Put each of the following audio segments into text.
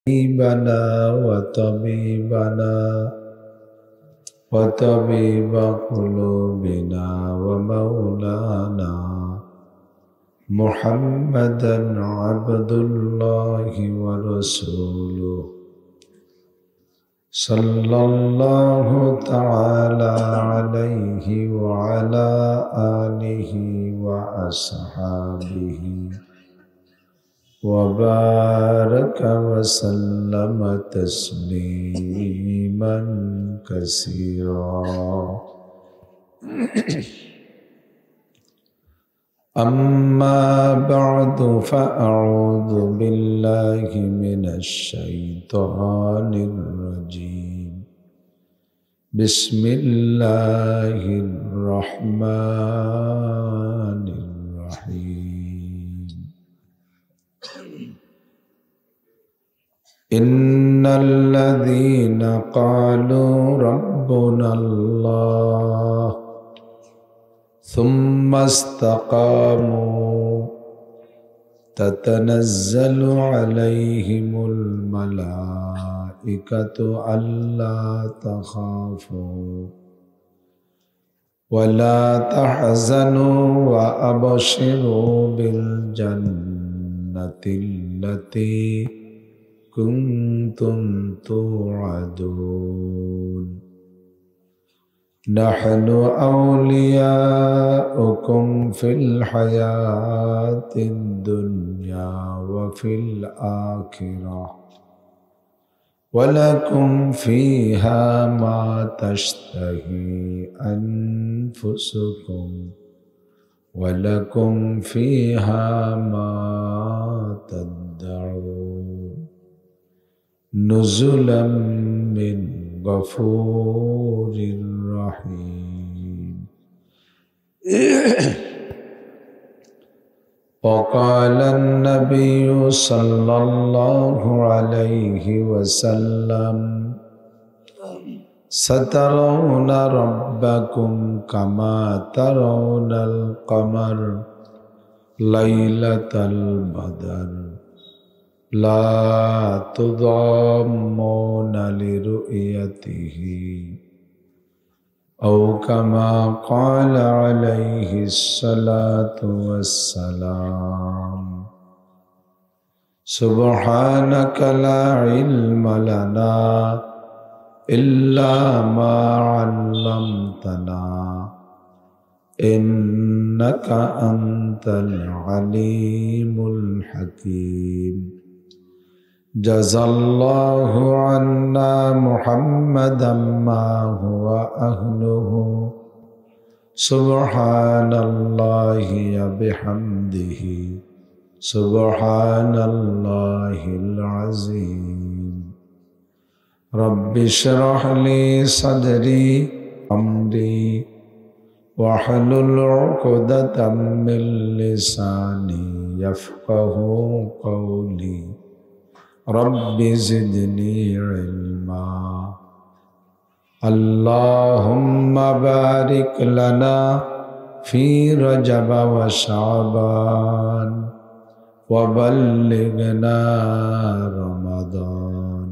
حبيبنا وطبيبنا وطبيب قلوبنا ومولانا محمدا عبد الله ورسوله صلى الله تعالى عليه وعلى آله وأصحابه وبارك وسلم تسليما كثيرا أما بعد فأعوذ بالله من الشيطان الرجيم بسم الله الرحمن الرحيم إن الذين قالوا ربنا الله ثم استقاموا تتنزل عليهم الملائكة ألا تخافوا ولا تحزنوا وأبشروا بالجنة التي كنتم توعدون نحن أولياؤكم في الحياة الدنيا وفي الآخرة ولكم فيها ما تشتهي أنفسكم ولكم فيها ما تدعون نزلا من غفور رحيم وقال النبي صلى الله عليه وسلم سترون ربكم كما ترون القمر ليلة البدر لا تضامون لرؤيته أو كما قال عليه الصلاة والسلام سبحانك لا علم لنا إلا ما علمتنا إنك أنت العليم الحكيم جزا الله عنا محمدا ما هو أهله سبحان الله بحمده سبحان الله العظيم رب اشرح لي صدري أمري واحلل عقدة من لساني يفقه قولي رب زدني علما اللهم بارك لنا في رجب وشعبان وبلغنا رمضان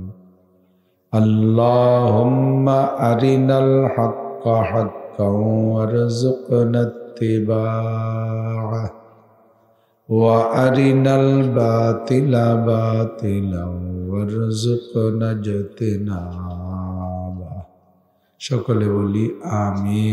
اللهم أرنا الحق حقا وارزقنا اتباعه وأرنا الباطل باطلا وارزقنا اجتنابه সকলে বলি আমিন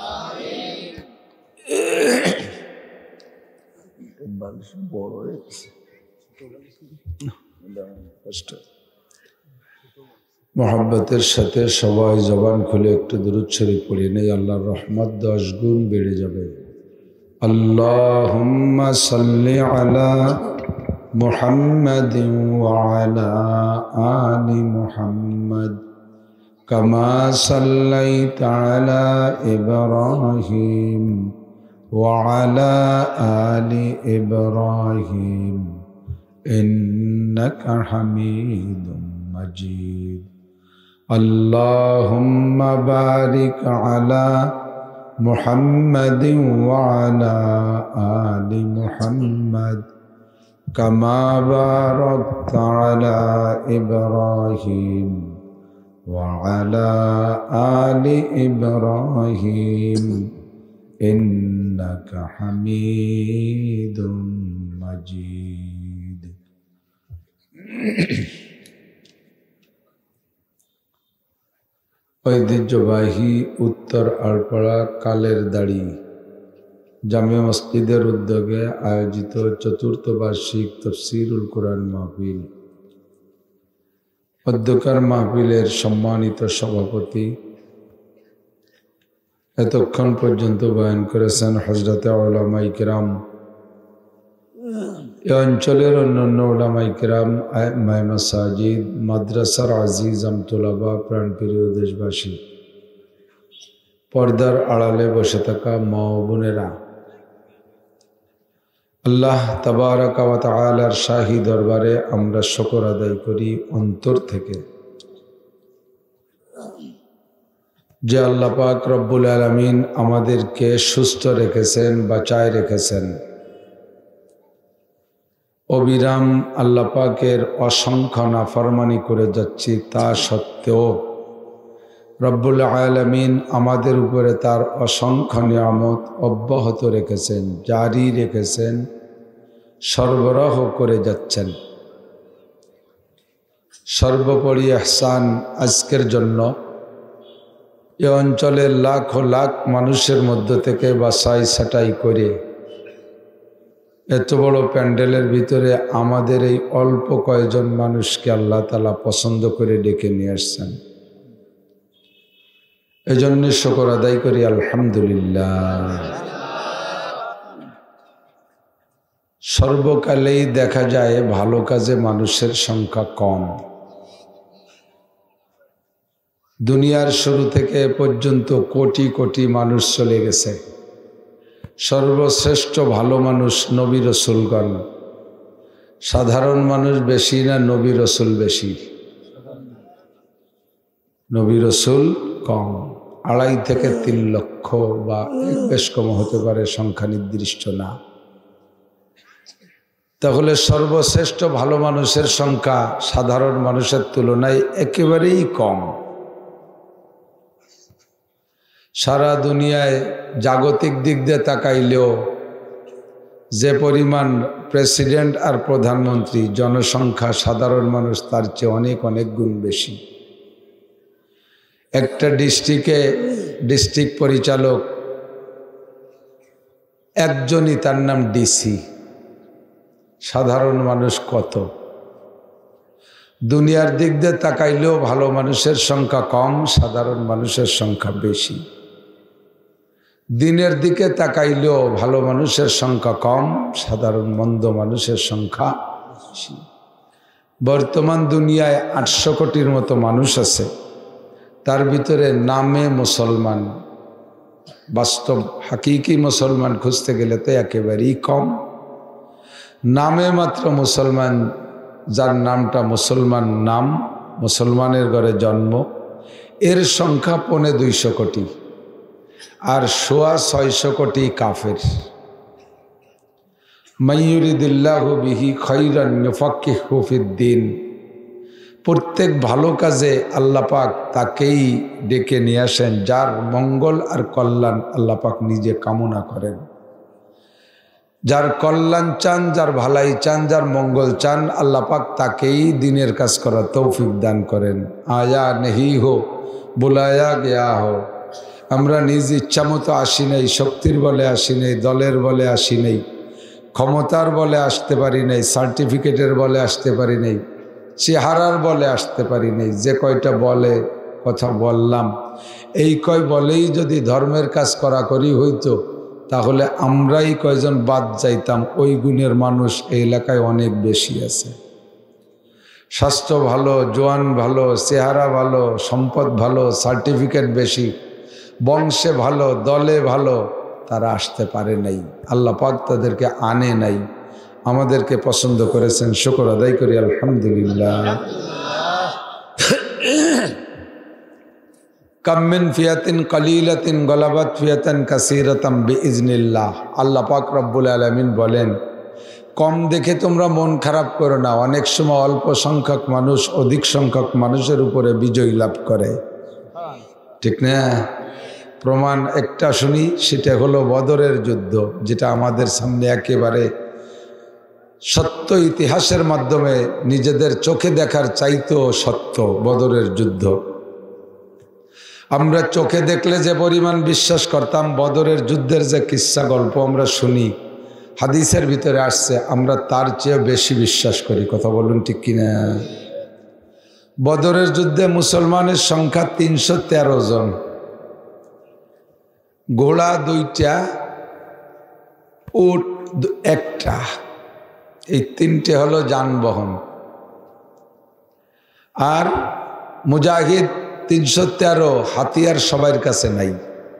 মোহাব্বতের সাথে সবাই জবান খুলে একটু দুরূদ শরীফ পড়ে নেই আল্লাহর রহমত 10 গুণ বেড়ে যাবে اللهم صل على محمد وعلى آل محمد كما صليت على إبراهيم وعلى آل إبراهيم إنك حميد مجيد اللهم بارك على محمد وعلى آل محمد كما باركت على إبراهيم وعلى آل إبراهيم إنك حميد مجيد ঐতিহ্যবাহী উত্তর আড়পাড়া কালের দাড়ি জামিয়া মসজিদের উদ্যোগে আয়োজিত চতুর্থ বার্ষিক তাফসীরুল কুরআন মাহফিল। অধ্যক্ষর মাহফিলের সম্মানিত সভাপতি এতক্ষণ পর্যন্ত বয়ান করেছেন হযরতে উলামায়ে কিরাম। এই অঞ্চলের অন্যান্য উলামায়ে কিরাম, আইম্মায়ে মাসাজিদ, মাদ্রাসার আজিজ আমতুলাবা, প্রাণপ্রিয় দেশবাসী, পর্দার আড়ালে বসে থাকা মা ও বোনেরা, আল্লাহ তাবারাকা ওয়া তাআলার শাহী দরবারে আমরা শুকর আদায় করি অন্তর থেকে যে আল্লাহ পাক রব্বুল আলামিন আমাদেরকে সুস্থ রেখেছেন, বাঁচায় রেখেছেন। অবিরাম আল্লাহ পাকের অসংখ্য নাফরমানি করে যাচ্ছি, তা সত্ত্বেও রব্বুল আলামিন আমাদের উপরে তার অসংখ্য নিয়ামত অব্যাহত রেখেছেন, জারি রেখেছেন, সরবরাহ করে যাচ্ছেন। সর্বোপরি ইহসান আজকের জন্য এ অঞ্চলের লাখ ও লাখ মানুষের মধ্য থেকে বাছাই ছাঁটাই করে এত বড় প্যান্ডেলের ভিতরে আমাদের এই অল্প কয়েকজন মানুষকে আল্লাহ তাআলা পছন্দ করে ডেকে নিয়ে আসছেন। এজন্য শুকর আদায় করি আলহামদুলিল্লাহ। সর্বকালেই দেখা যায় ভালো কাজে মানুষের সংখ্যা কম। দুনিয়ার শুরু থেকে এ পর্যন্ত কোটি কোটি মানুষ চলে গেছে। সর্বশ্রেষ্ঠ ভালো মানুষ নবী রসুলগণ। সাধারণ মানুষ বেশি না নবী রসুল বেশি? নবী রসুল কম, 2.5 থেকে 3 লক্ষ বা বেশ কম হতে পারে, সংখ্যা নির্দিষ্ট না। তাহলে সর্বশ্রেষ্ঠ ভালো মানুষের সংখ্যা সাধারণ মানুষের তুলনায় একেবারেই কম। সারা দুনিয়ায় জাগতিক দিক দিয়ে তাকাইলেও যে পরিমাণ প্রেসিডেন্ট আর প্রধানমন্ত্রী, জনসংখ্যা সাধারণ মানুষ তার চেয়ে অনেক অনেক গুণ বেশি। একটা ডিস্ট্রিক্ট পরিচালক একজনই, তার নাম ডিসি। সাধারণ মানুষ কত? দুনিয়ার দিক দিয়ে তাকাইলেও ভালো মানুষের সংখ্যা কম, সাধারণ মানুষের সংখ্যা বেশি। দিনের দিকে তাকাইলেও ভালো মানুষের সংখ্যা কম, সাধারণ মন্দ মানুষের সংখ্যা বেশি। বর্তমান দুনিয়ায় 800 কোটির মতো মানুষ আছে, তার ভিতরে নামে মুসলমান, বাস্তব হাকিকি মুসলমান খুঁজতে গেলে তো একেবারেই কম। নামে মাত্র মুসলমান, যার নামটা মুসলমান নাম, মুসলমানের ঘরে জন্ম, এর সংখ্যা 250 কোটি, আর 650 কোটি কাফের। মাইয়ুরিদিল্লাহু বিহি খাইরান ইউফাক্কিহু ফিদ্দিন। প্রত্যেক ভালো কাজে আল্লাহ পাক তাকেই ডেকে নিয়ে আসেন যার মঙ্গল আর কল্যাণ আল্লাহ পাক নিজে কামনা করেন। যার কল্যাণ চান, যার ভালাই চান, যার মঙ্গল চান, আল্লাহ পাক তাকেই দিনের কাজ করার তৌফিক দান করেন। আয়া নেহি হো বুলায়া গয়া হো। আমরা নিজ ইচ্ছা মতো আসি নাই, শক্তির বলে আসি নাই, দলের বলে আসি নাই, ক্ষমতার বলে আসতে পারি নাই, সার্টিফিকেটের বলে আসতে পারি নাই, চেহারার বলে আসতে পারি নাই। যে কয়টা বলে কথা বললাম, এই কয় বলেই যদি ধর্মের কাজ করি হইতো, তাহলে আমরাই কয়জন বাদ যাইতাম। ওই গুণের মানুষ এই এলাকায় অনেক বেশি আছে। স্বাস্থ্য ভালো, জোয়ান ভালো, চেহারা ভালো, সম্পদ ভালো, সার্টিফিকেট বেশি, বংশে ভালো, দলে ভালো, তারা আসতে পারে নাই। আল্লাহ পাক তাদেরকে আনে নাই, আমাদেরকে পছন্দ করেছেন। শুকর আদায় করি আলহামদুলিল্লাহ। কামিন ফিয়াতিন কালিলাতিন গলাবাত ফিয়াতান কাসীরাতাম বিইজনিল্লাহ। আল্লাহ পাক রব্বুল আলামিন বলেন, কম দেখে তোমরা মন খারাপ করো না, অনেক সময় অল্প সংখ্যক মানুষ অধিক সংখ্যক মানুষের উপরে বিজয় লাভ করে, ঠিক না? প্রমাণ একটা শুনি, সেটা হলো বদরের যুদ্ধ, যেটা আমাদের সামনে একেবারে সত্য ইতিহাসের মাধ্যমে নিজেদের চোখে দেখার চাইতেও সত্য। বদরের যুদ্ধ আমরা চোখে দেখলে যে পরিমাণ বিশ্বাস করতাম, বদরের যুদ্ধের যে কিস্সা গল্প আমরা শুনি, হাদিসের ভিতরে আসছে, আমরা তার চেয়ে বেশি বিশ্বাস করি। কথা বলুন ঠিক কিনা? বদরের যুদ্ধে মুসলমানের সংখ্যা 313 জন, ঘোড়া 2টা, উট 1টা, এই 3টে হলো যানবাহন। আর মুজাহিদ 313, হাতিয়ার সবার কাছে নাই,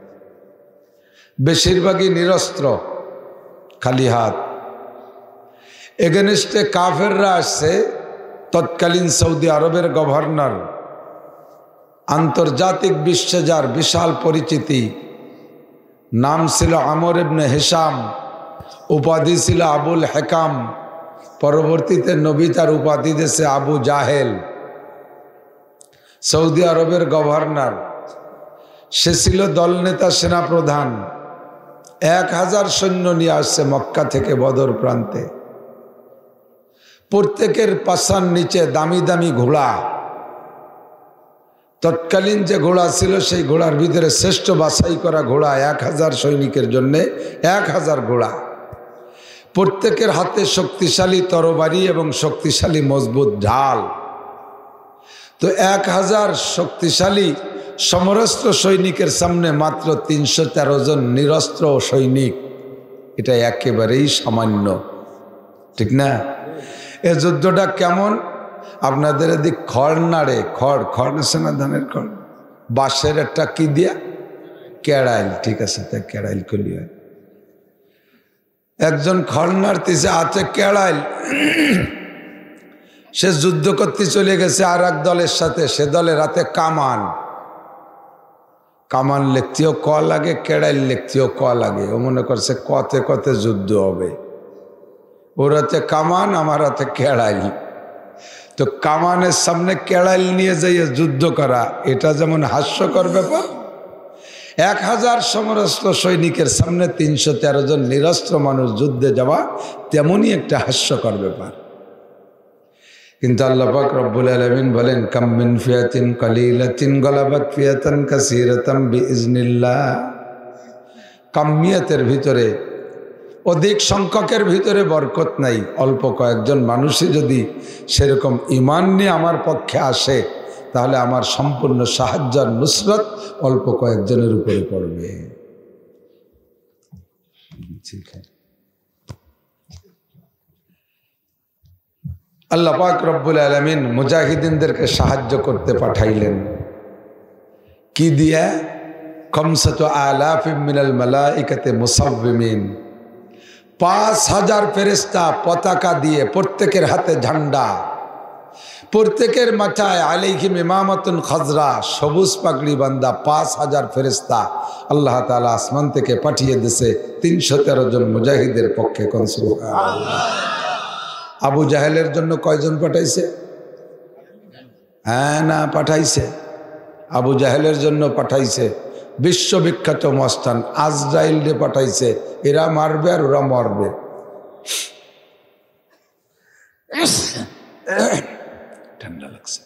বেশিরভাগই নিরস্ত্র, খালি হাত। এগেনস্টে কাফেররা আসছে। তৎকালীন সৌদি আরবের গভর্নর, আন্তর্জাতিক বিশ্বে যার বিশাল পরিচিতি, নাম ছিল আমর ইবনে হিশাম, উপাধি ছিল আবুল হেকাম, পরবর্তীতে নবী তার উপাধি দিয়েছে আবু জাহেল। সৌদি আরবের গভর্নর, সে ছিল দলনেতা, সেনাপ্রধান। 1000 সৈন্য নিয়ে আসছে মক্কা থেকে বদর প্রান্তে। প্রত্যেকের পাছার নিচে দামি দামি ঘোড়া। তৎকালীন যে ঘোড়া ছিল, সেই ঘোড়ার ভিতরে শ্রেষ্ঠ বাছাই করা ঘোড়া 1000 সৈনিকের জন্য 1000 ঘোড়া। প্রত্যেকের হাতে শক্তিশালী তরবারি এবং শক্তিশালী মজবুত ঢাল। তো 1000 শক্তিশালী সমরস্ত্র সৈনিকের সামনে মাত্র 313 জন নিরস্ত্র সৈনিক, এটা একেবারেই সামান্য, ঠিক না? এই যুদ্ধটা কেমন? আপনাদের এদিক খড় নাড়ে, খড় আছে না, ধানের খড়, বাঁশের একটা কি দিয়া, কেড়াইল, ঠিক আছে, তাই কেড়াইল কলি হয়। একজন খড় নাড়তেছে, আছে কেড়াইল, সে যুদ্ধ করতে চলে গেছে আর এক দলের সাথে। সে দলের হাতে কামান, কামান লিখতেও ক লাগে, কেড়াইল লিখতেও ক লাগে। ও মনে করছে কতে কতে যুদ্ধ হবে, ওর হাতে কামান, আমার হাতে কেড়াইল। তো কামানের সামনে কেড়াইল নিয়ে যাইয়ে যুদ্ধ করা, এটা যেমন হাস্যকর ব্যাপার, 1000 সমরস্ত্র সৈনিকের সামনে 313 জন নিরস্ত্র মানুষ যুদ্ধে যাওয়া তেমনই একটা হাস্যকর ব্যাপার। কিন্তু আল্লাহ পাক রব্বুল আলামিন বলেন, কাম মিন ফিয়াতিন কালিলাতিন গালাবাত ফিয়াতান কাসীরাতান বিইজনিল্লাহ। কামিয়াতের ভিতরে, অধিক সংখ্যকের ভিতরে বরকত নাই। অল্প কয়েকজন মানুষই যদি সেরকম ঈমান নিয়ে আমার পক্ষে আসে, তাহলে আমার সম্পূর্ণ সাহায্য আর নুসরত অল্প কয়েকজনের উপরে পড়বে। আল্লাহ পাক রব্বুল আলামিন মুজাহিদিনদেরকে সাহায্য করতে পাঠাইলেন কি দিয়া? খামসাতু আলাফিন মিনাল মালাইকাতি মুসাওবিমিন, 5000 ফেরেশতা পতাকা দিয়ে, প্রত্যেকের হাতে ঝান্ডা, প্রত্যেকের মাথায় আলাইহিম ইমামাতুন খাজরা, সবুজ পাগড়ি বান্দা 5000 ফেরেশতা আল্লাহ তাআলা আসমান থেকে পাঠিয়ে দিয়েছে 313 জন মুজাহিদের পক্ষে। কোন সুবহানাল্লাহ। আবু জাহেলের জন্য কয়জন পাঠাইছে? হ্যাঁ, না পাঠাইছে, আবু জাহেলের জন্য পাঠাইছে বিশ্ববিখ্যাত মস্তান আজরাইল রে পাঠাইছে। এরা মারবে আর ওরা মরবে। ঠান্ডা লাগছে।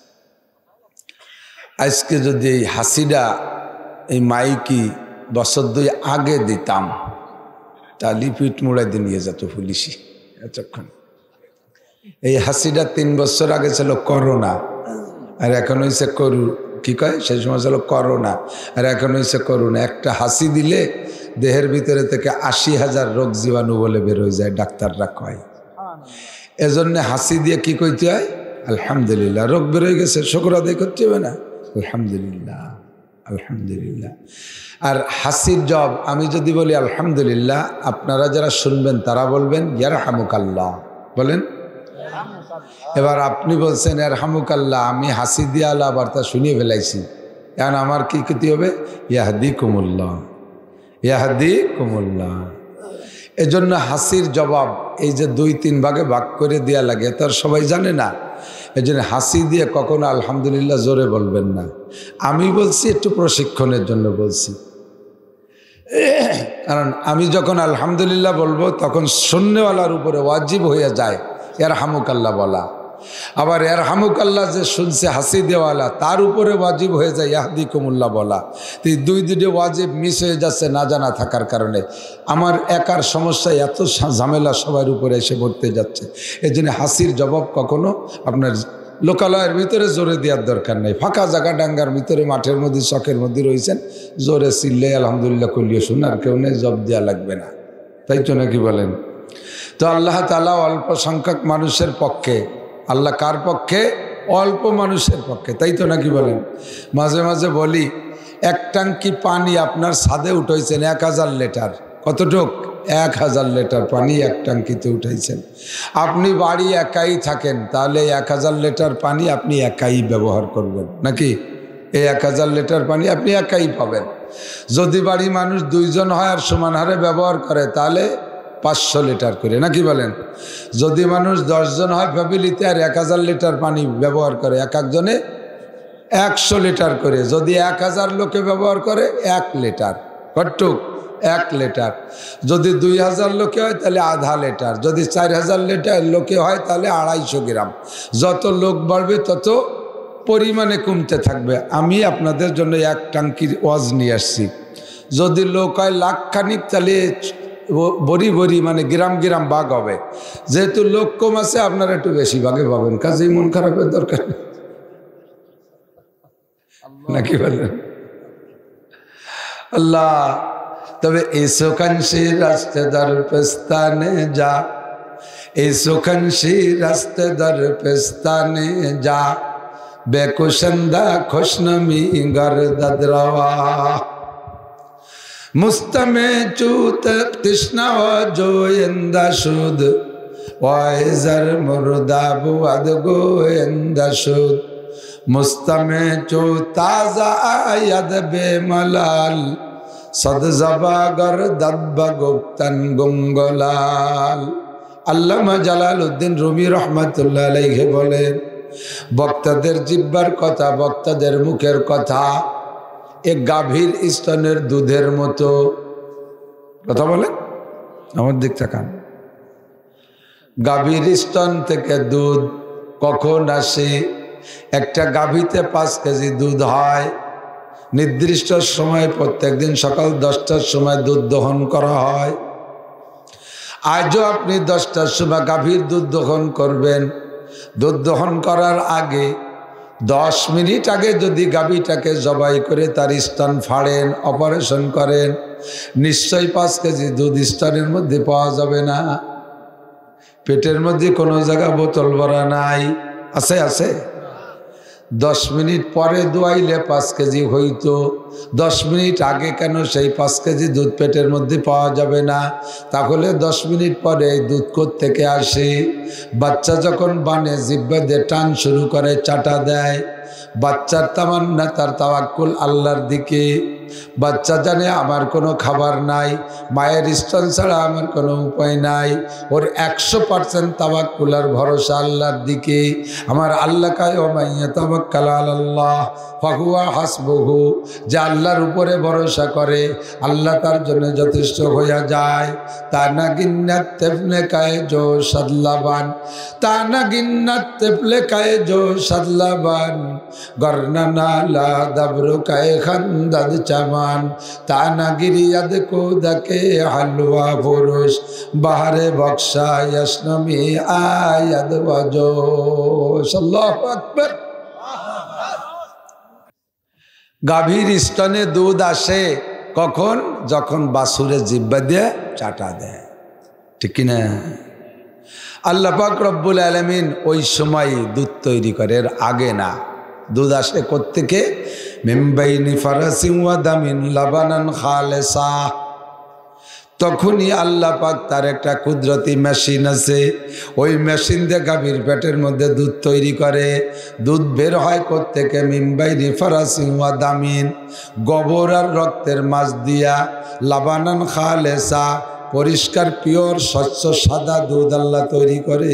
আজকে যদি এই হাসিটা, এই মাইকি বছর 2 আগে দিতাম, তাহলে পিঠ মুড়াই দিয়ে নিয়ে যেত পুলিশি এতক্ষণ। এই হাসিটা 3 বছর আগে ছিল করোনা, আর এখন হয়েছে কি কয়, সেই সময় ছিল করোনা, আর এখন হয়েছে করোনা। একটা হাসি দিলে দেহের ভিতরে থেকে 80,000 রোগ জীবাণু বলে বের হয়ে যায়, ডাক্তাররা কয়। এজন্য হাসি দিয়ে কি কইতে হয়? আলহামদুলিল্লাহ। রোগ বের হয়ে গেছে, শুকর আদায় করতে হবে না, আলহামদুলিল্লাহ আলহামদুলিল্লাহ। আর হাসির জব আমি যদি বলি আলহামদুলিল্লাহ, আপনারা যারা শুনবেন তারা বলবেন ইয়ারহামুকাল্লাহ, বলেন। এবার আপনি বলছেন ইয়ারহামুকাল্লাহ, আমি হাসি দিয়ে আল্লাহ বার্তা শুনিয়ে ফেলাইছি, এখন আমার কি ক্ষতি হবে? ইয়াহদিকুমুল্লাহ, ইয়াহদিকুমুল্লাহ। এজন্য হাসির জবাব এই যে 2-3 ভাগে ভাগ করে দেওয়া লাগে, তার সবাই জানে না। এই জন্য হাসি দিয়ে কখনো আলহামদুলিল্লাহ জোরে বলবেন না। আমি বলছি একটু প্রশিক্ষণের জন্য বলছি, কারণ আমি যখন আলহামদুলিল্লাহ বলবো তখন শূন্যওয়ালার উপরে ওয়াজিব হয়ে যায় ইয়ারহামুকাল্লাহ বলা। আবার ইয়ারহামুকাল্লাহ যে শুনছে হাসি দেওয়ালা তার উপরে ওয়াজিব হয়ে যায় ইয়াহদিকুমুল্লাহ বলা। তো এই দুইটা ওয়াজিব মিস হয়ে যাচ্ছে না জানা থাকার কারণে। আমার একার সমস্যা এত ঝামেলা সবার উপরে এসে পড়তে যাচ্ছে। এই জন্য হাসির জবাব কখনো আপনার লোকালয়ের ভিতরে জোরে দেওয়ার দরকার নেই। ফাঁকা জায়গা ডাঙ্গার ভিতরে মাঠের মধ্যে শখের মধ্যে রয়েছেন, জোরে চিল্লে আলহামদুলিল্লাহ করলিয়ে শুনে আর কেউ নেই, জব দেওয়া লাগবে না, তাই তো নাকি বলেন? তো আল্লাহ তাআলা অল্প সংখ্যক মানুষের পক্ষে, আল্লাহ কার পক্ষে? অল্প মানুষের পক্ষে, তাই তো নাকি বলেন? মাঝে মাঝে বলি, এক ট্যাঙ্কি পানি আপনার ছাদে উঠাইছেন 1000 লিটার। কতটুক? 1000 লিটার পানি এক ট্যাঙ্কিতে উঠাইছেন। আপনি বাড়ি একাই থাকেন, তাহলে 1000 লিটার পানি আপনি একাই ব্যবহার করবেন নাকি? এই 1000 লিটার পানি আপনি একাই পাবেন। যদি বাড়ি মানুষ 2 জন হয় আর সমান হারে ব্যবহার করে তাহলে 500 লিটার করে, নাকি বলেন? যদি মানুষ 10 জন হয় ফ্যামিলিতে আর 1000 লিটার পানি ব্যবহার করে, এক একজনে 100 লিটার করে। যদি 1000 লোকে ব্যবহার করে 1 লিটার, কতটুক? 1 লিটার। যদি 2000 লোকে হয় তাহলে আধা লিটার। যদি 4000 লিটার লোকে হয় তাহলে 250 গ্রাম। যত লোক বাড়বে তত পরিমাণে কমতে থাকবে। আমি আপনাদের জন্য এক ট্যাঙ্কির ওয়াজ নিয়ে আসছি। যদি লোক হয় লাখখানিক তাহলে বড়ি বড়ি মানে গ্রাম গ্রাম ভাগ হবে। যেহেতু লোক কম আছে আপনারা একটু বেশি ভাগে পাবেন, কাজেই মন খারাপের দরকার নেই, নাকি বলেন? আল্লাহ তবে এই সুখানসি রাস্তেদার পেস্তানে যা, এই সুখানসি রাস্তেদার পেস্তানে যা, বেকুশন্দা খুশনমি গরদদ রওয়া, মুস্তমে চুত তৃষ্ণা জোয়েন্দা সুদ, ওয়াইজার মুর্দা বুয়াদ গোয়েন্দা সুদ, মুস্তমে চু তাজা আয়াদ বেমলাল, সদ জবাগর দব্বা গুপ্তন গুঙ্গলাল। আল্লামা জালালউদ্দিন রুমি রহমাতুল্লাহ আলাইহি বলেন, বক্তাদের জিহ্বার কথা, বক্তাদের মুখের কথা এক গাভীর স্তনের দুধের মতো। কথা বলে আমার দিক তাকান। গাভীর স্তন থেকে দুধ কখন আসে? একটা গাভীতে 5 কেজি দুধ হয়। নির্দিষ্ট সময় প্রত্যেক দিন সকাল 10টার সময় দুধ দহন করা হয়। আজও আপনি 10টার সময় গাভীর দুধ দহন করবেন। দুধ দহন করার আগে 10 মিনিট আগে যদি গাভীটাকে জবাই করে তার স্তন ফাড়েন, অপারেশন করেন, নিশ্চয়ই 5 কেজি দুধ স্তনের মধ্যে পাওয়া যাবে না। পেটের মধ্যে কোনো জায়গা বোতল ভরা নাই, আছে? আছে। 10 মিনিট পরে দোয়াইলে 5 কেজি হইতো। 10 মিনিট আগে কেন সেই 5 কেজি দুধ পেটের মধ্যে পাওয়া যাবে না? তাহলে 10 মিনিট পরে দুধ কোত্থেকে আসে? বাচ্চা যখন বানে জিহ্বা দিয়ে টান শুরু করে, চাটা দেয়। বাচ্চার তামান্না, তার তাওয়াক্কুল আল্লাহর দিকে। বাচ্চা জানে আমার কোনো খাবার নাই, মায়ের স্তন ছাড়া আমার কোনো উপায় নাই। ওর 100% তাওয়াক্কুল আর ভরসা আল্লাহর দিকে। আমার আল্লাহ কায় ও মাইয়া তাওয়াক্কাল আলাল্লাহ ফাহুয়া হাসবুহু, যে আল্লাহর উপরে ভরসা করে আল্লাহ তার জন্য যথেষ্ট হয়ে যায়। তানা গিন্নাত তেফলে কায়ে জো সাদলাবান, তানা গিন্নাত তেফলে কায়ে জো সাদলাবান, গরনা নালা দাবরু কায়ে খান্দাদ চামান, তানা গিরিয়াদ কোদাকে হালওয়া ফুরুষ, বাহারে বক্সা ইয়াসনমি আয়াদ ওয়াজোশ। আল্লাহু আকবার। গাভীর স্তনে দুধ আসে কখন? যখন বাছুরে জিহ্বা দিয়ে চাটা দেয়, ঠিক কিনা? আল্লাহ পাক রব্বুল আলামিন ওই সময় দুধ তৈরি করে, এর আগে না। দুধ আসে কোত্থেকে? মিনবাইনি ফারাসিন ওয়া দামিন লাবানান খালেসা। তখনই আল্লাহ পাক তার একটা কুদরতি মেশিন আছে, ওই মেশিন দিয়ে গাভীর পেটের মধ্যে দুধ তৈরি করে। দুধ বের হয় কোত্থেকে? মিনবাইনি ফারাসিন ওয়া দামিন, গোবর আর রক্তের মাছ দিয়া, লাবানান খালেসা, পরিষ্কার পিওর স্বচ্ছ সাদা দুধ আল্লাহ তৈরি করে।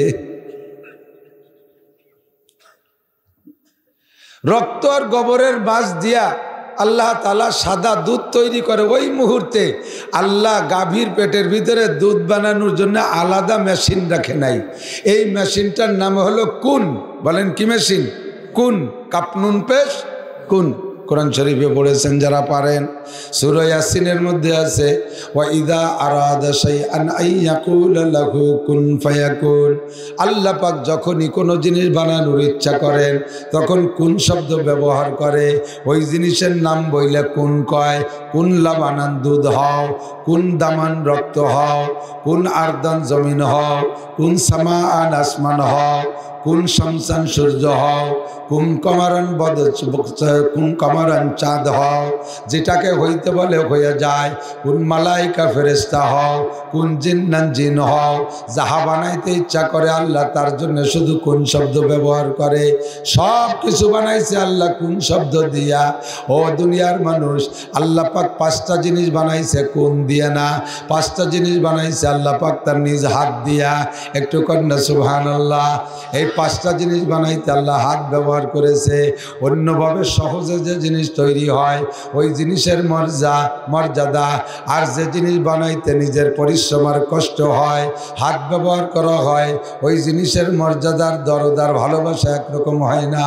রক্ত আর গোবরের বাস দিয়া আল্লাহ তাআলা সাদা দুধ তৈরি করে। ওই মুহূর্তে আল্লাহ গাভীর পেটের ভিতরে দুধ বানানোর জন্য আলাদা মেশিন রাখে নাই। এই মেশিনটার নাম হলো কুন। বলেন কি মেশিন? কুন। কাপনুন পেশ কুন। কোরআন শরীফে পড়েছেন যারা পারেন, সূরা ইয়াসিনের মধ্যে আছে ওয়া ইযা আরাদা শাইআন আইয়াকুলা লাহু কুন ফায়াকুন। আল্লাহ পাক যখনই কোনো জিনিস বানানোর ইচ্ছা করেন তখন কুন শব্দ ব্যবহার করে। ওই জিনিসের নাম বইলে কুন কয়। কুন লাবানান দুধ হও, কুন দামান রক্ত হও, কুন আরদান জমিন হও, কুন সামাআন আসমান হও, কুন শামসান সূর্য হও, কুন কমারান কুন কমারান চাঁদ হও, যেটাকে হইতে বলে হয়ে যায়। কুন মালাইকা ফেরেশতা হও, কুন জিন্নান জিন হও। যাহা বানাইতে ইচ্ছা করে আল্লাহ তার জন্য শুধু কুন শব্দ ব্যবহার করে। সব কিছু বানাইছে আল্লাহ কুন শব্দ দিয়া। ও দুনিয়ার মানুষ, আল্লাহ পাক 5টা জিনিস বানাইছে কুন দিয়া না, 5টা জিনিস বানাইছে আল্লাহ পাক তার নিজ হাত দিয়া। একটু কন্যা সুবহানাল্লাহ। এই 5টা জিনিস বানাইতে আল্লাহ হাত ব্যবহার করেছে। অন্যভাবে সহজে যে জিনিস তৈরি হয় ওই জিনিসের মর্যাদা, আর যে জিনিস বানাইতে নিজের পরিশ্রম আর কষ্ট হয়, হাত ব্যবহার করা হয়, ওই জিনিসের মর্যাদার দরদার ভালোবাসা একরকম হয় না।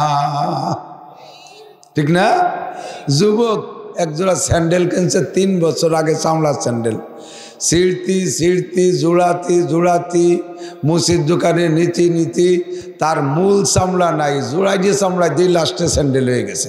ঠিক না? যুবক একজোড়া স্যান্ডেল কিনছে 3 বছর আগে, চামড়ার স্যান্ডেল। ছিঁড়তি জোড়াতি মুসির দোকানে নীতি তার মূল চামড়া নাই, জোড়াই দিয়ে চামড়া দিয়ে লাস্টে স্যান্ডেল হয়ে গেছে।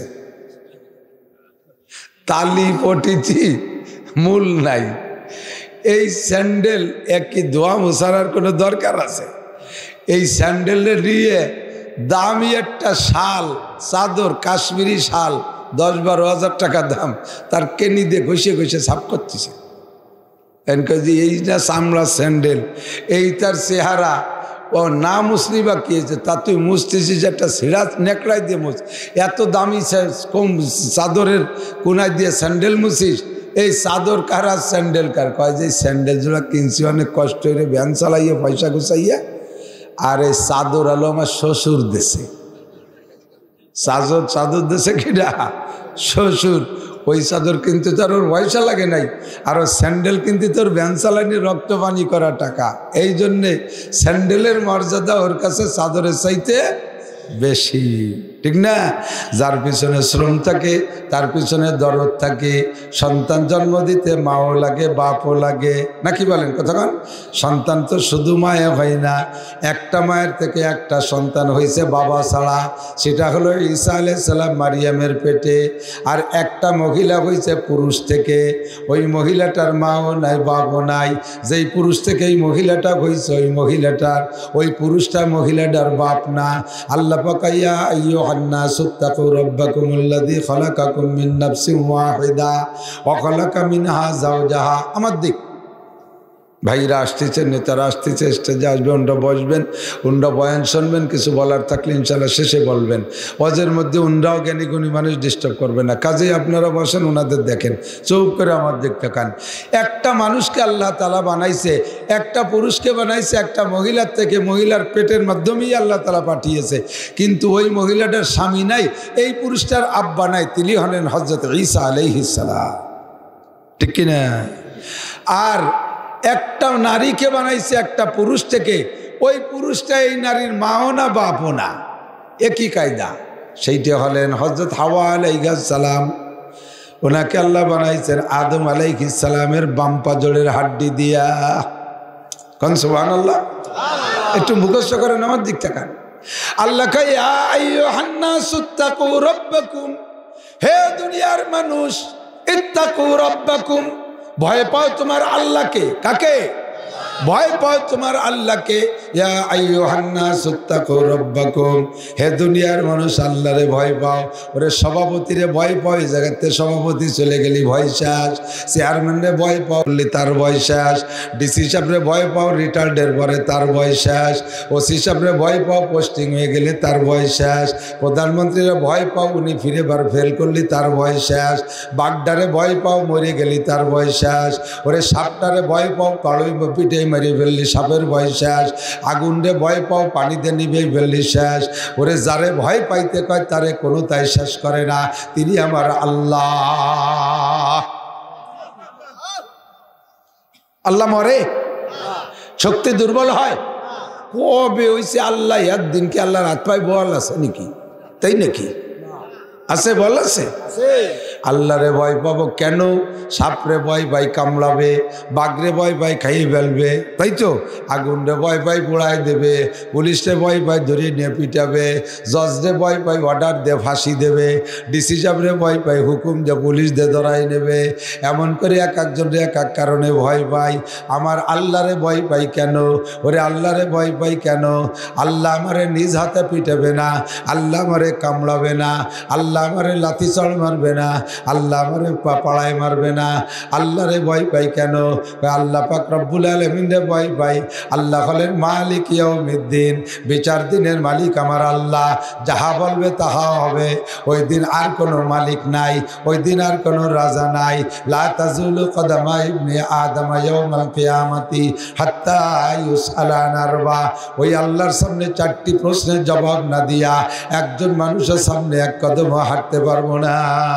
তালি পটিতি মূল নাই। এই স্যান্ডেল একই ধোয়া মোছার কোনো দরকার আছে? এই স্যান্ডেলের নিয়ে দামি একটা শাল, চাদর, কাশ্মীরি শাল 10-12 হাজার টাকা দাম, তার কেনি দিয়ে ঘষে সাফ করতেছে। এই না চামড়া স্যান্ডেল, এই তার চেহারা। ও না মুসলি বা কি হয়েছে? তা তুই মুছতেছিস একটা ছিঁড়া নেকড়াই দিয়ে মুছ। এত দামি কম চাদরের কোনায় দিয়ে স্যান্ডেল মুছিস? এই চাদর কার আর স্যান্ডেল কার? কয় যে স্যান্ডেল জোড়া কিনছি অনেক কষ্ট করে ভ্যান চালাইয়া পয়সা গুছাইয়া, আর এই চাদর আলো আমার শ্বশুর দেশে। চাদর দেশে কিনা শ্বশুর। ওই চাদর কিনতে তোর ওর পয়সা লাগে নাই, আর ওর স্যান্ডেল কিনতে তোর ভ্যান চালানি রক্ত পানি করা টাকা। এই জন্যে স্যান্ডেলের মর্যাদা ওর কাছে চাদরের চাইতে বেশি। ঠিক না? যার পিছনে শ্রম থাকে তার পিছনে দরদ থাকে। সন্তান জন্ম দিতে মাও লাগে, বাপও লাগে, নাকি বলেন কথাক্ষণ? সন্তান তো শুধু মায়ে হয় না, একটা মায়ের থেকে একটা সন্তান হয়েছে বাবা ছাড়া, সেটা হলো ঈসা আলাইহিস সালাম মারিয়ামের পেটে। আর একটা মহিলা হয়েছে পুরুষ থেকে, ওই মহিলাটার মাও নাই, বাপও নাই। যেই পুরুষ থেকে এই মহিলাটা হয়েছে ওই মহিলাটার, ওই পুরুষটা মহিলাটার বাপ না। আল্লাহ পাক ইয়া আইয়ুহান্নাস ইত্তাকু রাব্বাকুমুল্লাযী খালাকাকুম মিন নাফসিন ওয়াহিদা ওয়া খালাকা মিনহা যাওজাহা। আমার দিক ভাইরা আসতেছে, নেতারা আসতেছে, স্টেজে আসবে, উন্ডা বসবেন, উন্ডা বয়ান শুনবেন। কিছু বলার থাকলে ইনশাল্লাহ শেষে বলবেন। ওয়াজের মধ্যে উন্ডাও জ্ঞানী গুণী মানুষ ডিস্টার্ব করবে না। কাজেই আপনারা বসেন, ওনাদের দেখেন, চুপ করে আমার দিক তাকান। একটা মানুষকে আল্লাহ তাআলা বানাইছে, একটা পুরুষকে বানাইছে একটা মহিলার থেকে, মহিলার পেটের মাধ্যমেই আল্লাহ তাআলা পাঠিয়েছে। কিন্তু ওই মহিলাটার স্বামী নাই, এই পুরুষটার আব্বা নাই, তিনি হলেন হযরত ঈসা আলাইহিস সালাম। ঠিক কিনা? আর একটা নারীকে বানাইছে একটা পুরুষ থেকে, ওই পুরুষটা এই নারীর মাও না, বাপও না, একই কায়দা। সেইটা হলেন হযরত হাওয়া আলাইহিস সালাম। ওনাকে আল্লাহ বানাইছেন আদম আলাইহিস সালামের বাম পাজরের হাড্ডি দিয়া। কোন সুবহানাল্লাহ। একটু মুখস্থ করেন, আমার দিক তাকান। আল্লাহ কয় ইয়া আইয়ুহান নাস ইত্তাকু রাব্বাকুম, হে দুনিয়ার মানুষ, ইত্তাকু রাব্বাকুম, ভয় পাও তোমার আল্লাহকে। কাকে? ভয় পাও তোমার আল্লাহকে। ইয়া আইয়ুহান নাসু তাকু রাব্বাকুম, হে দুনিয়ার মানুষ আল্লাহরে ভয় পাও। ওরে সভাপতিরে ভয় পাও, এই জায়গাতে সভাপতি চলে গেলি ভয় শেষ। চেয়ারম্যানরে ভয় পাও তার ভয় শেষ। ডিসি সাহেবরে ভয় পাও রিটায়ার্ডের পরে তার ভয় শেষ। ওসি সাহেবরে ভয় পাও পোস্টিং হয়ে গেলে তার ভয় শেষ। প্রধানমন্ত্রীরে ভয় পাও উনি ফিরে বার ফেল করলি তার ভয় শেষ। বাগদারে ভয় পাও মরে গেলি তার ভয় শেষ। ওরে সাপটারে ভয় পাও কালোই পিঠে মেরে ফেললি সাপের ভয় শেষ। আগুনরে ভয় পাও পানিতে নিবে ফেললি শেষ। ওরে যারে ভয় পাইতে কয় তারে কোনো তাই শেষ করে না, তিনি আমার আল্লাহ। আল্লাহ মরে, শক্তি দুর্বল হয় কবে হইছে? আল্লাহ একদিন কি আল্লাহর হাত পায়ে বল আছে নাকি? তাই নাকি? আছে বল আছে? আল্লাহরে ভয় পাবো কেন? সাপরে ভয় পাই কামড়াবে, বাঘরে ভয় পাই খাইয়ে ফেলবে, তাই তো? আগুনরে ভয় পাই পোড়াই দেবে, পুলিশরে ভয় পাই ধরে নিয়ে পিটাবে, জজরে ভয় পাই অর্ডার দিয়ে ফাঁসি দেবে, ডিসি সাহেবরে ভয় পাই হুকুম দিয়ে পুলিশ দিয়ে ধরাই নেবে। এমন করে এক একজনের এক এক কারণে ভয় পাই। আমার আল্লাহরে ভয় পাই কেন? ওরে আল্লাহরে ভয় পাই কেন? আল্লাহ আমারে নিজ হাতে পিটাবে না, আল্লাহ আমারে কামড়াবে না, আল্লাহ আমারে লাথি চড় মারবে না, আল্লাহ আমারে পাড়ায় মারবে না। আল্লাহরে ভয় পাই কেন? আল্লাহ পাক রব্বুল আলামিনরে ভয় পাই। আল্লাহ হলেন মালিক ইয়াউমিদ্দিন, বিচার দিনের মালিক আমার আল্লাহ। যাহা বলবে তাহা হবে। ওই দিন আর কোনো মালিক নাই, ওই দিন আর কোনো রাজা নাই। লা তাজুলু কদামা ইবনে আদম ইয়াউমাল কিয়ামাতি হাত্তা ইউসআলা আন আরবা। ওই আল্লাহর সামনে চারটি প্রশ্নের জবাব না দিয়া একজন মানুষের সামনে এক কদম হাঁটতে পারবো না।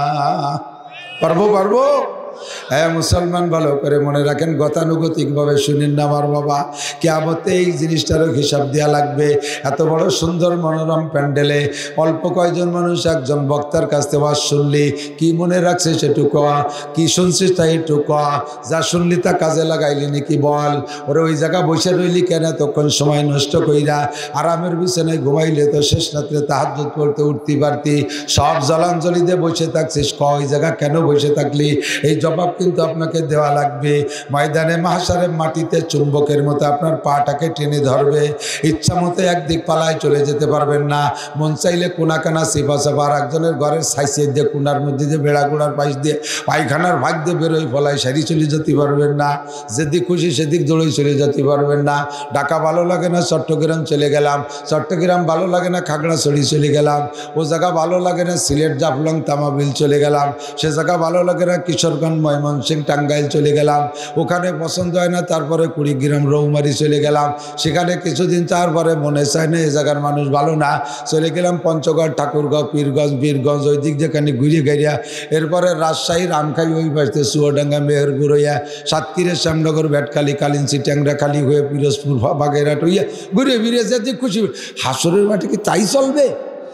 পারবো? হ্যাঁ মুসলমান, ভালো করে মনে রাখেন, গতানুগতিকভাবে শুনেন না আমার বাবা। কিয়ামতে এই জিনিসটারও হিসাব দেওয়া লাগবে। এত বড় সুন্দর মনোরম প্যান্ডেলে অল্প কয়জন মানুষ একজন বক্তার কাছ থেকে ওয়াজ শুনলি, কি মনে রাখছে সেটুকু, কি শুনছিস তাই একটু ক, যা শুনলি তা কাজে লাগাইলি নাকি বল। ওরা ওই জায়গা বসে রইলি কেন তখন সময় নষ্ট কইরা? আরামের বিছানায় ঘুমাইলে তো শেষ রাত্রে তাহাজ্জুদ পড়তে উঠতে পারতি। সব জলাঞ্জলি দিয়ে বসে থাকছিস, ক ওই জায়গা কেন বসে থাকলি? এই জবাব কিন্তু আপনাকে দেওয়া লাগবে। ময়দানে মাহশারে মাটিতে চুম্বকের মতো আপনার পাটাকে টেনে ধরবে। ইচ্ছা মতো একদিক পালায় চলে যেতে পারবেন না। মন চাইলে কোনা কানা সিপা চাপা আর একজনের ঘরের সাইসে দিয়ে কোনার মধ্যে দিয়ে বেড়াগুড়ার পাশ দিয়ে পায়খানার ভাগ দিয়ে বেরোই ফলায় সারি চলে যেতে পারবেন না। যেদিক খুশি সেদিক দৌড়ে চলে যেতে পারবেন না। ঢাকা ভালো লাগে না চট্টগ্রাম চলে গেলাম, চট্টগ্রাম ভালো লাগে না খাগড়াছড়ি চলে গেলাম, ও জায়গা ভালো লাগে না সিলেট জাফলং তামাবিল চলে গেলাম, সে জায়গা ভালো লাগে না কিশোরগঞ্জ ময়মনসিংহ টাঙ্গাইল চলে গেলাম, ওখানে পছন্দ হয় না তারপরে কুড়িগ্রাম রৌমারি চলে গেলাম, সেখানে কিছুদিন তারপরে মনে চায় না এ জায়গার মানুষ ভালো না, চলে গেলাম পঞ্চগড় ঠাকুরগাঁও পীরগঞ্জ বীরগঞ্জ ওই দিক যেখানে ঘুরে গাইয়া, এরপরে রাজশাহী রামখাই ওই পাশে চুয়াডাঙ্গা মেহেরপুর হইয়া সাতক্ষীরের শ্যামনগর ভেটখালি কালিঞ্চি ট্যাংরাখালি হয়ে পিরোজপুর বাগেরহাট হইয়া ঘুরে ফিরে যেতে খুশি। হাসরের মাঠে কি তাই চলবে?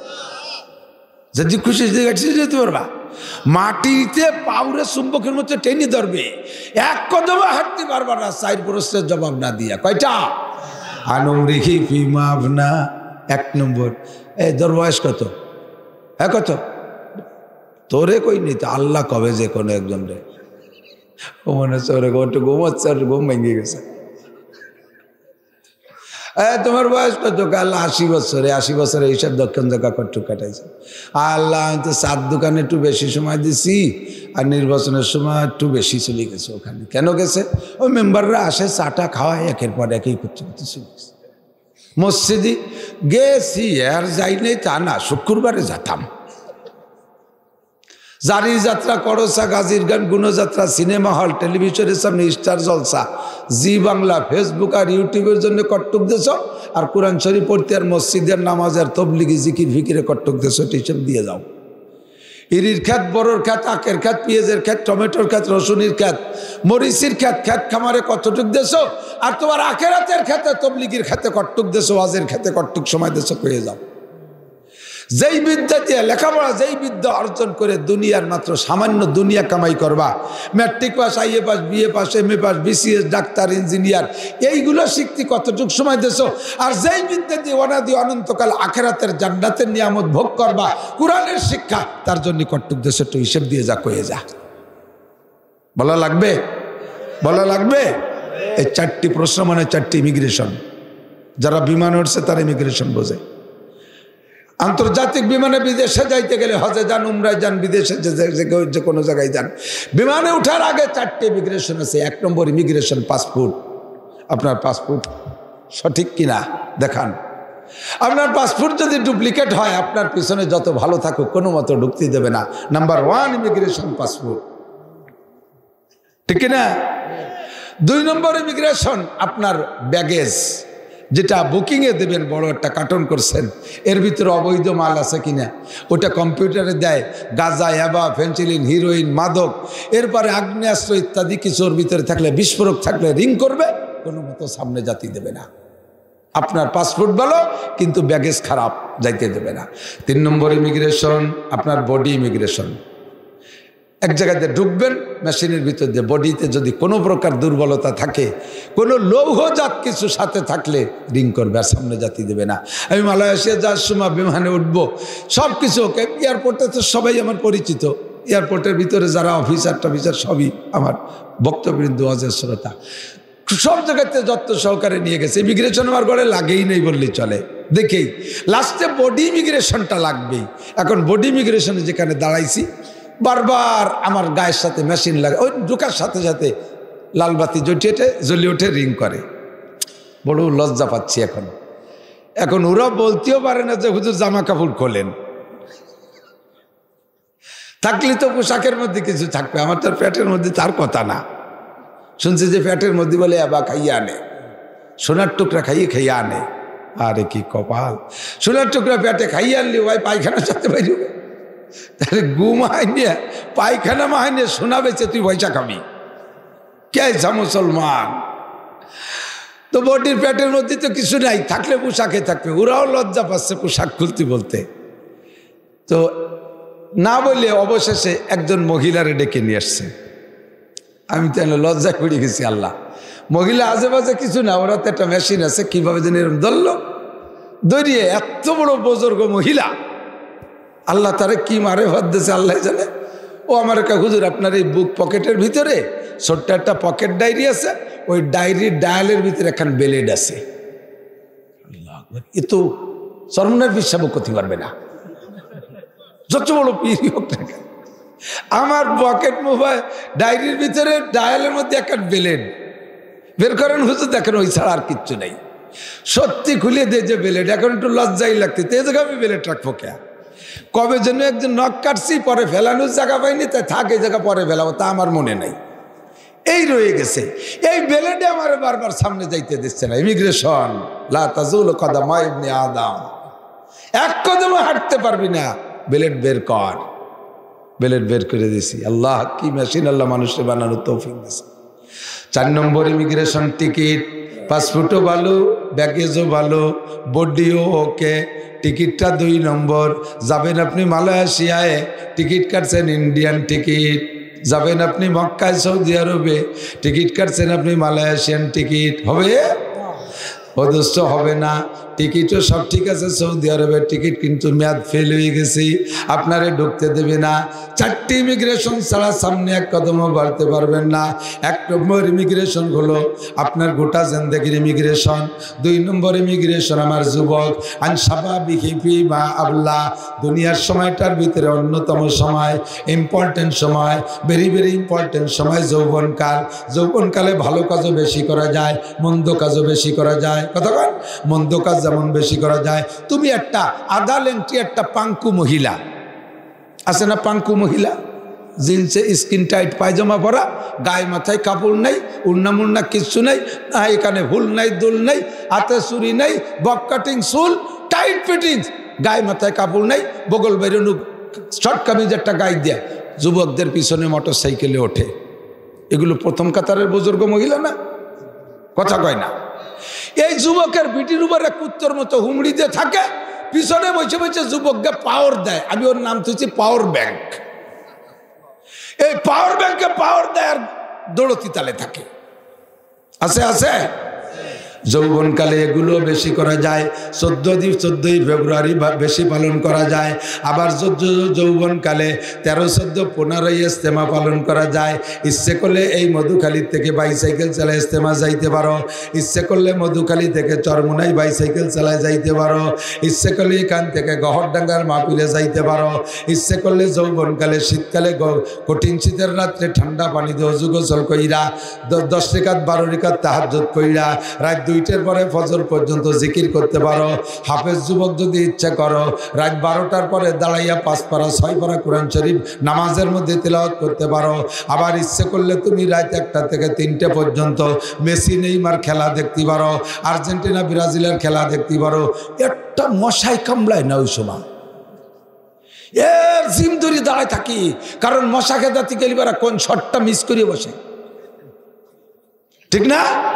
যদি খুশি যেতে পারবা, মাটিতে পাউরে চুম্বকের মধ্যে টেনে ধরবে, এক কদমে হাঁটতে পারবা না চার প্রশ্নের জবাব না দিয়া। কয়টা? আনুমরিহি ফিমা আবনা, এক নম্বর। এই তোর বয়স কত? হ্যাঁ কত? তোরে কই নি তো আল্লাহ কবে যে কোনো একজন রে ও মনে হচ্ছে ওরে একটু ঘুমাচ্ছে, আর ঘুম ভেঙে গেছে। তোমার বয়স কত? আল্লাহ 80 বছরে। 80 বছরে এইসব দক্ষিণ দেখা কট্টু কাটাইছে। আল্লাহ আমি তো চার দোকানে একটু বেশি সময় দিছি, আর নির্বাচনের সময় একটু বেশি চলে গেছে ওখানে। কেন গেছে? ওই মেম্বাররা আসে চাটা খাওয়ায় একের পর একই করতে করতে চলে গেছে। মসজিদে গেছি আর যাই নেই তা না, শুক্রবারে যেতাম। জারি যাত্রা, করসা, গাজীর গান, গুণযাত্রা, সিনেমা হল, টেলিভিশনের সামনে স্টার জলসা, জি বাংলা, ফেসবুক আর ইউটিউবের জন্য কট্টুক দেশ, আর কোরআন শরীফ পড়তে আর মসজিদের নামাজের তবলিগি জিকির ফিকিরে কট্টুক দেশ, হিসেব দিয়ে যাও। ইরির খ্যাত, বড়োর খ্যাত, আখের খ্যাত, পেঁয়াজের খ্যাত, টমেটোর খ্যাত, রসুনের খ্যাত, মরিচির খ্যাত, খ্যাত খামারে কতটুক দেশ, আর তোমার আখেরাতের খ্যাতে তবলিগির খ্যাতে কট্টুক দেশ, ওয়াজের খ্যাতে কট্টুক সময় দেশ হয়ে যাও। যেই বিদ্যা দিয়ে লেখাপড়া, যেই বিদ্যা অর্জন করে দুনিয়ার মাত্র সামান্য দুনিয়া কামাই করবা, matric pass, IA pass, BA pass, MA pass, BCS, doctor, engineer, এইগুলো শিখতে কতটুক সময় দেছো? আর যেই বিদ্যা দিয়ে অনাদি অনন্তকাল আখেরাতের জান্নাতের নিয়ামত ভোগ করবা, কোরআনের শিক্ষা, তার জন্য কট্টুক দেশ একটু হিসেব দিয়ে যা কয়ে যা। বলা লাগবে? বলা লাগবে? এই 4টি প্রশ্ন মানে 4টি ইমিগ্রেশন। যারা বিমানে উঠছে তারা ইমিগ্রেশন বোঝে। আন্তর্জাতিক বিমানে বিদেশে যাইতে গেলে, হজে যান, উমরায় যান, বিদেশে যে কোনো জায়গায় যান, বিমানে ওঠার আগে 4টি ইমিগ্রেশন আছে। 1 নম্বর ইমিগ্রেশন পাসপোর্ট। আপনার পাসপোর্ট সঠিক কিনা দেখান। আপনার পাসপোর্ট যদি ডুপ্লিকেট হয়, আপনার পিছনে যত ভালো থাকুক কোনো মতো ঢুকতে দেবে না। নাম্বার 1 ইমিগ্রেশন পাসপোর্ট, ঠিক কিনা? 2 নম্বর ইমিগ্রেশন আপনার ব্যাগেজ, যেটা বুকিংয়ে দেবেন, বড় একটা কার্টন করছেন, এর ভিতরে অবৈধ মাল আছে কিনা ওটা কম্পিউটারে দেয়। গাঁজা, ইয়াবা, ফেন্সিলিন, হিরোইন, মাদক, এরপরে আগ্নেয়াস্ত্র ইত্যাদি কিছু ওর ভিতরে থাকলে, বিস্ফোরক থাকলে রিং করবে, কোনো মতো সামনে জাতি দেবে না। আপনার পাসপোর্ট ভালো কিন্তু ব্যাগেজ খারাপ, যাইতে দেবে না। 3 নম্বর ইমিগ্রেশন আপনার বডি ইমিগ্রেশন। এক জায়গাতে ঢুকবেন, মেশিনের ভিতর দিয়ে বডিতে যদি কোনো প্রকার দুর্বলতা থাকে, কোনো লৌহজাত কিছু সাথে থাকলে রিং করবে, আর সামনে জাতি দেবে না। আমি মালয়েশিয়া যাওয়ার সময় বিমানে উঠবো, সব কিছু ওকে। এয়ারপোর্টে তো সবাই আমার পরিচিত, এয়ারপোর্টের ভিতরে যারা অফিসার টফিসার সবই আমার বক্তবৃন্দ, ওয়াজের শ্রোতা, সব জায়গাতে যত্ন সহকারে নিয়ে গেছে। ইমিগ্রেশন আমার ঘরে লাগেই নেই বললেই চলে। দেখেই লাস্টে বডি ইমিগ্রেশনটা লাগবেই। এখন বডি ইমিগ্রেশনে যেখানে দাঁড়াইছি, বারবার আমার গায়ের সাথে মেশিন লাগে, ওই ঢোকার সাথে সাথে লালবাতি জ্বলিয়ে ওঠে, রিং করে। বড় লজ্জা পাচ্ছি এখন ওরা বলতেও পারে না যে হুজুর জামা কাপড় খোলেন। থাকলে তো পোশাকের মধ্যে কিছু থাকবে, আমার তার পেটের মধ্যে তার কথা না। শুনছি যে পেটের মধ্যে বলে আবা খাইয়ে আনে, সোনার টুকরা খাইয়ে আনে। আরে কি কপাল! সোনার টুকরা পেটে খাইয়ে আনলি ভাই পায়খানা চাতে পারি, তাহলে ঘুমাই নিয়ে পায়খানা মাহাই নিয়ে সোনা বেচে তুই পয়সা খাবি কেসা মুসলমান? তো বডির পেটের মধ্যে তো কিছু নাই, থাকলে পোশাকে থাকবে। ওরাও লজ্জা পাচ্ছে পোশাক খুলতে বলতে। তো না বলে অবশেষে একজন মহিলারে ডেকে নিয়ে আসছে। আমি তাহলে লজ্জায় পড়ে গেছি। আল্লাহ, মহিলা আশেপাশে কিছু না, ওরা তো একটা মেশিন আছে, কিভাবে যেন এরকম ধরলো, দৌড়িয়ে এত বড় বুজুর্গ মহিলা, আল্লাহ তারে কি মারে ভাত দিয়েছে আল্লাহ জানে। ও আমার একটা হুজুর, আপনার এই বুক পকেটের ভিতরে ছোট্ট একটা পকেট ডায়েরি আছে, ওই ডায়েরির ডায়ালের ভিতরে একখান ব্লেড আছে। এ তো চরমনার পিসাবও করতে পারবে না, যত বড় পীর হোক না কেন। আমার পকেট মোবাইল ডায়েরির ভিতরে ডায়ালের মধ্যে একটা ব্লেড বের করেন হুজুর, দেখেন ওই ছাড়া আর কিচ্ছু নেই। সত্যি খুলে দিয়ে যে ব্লেড, এখন একটু লজ্জাই লাগতে, এই জায়গায় আমি ব্লেড রাখবো কে? কবে যেন একজন নখ কাটছি, পরে ফেলানোর জায়গা পাইনি, তাই থাক এই জায়গা পরে ফেলাবো, তা আমার মনে নাই, এই রয়ে গেছে। এই ব্লেডে আমার বারবার সামনে যাইতে দিচ্ছে না। ইমিগ্রেশন লা তাজুল কদমা ইবনে আদম, এক কদমও হাঁটতে পারবি না, ব্লেড বের কর। ব্লেড বের করে দিছি। আল্লাহ কি মেশিন আল্লাহ মানুষের বানানোর তৌফিক দিয়েছে। 4 নম্বর ইমিগ্রেশন টিকিট, পাসপোর্টও ভালো, ব্যাগেজও ভালো, বডিও ওকে। টিকিটটা 2 নম্বর। যাবেন আপনি মালয়েশিয়ায়, টিকিট কাটছেন ইন্ডিয়ান টিকিট। যাবেন আপনি মক্কায় সৌদি আরবে, টিকিট কাটছেন আপনি মালয়েশিয়ান টিকিট। হবে? অদৃশ্য হবে না। টিকিটও সব ঠিক আছে, সৌদি আরবের টিকিট কিন্তু মেয়াদ ফেল হয়ে গেছে, আপনারে ঢুকতে দেবে না। 4টি ইমিগ্রেশন ছাড়া সামনে এক কদমও বাড়তে পারবেন না। 1 নম্বর ইমিগ্রেশন হলো আপনার গোটা জিন্দেগির ইমিগ্রেশন। 2 নম্বর ইমিগ্রেশন আমার যুবক, আন শাবাবিহি ফিমা আবলা, দুনিয়ার সময়টার ভিতরে অন্যতম সময়, ইম্পর্টেন্ট সময়, ভেরি ভেরি ইম্পর্টেন্ট সময় যৌবনকাল। যৌবনকালে ভালো কাজও বেশি করা যায়, মন্দ কাজও বেশি করা যায়। কথা বল, মন্দ কাজ যেমন বেশি করা যায়। তুমি একটা আধা লেংটি একটা পাঙ্কু মহিলা আছে না, পাঙ্কু মহিলা, জিন্সে স্কিন টাইট পায়জামা পরা, গায়ে মাথায় কাপড় নাই, উন্না মুন্না কিচ্ছু নাই, এখানে হুল নাই, দুল নাই, হাতে চুরি নাই, বক কাটিং চুল, টাইট ফিটিং, গায়ে মাথায় কাপড় নাই, বগল বেরোনো শর্ট কামিজ একটা গায়ে দেয়া, যুবকদের পিছনে মোটর সাইকেলে ওঠে। এগুলো প্রথম কাতারের বুজুর্গ মহিলা না? কথা কয় না। এই যুবকের পিঠির উপরে কুত্তর মতো হুমড়ি দিয়ে থাকে, পিছনে বসে বসে যুবককে পাওয়ার দেয়। আমি ওর নাম তুলছি পাওয়ার ব্যাংক। এই পাওয়ার ব্যাংকে পাওয়ার দেয় আর দৌড়তি তালে থাকে। আছে আছে। যৌবনকালে এগুলো বেশি করা যায়। 14ই ফেব্রুয়ারি বেশি পালন করা যায়। আবার যৌবনকালে 13, 14, 15ই ইজতেমা পালন করা যায়। ইচ্ছে করলে এই মধুখালী থেকে বাইসাইকেল চালায় ইজতেমা যাইতে পারো, ইচ্ছে করলে মধুখালী থেকে চরমুনাই বাইসাইকেল চালায় যাইতে পারো, ইচ্ছে করলে এখান থেকে গহরডাঙ্গার মাহফিলে যাইতে পারো, ইচ্ছে করলে যৌবনকালে শীতকালে কঠিন শীতের রাত্রে ঠান্ডা পানি দিয়ে ওযু গোসল কইরা 10 রাকাত 12 রাকাত তাহাজ্জুদ কইরা রাত 2টার পরে ফজর পর্যন্ত জিকির করতে পারো। হাফেজ যুবক যদি ইচ্ছা করো রাত 12টার পরে দাঁড়াইয়া 5 পারা 6 পারা কোরআন শরীফ নামাজের মধ্যে তেলাওয়াত করতে পারো। আবার ইচ্ছে করলে তুমি রাত 1টা থেকে 3টে পর্যন্ত মেসি নেইমার খেলা দেখতে পারো, আর্জেন্টিনা ব্রাজিলের খেলা দেখতে পারো। একটা মশাই কামড়ায় না ওই সময়, এর জিম ধরে দাঁড়ায় থাকি, কারণ মশা খেদাতে গেলে কোন শটটা মিস করে বসে, ঠিক না?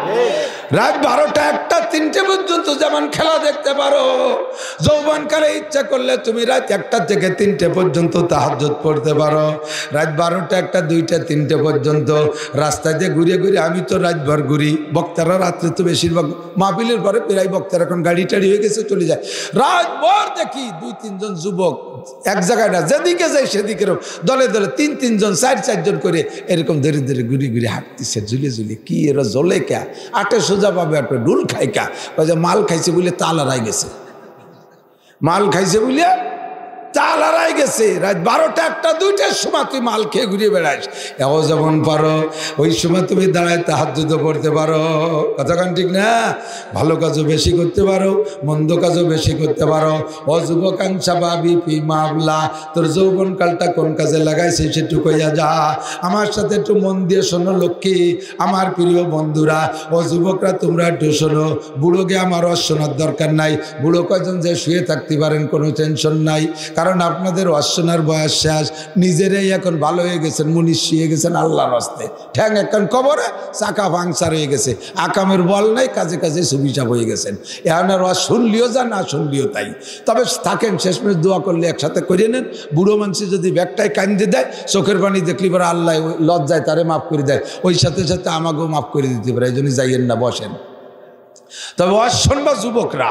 রাত 12টা 1টা 3টে পর্যন্ত যেমন খেলা দেখতে পারো, যৌবনকালে ইচ্ছা করলে তুমি রাত 1টা থেকে 3টে পর্যন্ত তাহাজ্জুদ পড়তে পারো। রাত 12টা 1টা 2টা 3টে পর্যন্ত রাস্তায় দিয়ে ঘুরে ঘুরে, আমি তো রাতভর ঘুরি, বক্তারা রাত্রে তো বেশিরভাগ মাহফিলের পরে প্রায় বক্তারা এখন গাড়ি টাড়ি হয়ে গেছে চলে যায়, রাতভর দেখি 2-3 জন যুবক এক জায়গায় না, যেদিকে যায় সেদিকে দলে দলে 3-3 জন 4-4 জন করে এরকম ধীরে ধীরে ঘুরে ঘুরে হাঁটতেছে ঝুলে ঝুলে। কি এরা জ্বলে কা, আটে সোজা পাবে একটা ডুল খাই কা, মাল খাইছে বলে তাল হারাই গেছে, মাল খাইছে বলে তাল হারাই গেছে। রাত 12টা 1টা 2টার সময় তুই মাল খেয়ে ঘুরে বেড়াস, এও যেমন পারো ওই সময় তুমি দাঁড়ায় তাহাজ্জুদ পড়তে পারো। কথাখান ঠিক না? ভালো কাজও বেশি করতে পারো, মন্দ কাজও বেশি করতে পারো। ও যুবকাঞ্চা ভাবি পি মামলা, তোর যৌবনকালটা কোন কাজে লাগাইছে সেটু কইয়া যা। আমার সাথে একটু মন দিয়ে শোনো লক্ষ্মী, আমার প্রিয় বন্ধুরা, ও যুবকরা তোমরা একটু শোনো। বুড়োকে আমার শোনার দরকার নাই, বুড়ো কয়জন যে শুয়ে থাকতে পারেন কোনো টেনশন নাই, কারণ আপনাদের অশ্বনার বয়স শেষ, নিজেরাই এখন ভালো হয়ে গেছেন, মুনিশ হয়ে গেছেন আল্লাহর হস্তে, ঠ্যাং এখন কবরে চাকা পাংচার হয়ে গেছে, আকামের বল নাই, কাজে কাজে সুবিচাপ হয়ে গেছেন। এখন আর শুনলিও যা না শুনলিও তাই। তবে থাকেন, শেষমেশ দোয়া করলে একসাথে করে নেন। বুড়ো মানুষ যদি ব্যাগটায় কান্দে দেয়, চোখের পানি দেখলি পরে আল্লাহ লজ্জায় তারে মাফ করে দেয়, ওই সাথে সাথে আমাকেও মাফ করে দিতে পারে, এই জন্য যাইয়েন না, বসেন। তবে অশ্বন বা যুবকরা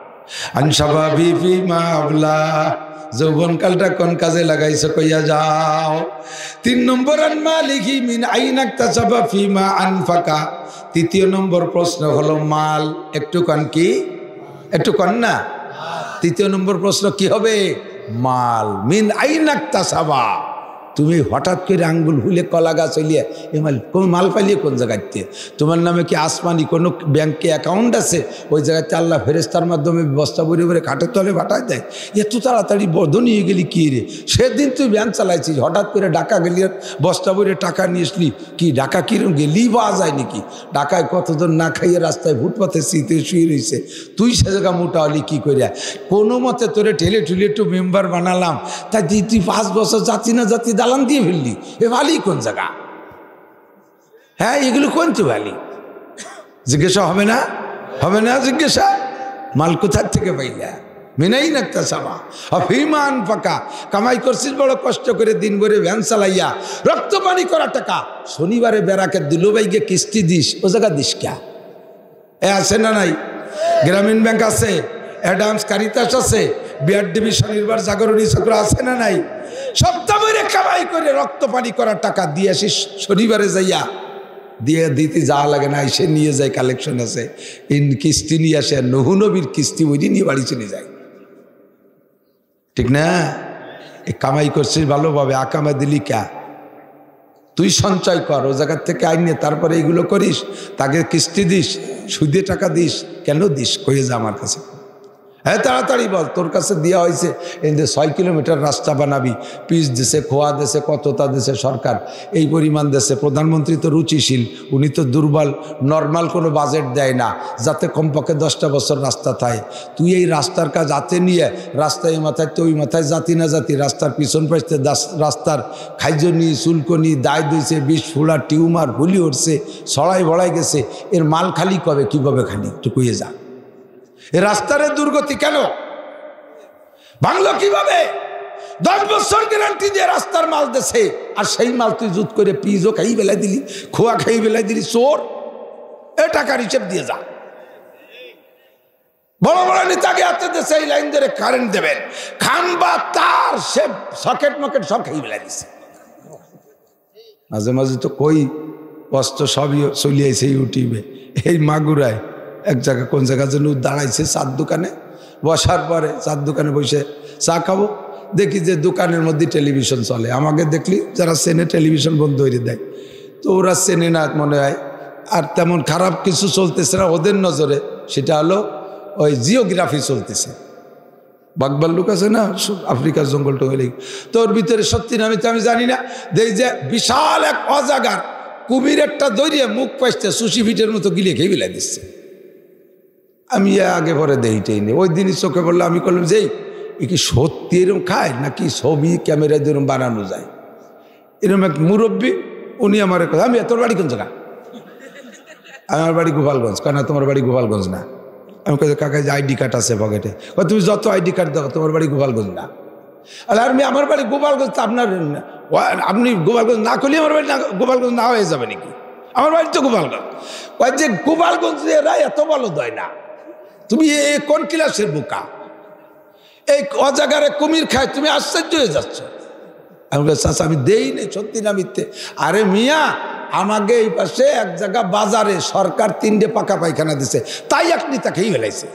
আনসাবাবি ফি মাবলা, যৌবনকালটা কোন কাজে লাগাইছো কইয়া যাও। 3 নম্বর আন মালিহি মিন আইনাক তাসাবা ফিমা আনফাকা। 3য় নম্বর প্রশ্ন হলো মাল। একটু কন কি, একটু কন না। 3য় নম্বর প্রশ্ন কি হবে? মাল। মিন আইনাক তাসাবা, তুমি হঠাৎ করে আঙ্গুল হুলে কলা গাছ হইলে এ মাল পাইলিয়ে কোন জায়গাতে? তোমার নামে কি আসমানি কোনো ব্যাংকে অ্যাকাউন্ট আছে? ওই জায়গাতে আল্লাহ ফেরেস্তার মাধ্যমে বস্তা ভরে ভরে খাটের তলে পাঠায় দেয়। এত তাড়াতাড়ি বদনি হয়ে গেলি কি রে? সেদিন তুই ব্যাংক চালাইছিস, হঠাৎ করে ডাকা গেলি, বস্তা ভরে টাকা নিয়ে আসলি, কি ডাকা কিরম গেলি পাওয়া যায় নাকি? ডাকায় কতজন না খাইয়ে রাস্তায় ফুটপাথে শীতে শুয়ে রয়েছে, তুই সে জায়গা মোটা হলি কি করিয়া? কোনো মতে তোরে ঠেলে ঠুলে একটু মেম্বার বানালাম, তাই তুই 5 বছর জাতি না জাতি দালান দিয়ে ফেললি। এ ভালি কোন জায়গা? হ্যাঁ, এগুলো কোন তো ভালি? জিজ্ঞাসা হবে না? হবে না জিজ্ঞাসা? মাল কোথার থেকে পাইলা? মিনাই নাকতা সাবা অভিমান পাকা, কামাই করছিস বড় কষ্ট করে, দিন ভরে ভ্যান চালাইয়া রক্ত পানি করা টাকা, শনিবারে বেড়াকে দুলোবাইকে কিস্তি দিস, ও জায়গা দিস ক্যা? এ আছে না নাই? গ্রামীণ ব্যাংক আছে, অ্যাডামস কারিতাস আছে, বিআরডিবি স্বনির্ভর জাগরণী চক্র আছে না নাই? সপ্তাহ ভরে কামাই করে রক্ত পানি করা টাকা দিয়ে আসিস, শনিবারে যাইয়া দিয়ে দিতে যাওয়া লাগে না, এসে নিয়ে যায়, কালেকশন আছে, কিস্তি নিয়ে আসে, নহু নবীর কিস্তি ওই নিয়ে বাড়ি চলে যায়, ঠিক না? এ কামাই করছিস ভালোভাবে, আকামা দিলি ক্যা? তুই সঞ্চয় কর, ও জায়গার থেকে আইনে তারপরে এইগুলো করিস, তাকে কিস্তি দিস, সুদে টাকা দিস, কেন দিস? কয়ে যা আমার কাছে। হ্যাঁ, তাড়াতাড়ি বল, তোর কাছে দেওয়া হয়েছে এই যে 6 কিলোমিটার রাস্তা বানাবি, পিচ দেশে, খোয়া দেশে, কতটা দেশে সরকার এই পরিমাণ দেশে। প্রধানমন্ত্রী তো রুচিশীল, উনি তো দুর্বল, নর্মাল কোনো বাজেট দেয় না, যাতে কমপক্ষে 10টা বছর রাস্তা থাকে। তুই এই রাস্তার কাজ হাতে নিয়ে রাস্তায় এই মাথায় তো ওই মাথায় জাতি না জাতি, রাস্তার পিছন পাশে রাস্তার খাইজনি, চুলকনি, দায় দিয়েছে, বিষ ফুলা, টিউমার, ভুলি উঠছে, ছড়াই ভড়াই গেছে, এর মাল খালি কবে, কীভাবে খালি একটু কইয়ে যা। এ রাস্তার দুর্গতি কেন বাংলা? কিভাবে 10 বছর গ্যারান্টি দিয়ে রাস্তার মাল দেশে, আর সেই মাল তুই জুত করে পিজও খাই বেলাই দিলি, খোয়া খাই বেলাই দিলি, চোর। এ টাকার হিসেব দিয়ে যা, বড় বড় নেতাকে হাতে দেশে এই লাইন ধরে কারেন্ট দেবেন, খাম্বা তার সে সকেট মকেট সব খেয়ে ফেলে দিচ্ছে। মাঝে মাঝে তো কই কষ্ট সবই চলিয়েছে ইউটিউবে। এই মাগুরায় এক জায়গায় কোন জায়গার জন্য দাঁড়াইছে চার দোকানে, বসার পরে চার দোকানে বসে চা খাবো, দেখি যে দোকানের মধ্যে টেলিভিশন চলে। আমাকে দেখলি যারা চেনে টেলিভিশন বন্ধ করে দেয়, তো ওরা চেনে না মনে হয়, আর তেমন খারাপ কিছু চলতেছে না ওদের নজরে। সেটা হলো ওই জিওগ্রাফি চলতেছে, বাঘবাল্লুক আছে না আফ্রিকার জঙ্গল টঙ্গল, তো ওর ভিতরে সত্যি না আমি জানি না। দেখ যে বিশাল এক অজাগার কুমির একটা দৌড়িয়ে মুখ পাইছে সুশি ফিটের মতো গিলে খেয়ে বিলাই দিচ্ছে। আমি আগে পরে দেইটাই নেই, ওই দিনই চোখে পড়লো। আমি করলাম যে এ কি সত্যি এরকম খায় নাকি ছবি ক্যামেরায় যেরকম বানানো যায়। এরকম এক মুরব্বী, উনি আমার কথা, আমি তোর বাড়ি কোন জায়গা? আমার বাড়ি গোপালগঞ্জ। কেন তোমার বাড়ি গোপালগঞ্জ না? আমি কে কাকা যে আইডি কার্ড আছে পকেটে, তুমি যত আইডি কার্ড দেখো তোমার বাড়ি গোপালগঞ্জ না। আর আমি আমার বাড়ি গোপালগঞ্জ, তো আপনার আপনি গোপালগঞ্জ না করলে আমার বাড়ি না গোপালগঞ্জ না হয়ে যাবে নাকি? আমার বাড়ি তো গোপালগঞ্জ। যে গোপালগঞ্জ এরা এত বলদ হয় না, তুমি কোন ক্লাসের বোকা? এই অজাগারে কুমির খায়, তুমি আশ্চর্য হয়ে যাচ্ছ। আমি চাচা আমি দেই নেই, সত্যি না মিথ্যে? আরে মিয়া, আমাকে এই পাশে এক জায়গা বাজারে সরকার 3টে পাকা পায়খানা দিছে, তাই এক নেতা খেয়ে ফেলাইছে।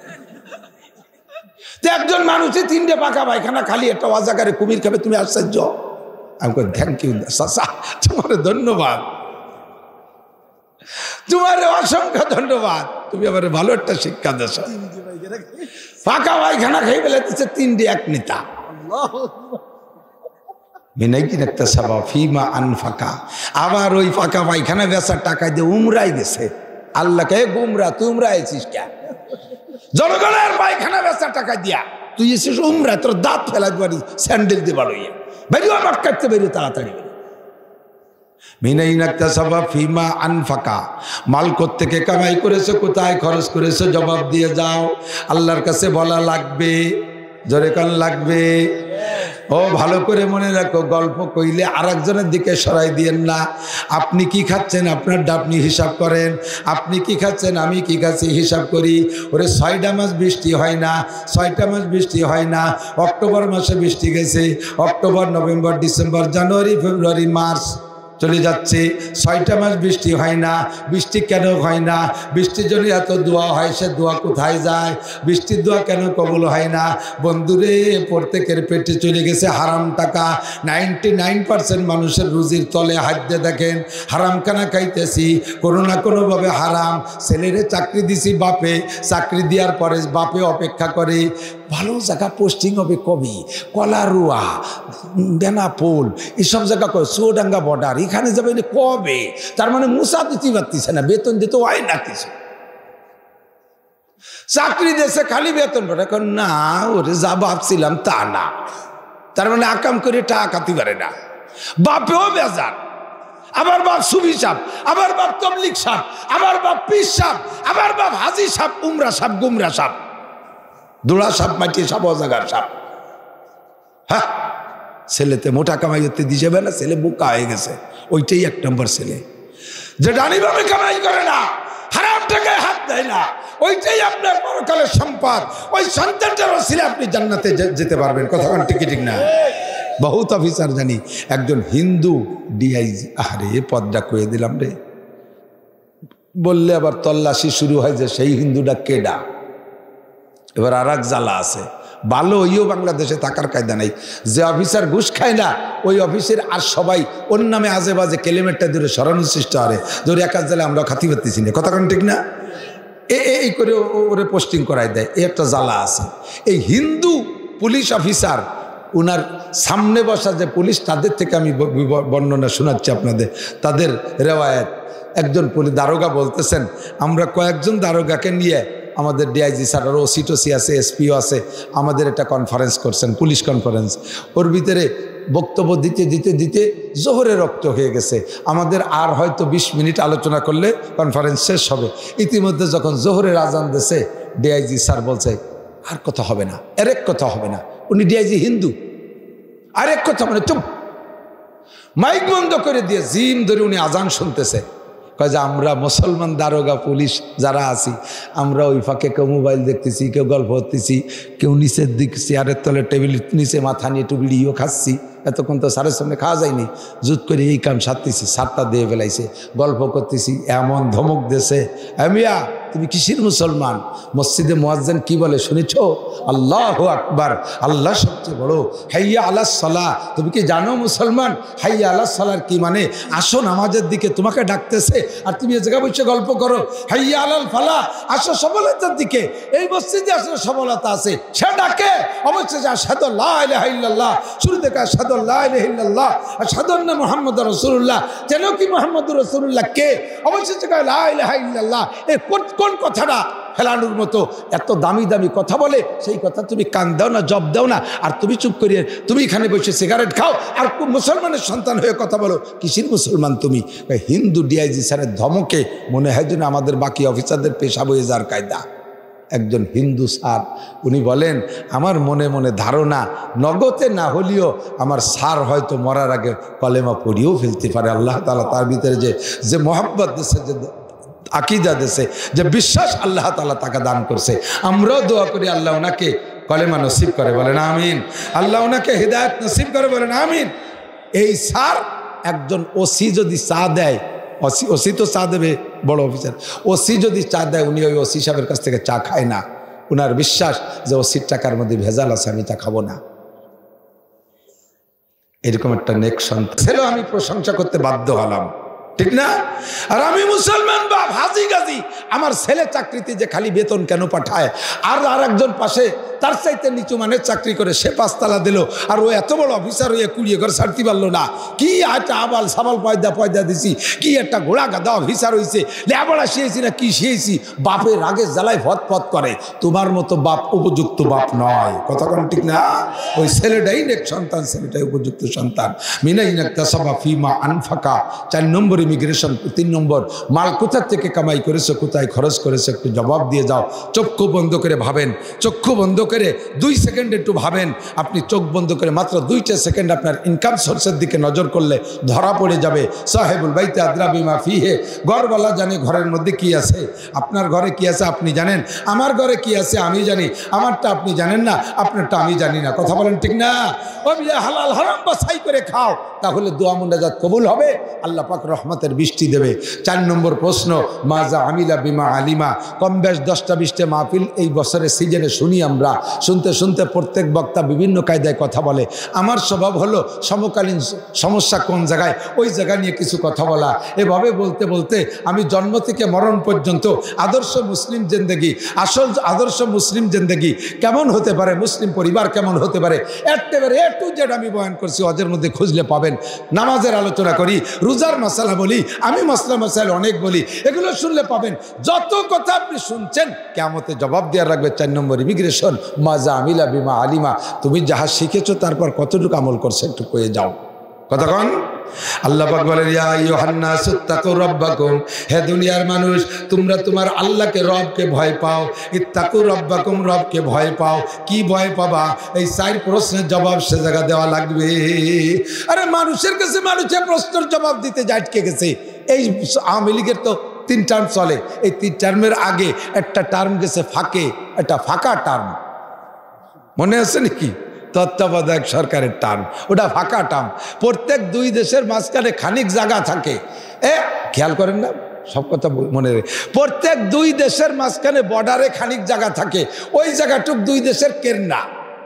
একজন মানুষই 3টে পাকা পায়খানা খালি একটা অজাগারে কুমির খাবে, তুমি আশ্চর্য? আমি থ্যাংক ইউ চাচা, তোমার ধন্যবাদ, তোমার অসংখ্য ধন্যবাদ, তুমি আবার ভালো একটা শিক্ষা দেশ। পাকা পায়খানা খেয়ে ফেলাইতেছে 3টে এক নেতা। আবার ওই ফাঁকা পায়খানা বেচার টাকা দিয়ে উমরাই গেছে। আল্লাহকে গুমরা, তুই উমরা আইছিস কে? জনগণের পায়খানা বেচার টাকা দিয়া তুই এসেছিস উমরা, তোর দাঁত ফেলাই পারি স্যান্ডেল দিয়ে বাড়িয়ে বেরিয়ে আমার কাটতে বেরিয়ে তাড়াতাড়ি মাল কোত্থেকে কামাই করেছে, কোথায় খরচ করেছে, জবাব দিয়ে যাও। আল্লাহর কাছে বলা লাগবে, জোরে কান লাগবে। ও ভালো করে মনে রাখো, গল্প কইলে আর একজনের দিকে সরাই দিয়েন না। আপনি কি খাচ্ছেন আপনারটা আপনি হিসাব করেন, আপনি কি খাচ্ছেন আমি কি খাচ্ছি হিসাব করি। ওরে 6টা মাস বৃষ্টি হয় না, 6টা মাস বৃষ্টি হয় না। অক্টোবর মাসে বৃষ্টি গেছে, October November December January February March চলে যাচ্ছে, 6টা মাস বৃষ্টি হয় না। বৃষ্টি কেন হয় না? বৃষ্টির জন্য এত দোয়া হয়, সে দোয়া কোথায় যায়? বৃষ্টির দোয়া কেন কবুল হয় না? বন্ধুরে, প্রত্যেকের পেটে চলে গেছে হারাম টাকা। 99% মানুষের রুজির তলে হাত দিয়ে দেখেন হারাম খানা খাইতেছি, কোনো না কোনোভাবে হারাম। ছেলেরে চাকরি দিছি বাপে, চাকরি দেওয়ার পরে বাপে অপেক্ষা করে ভালো জায়গা পোস্টিং হবে কবি, কলারুয়া, বেনাপোল, এসব জায়গা করে চুয়াডাঙ্গা বর্ডার, এখানে যাবে কবে? তার মানে মুসা দিতে পারতেছে না, বেতন দিতে হয় না কিছু। চাকরি দেশে খালি বেতন পাঠায়, না ওরে যা ভাবছিলাম তা না। তার মানে আকাম করে টাকা খাতে পারে না, বাপেও বেজার। আবার বাপ সুফি সাপ, আবার বাপ তবলিগ সাপ, আবার বাপ পীর সাপ, আবার বাপ হাজি সাপ, উমরা সাপ, গুমরা সাপ, দোড়া সাপ, মাটি সাপ, অজাগার সাপ। হ্যাঁ, ছেলেতে মোটা কামাই হতে দিয়ে যাবে না, ছেলে বোকা হয়ে গেছে। ওইটাই 1 নম্বর ছেলে, যে ডানিভাবে কামাই করে না, হারাম টাকায় হাত দেয় না, ওইটাই আপনার পরকালের সম্পদ। ওই সন্তানটারও ছেলে আপনি জান্নাতে যেতে পারবেন। কথা ঠিক না? বহুত অফিসার জানি, একজন হিন্দু ডিআইজি, আরে পদটা কয়ে দিলাম রে, বললে আবার তল্লাশি শুরু হয় যে সেই হিন্দুটা কেডা। এবার আর এক জ্বালা আছে, ভালো ওইও বাংলাদেশে থাকার কায়দা নাই। যে অফিসার ঘুষ খায় না, ওই অফিসের আর সবাই ওর নামে আজে বাজে কেলেমেটটা ধরে সরানোর চেষ্টা করে, ধরে একাজ জ্বালে আমরা খাতি পারতেছি না। কথা ঠিক না? এই করে ওরে পোস্টিং করাই দেয়, এই একটা জ্বালা আছে। এই হিন্দু পুলিশ অফিসার, ওনার সামনে বসা যে পুলিশ, তাদের থেকে আমি বর্ণনা শোনাচ্ছি আপনাদের, তাদের রেওয়ায়ত। একজন পুলিশ দারোগা বলতেছেন, আমরা কয়েকজন দারোগাকে নিয়ে, আমাদের ডিআইজি স্যার আর ওসি টোসি আছে, এসপিও আছে, আমাদের একটা কনফারেন্স করছেন, পুলিশ কনফারেন্স। ওর ভিতরে বক্তব্য দিতে দিতে দিতে জোহরে রক্ত হয়ে গেছে। আমাদের আর হয়তো 20 মিনিট আলোচনা করলে কনফারেন্স শেষ হবে। ইতিমধ্যে যখন জোহরের আজান দিয়েছে, ডিআইজি স্যার বলছে আর কথা হবে না, আরেক কথা হবে না। উনি ডিআইজি হিন্দু, আরেক কথা মানে চুপ। মাইক বন্ধ করে দিয়ে জিম ধরে উনি আজান শুনতেছে। কয় যে আমরা মুসলমান দারোগা পুলিশ যারা আছি আমরা ওই ফাঁকে কেউ মোবাইল দেখতেছি, কেউ গল্প করতেছি, কেউ নিচের দিক চেয়ারের তলে টেবিল নিচে মাথা নিয়ে একটু বিড়িও খাচ্ছি। এতক্ষণ তো স্যারের সামনে খাওয়া যায়নি, জুত করে এই কাম সারতেছি, সারটা দিয়ে ফেলাইছে, গল্প করতেছি, এমন ধমক দেশে। মিয়া তুমি কিসের মুসলমান? মসজিদে মুয়াজ্জিন কি বলে শুনেছ? আল্লাহু আকবার, আল্লাহ সবচেয়ে বড়। হাইয়া আলাস সালাহ, তুমি কি জানো মুসলমান হাইয়া আলাস সালার কি মানে? আসো নামাজের দিকে তোমাকে ডাকতেছে, আর তুমি এই জায়গায় বসে গল্প করো। হাইয়া আলাল ফালাহ, আসো সফলতার দিকে। এই মসজিদে আসলে সফলতা আছে, সে ডাকে অবশ্যই আশহাদু লা ইলাহা ইল্লাল্লাহ, শুরু থেকে আশহাদু লা ইলাহা ইল্লাল্লাহ, আশহাদু আন্না মুহাম্মাদুর রাসূলুল্লাহ। যেন কি মুহাম্মাদুর রাসূলুল্লাহ কে? অবশ্যই লা ইলাহা ইল্লাল্লাহ। এই কোন কথাটা ফেলানোর মতো এত দামি দামি কথা বলে, সেই কথা তুমি কান দাও না, জব দাও না, আর তুমি চুপ করিয়ে তুমি এখানে বসে সিগারেট খাও আর মুসলমানের সন্তান হয়ে কথা বলো। কিসের মুসলমান তুমি? হিন্দু ডিআইজি স্যারের ধমকে মনে হয় যেন আমাদের বাকি অফিসারদের পেশা বয়ে যাওয়ার কায়দা। একজন হিন্দু স্যার, উনি বলেন আমার মনে মনে ধারণা নগদে না হলেও আমার স্যার হয়তো মরার আগে কলেমা পড়িয়েও ফেলতে পারে। আল্লাহ তাআলা তার ভিতরে যে মহব্বত দেশে, যে আকিদা দেশে, যে বিশ্বাস আল্লাহ তাআলা তাকে দান করছে, আমরাও দোয়া করি আল্লাহ ওনাকে কলেমা নসিব করে, বলেন আমিন। আল্লাহ ওনাকে হিদায়াত নসিব করে, বলেন আমিন। এই স্যার একজন ওসি যদি চা দেয়, ওসি তো চা দেবে, বড় অফিসার, ওসি যদি চা দেয় উনি ওই ওসি সাহেবের কাছ থেকে চা খায় না। উনার বিশ্বাস যে ওসির টাকার মধ্যে ভেজাল আছে, আমি চা খাবো না। এরকম একটা নেক সন্তান ছিল, আমি প্রশংসা করতে বাধ্য হলাম, ঠিক না? আর আমি মুসলমান বাপ হাজি গাজি, আমার ছেলে চাকরিতে যে খালি বেতন কেন পাঠায়, আর একজন পাশে তার চাইতে নিচু মানের চাকরি করে, সে 5 তালা দিল, আর ও এত বড় অফিসার হয়ে 20 ঘর ছাড়তে পারলো না। কি একটা আবাল সাবাল পয়দা দিছি, কি একটা ঘোড়া গাদা অফিসার হয়েছে, লেবড়া শিয়েছি না কি শিয়েছি, বাপের আগে জ্বালায় ফত করে। তোমার মতো বাপ উপযুক্ত বাপ নয়, কথা কোন ঠিক না? ওই ছেলেটাই নেক সন্তান, ছেলেটাই উপযুক্ত সন্তান। মিনাইনাক্তাসাবা ফিমা আনফাকা, 4 নম্বর ইমিগ্রেশন। 3 নম্বর মাল কোথা থেকে কামাই করেছো, কোথায় খরচ করেছো, একটু জবাব দিয়ে যাও। চক্ষু বন্ধ করে ভাবেন, চক্ষু বন্ধ করে 2 সেকেন্ড একটু ভাবেন। আপনি চোখ বন্ধ করে মাত্র 2টা সেকেন্ড আপনার ইনকাম সোর্সের দিকে নজর করলে ধরা পড়ে যাবে। সাহেবুল বাইতে আদরা বিমা ফিহে, ঘরওয়ালা জানে ঘরের মধ্যে কি আছে। আপনার ঘরে কি আছে আপনি জানেন, আমার ঘরে কি আছে আমি জানি, আমারটা আপনি জানেন না, আপনারটা আমি জানি না, কথা বলেন ঠিক না? হালাল হারাম বাছাই করে খাও, তাহলে দোয়া মুনাজাত কবুল হবে, আল্লাহ পাক রহমতের বৃষ্টি দেবে। 4 নম্বর প্রশ্ন, মাজা আমিলা বিমা আলিমা। কম বেশ 10টা 20টা মাহফিল এই বছরের সিজনে শুনি আমরা। শুনতে শুনতে প্রত্যেক বক্তা বিভিন্ন কায়দায় কথা বলে। আমার স্বভাব হলো সমকালীন সমস্যা কোন জায়গায়, ওই জায়গা নিয়ে কিছু কথা বলা। এভাবে বলতে বলতে আমি জন্ম থেকে মরণ পর্যন্ত আদর্শ মুসলিম জিন্দেগি, আসল আদর্শ মুসলিম জিন্দেগি কেমন হতে পারে, মুসলিম পরিবার কেমন হতে পারে, একেবারে এ টু জেড আমি বয়ান করছি। হজের মধ্যে খুঁজলে পাবেন। নামাজের আলোচনা করি, রোজার মাসালা বলি, আমি মাসলা মাসাইল অনেক বলি, এগুলো শুনলে পাবেন। যত কথা আপনি শুনছেন কিয়ামতে জবাব দেওয়ার রাখবে। 4 নম্বর ইমিগ্রেশন, মাজা আমিলা বিমা আলিমা। তুমি যাহা শিখেছো তারপর কতটুকু আমল করছে একটু কয়ে যাও, কতক্ষণ? আল্লাহ পাক বলেন, ইয়া আইয়ুহান নাস ইত্তাকু রাব্বাকুম, হে দুনিয়ার মানুষ তোমরা তোমার আল্লাহকে রবকে ভয় পাও। ইত্তাকু রাব্বাকুম, রবকে ভয় পাও। কি ভয় পাবা? এই 4 প্রশ্নের জবাব সে জায়গা দেওয়া লাগবে। আরে মানুষের কাছে মানুষের প্রশ্নের জবাব দিতে আটকে গেছে। এই আওয়ামী লীগের তো 3 টার্ম চলে, এই 3 টার্মের আগে একটা টার্ম গেছে ফাঁকে, একটা ফাঁকা টার্ম, মনে আছে নাকি? তত্ত্বাবধায়ক সরকারের টার্ম, ওটা ফাঁকা টার্ম। প্রত্যেক 2 দেশের মাঝখানে খানিক জায়গা থাকে, খেয়াল করেন না? সব কথা মনে রে। প্রত্যেক 2 দেশের মাঝখানে বর্ডারে খানিক জায়গা থাকে, ওই জায়গাটুক 2 দেশের কেন্না,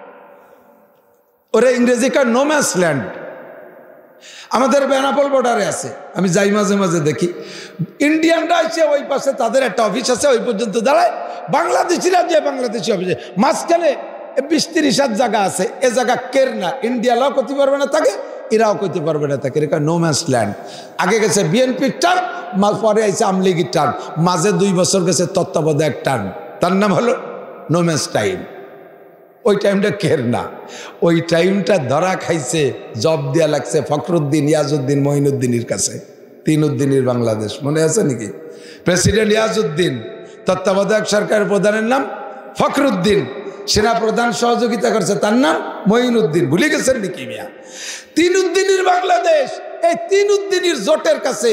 ওরা ইংরেজি কার নো ম্যানস ল্যান্ড। আমাদের বেনাপোল বর্ডারে আছে, আমি যাই মাঝে মাঝে দেখি। ইন্ডিয়ানরা এসে ওই পাশে তাদের একটা অফিস আছে, ওই পর্যন্ত দাঁড়ায়। বাংলাদেশিরা যে বাংলাদেশি অফিসে মাঝখানে 20-30 হাত জায়গা আছে, এ জায়গা কের না। ইন্ডিয়ালাও করতে পারবে না তাকে, এরাও করতে পারবে না তাকে। এটা নো ম্যানস ল্যান্ড। আগে গেছে বিএনপির টার্ম, পরে আইছে আওয়ামী লীগের টার্ম, মাঝে 2 বছর গেছে তত্ত্বাবধায়ক টার্ম, তার নাম হলো নো ম্যানস টাইম। ওই টাইমটা কের না, ওই টাইমটা ধরা খাইছে, জব দেওয়া লাগছে ফখরুদ্দিন, ইয়াজউদ্দিন, মঈনুদ্দিনের কাছে। 3 উদ্দিনের বাংলাদেশ, মনে আছে নাকি? প্রেসিডেন্ট ইয়াজউদ্দিন, তত্ত্বাবধায়ক সরকারের প্রধানের নাম ফখরুদ্দিন, সেনা প্রধান সহযোগিতা করছে তার নাম মঈনুদ্দিন। ভুলে গেছেন নাকি মিয়া? 3 উদ্দিনের বাংলাদেশ। এই 3 উদ্দিনের জোটের কাছে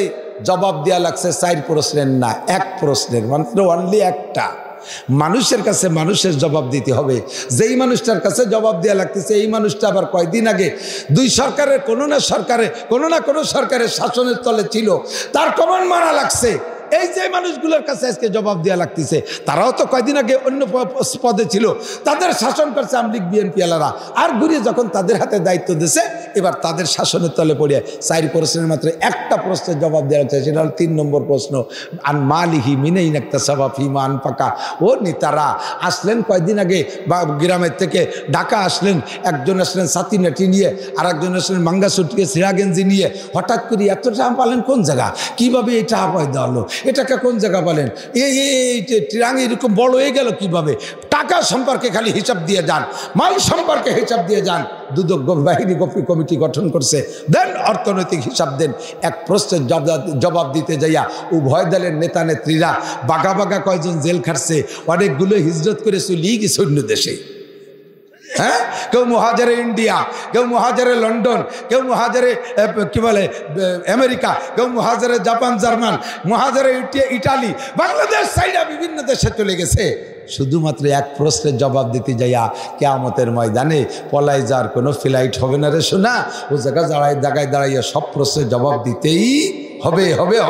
জবাব দেওয়া লাগছে 4 প্রশ্নের না, 1 প্রশ্নের, মাত্র অনলি একটা। মানুষের কাছে মানুষের জবাব দিতে হবে। যেই মানুষটার কাছে জবাব দেওয়া লাগতেছে এই মানুষটা আবার কয়েকদিন আগে 2 সরকারের কোনো না কোনো সরকারের শাসনের তলে ছিল, তার কমান্ড মারা লাগছে। এই যে মানুষগুলোর কাছে আজকে জবাব দেওয়া লাগতেছে, তারাও তো কয়েকদিন আগে অন্য পদে ছিল, তাদের শাসন করছে আওয়ামী লীগ বিএনপি আলারা, আর ঘুরিয়ে যখন তাদের হাতে দায়িত্ব দিয়েছে এবার তাদের শাসনের তলে পড়ে 4 প্রশ্নের মাত্র একটা প্রশ্নের জবাব দেওয়া হচ্ছে, সেটা হল 3 নম্বর প্রশ্ন, আন মালিহি মিনাই নাক্তা সাবাফি মান পাকা। ও নেতারা আসলেন কয়েকদিন আগে বা গ্রামের থেকে ঢাকা আসলেন, একজন আসলেন সাথী নাটি নিয়ে, আর একজন আসলেন মাঙ্গা সুটকে সিরাগেঞ্জি নিয়ে। হঠাৎ করে এত টাকা পালেন কোন জায়গা, কিভাবে এই টাকা পয়দা হলো, এটাকে কোন জায়গা বলেন, এই ট্রাং এরকম বড় হয়ে গেল কিভাবে? টাকা সম্পর্কে খালি হিসাব দিয়ে যান, মাল সম্পর্কে হিসাব দিয়ে যান। দুদক বাহিনী কমিটি গঠন করছে, দেন অর্থনৈতিক হিসাব দেন। 1 প্রশ্নের জবাব দিতে যাইয়া উভয় দলের নেতা নেত্রীরা বাঘা বাঘা কয়জন জেল খাটছে, অনেকগুলো হিজরত করে চলিয়ে গেছে অন্য দেশে। হ্যাঁ, কেউ মুহাজিরে ইন্ডিয়া, কেউ মুহাজিরে লন্ডন, কেউ মুহাজিরে কি বলে আমেরিকা, কেউ মুহাজিরে জাপান জার্মান, মুহাজিরে ইটালি, বাংলাদেশ সাইডা বিভিন্ন দেশে চলে গেছে। শুধুমাত্র 1 প্রশ্নের জবাব দিতে যাইয়া কিয়ামতের ময়দানে পলাই যার কোনো ফ্লাইট হবে না রে শোনা। ও জায়গায় দাঁড়াইয়া সব প্রশ্নের জবাব দিতেই হবে।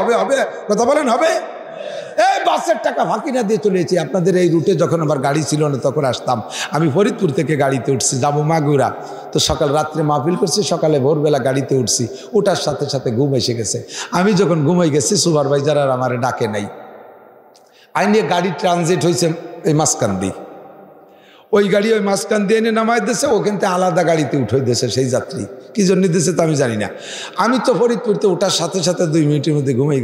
কথা বলেন হবে? এই বাসের টাকা ফাঁকি না দিয়ে চলেছি। আপনাদের এই রুটে যখন আমার গাড়ি ছিল না তখন আসতাম, আমি ফরিদপুর থেকে গাড়িতে উঠছি, যাবো মাগুরা। তো রাত্রে মাহফিল করছি, সকালে ভোরবেলা গাড়িতে উঠছি, ওটার সাথে সাথে ঘুম এসে গেছে। আমি যখন ঘুমাই গেছি সুপারভাইজার আর আমার ডাকে নাই। আইনে গাড়ি ট্রানজিট হয়েছে এই মাঝখান দিয়ে, ওই গাড়ি ওই মাঝখান দিয়ে এনে নামাই দিয়েছে, ওখান থেকে আলাদা গাড়িতে উঠে দিয়েছে সেই যাত্রী। কি জন্য দিয়েছে তো আমি জানি না। আমি তো ফরিদপুরতে ওঠার সাথে সাথে 2 মিনিটের মধ্যে ঘুমাই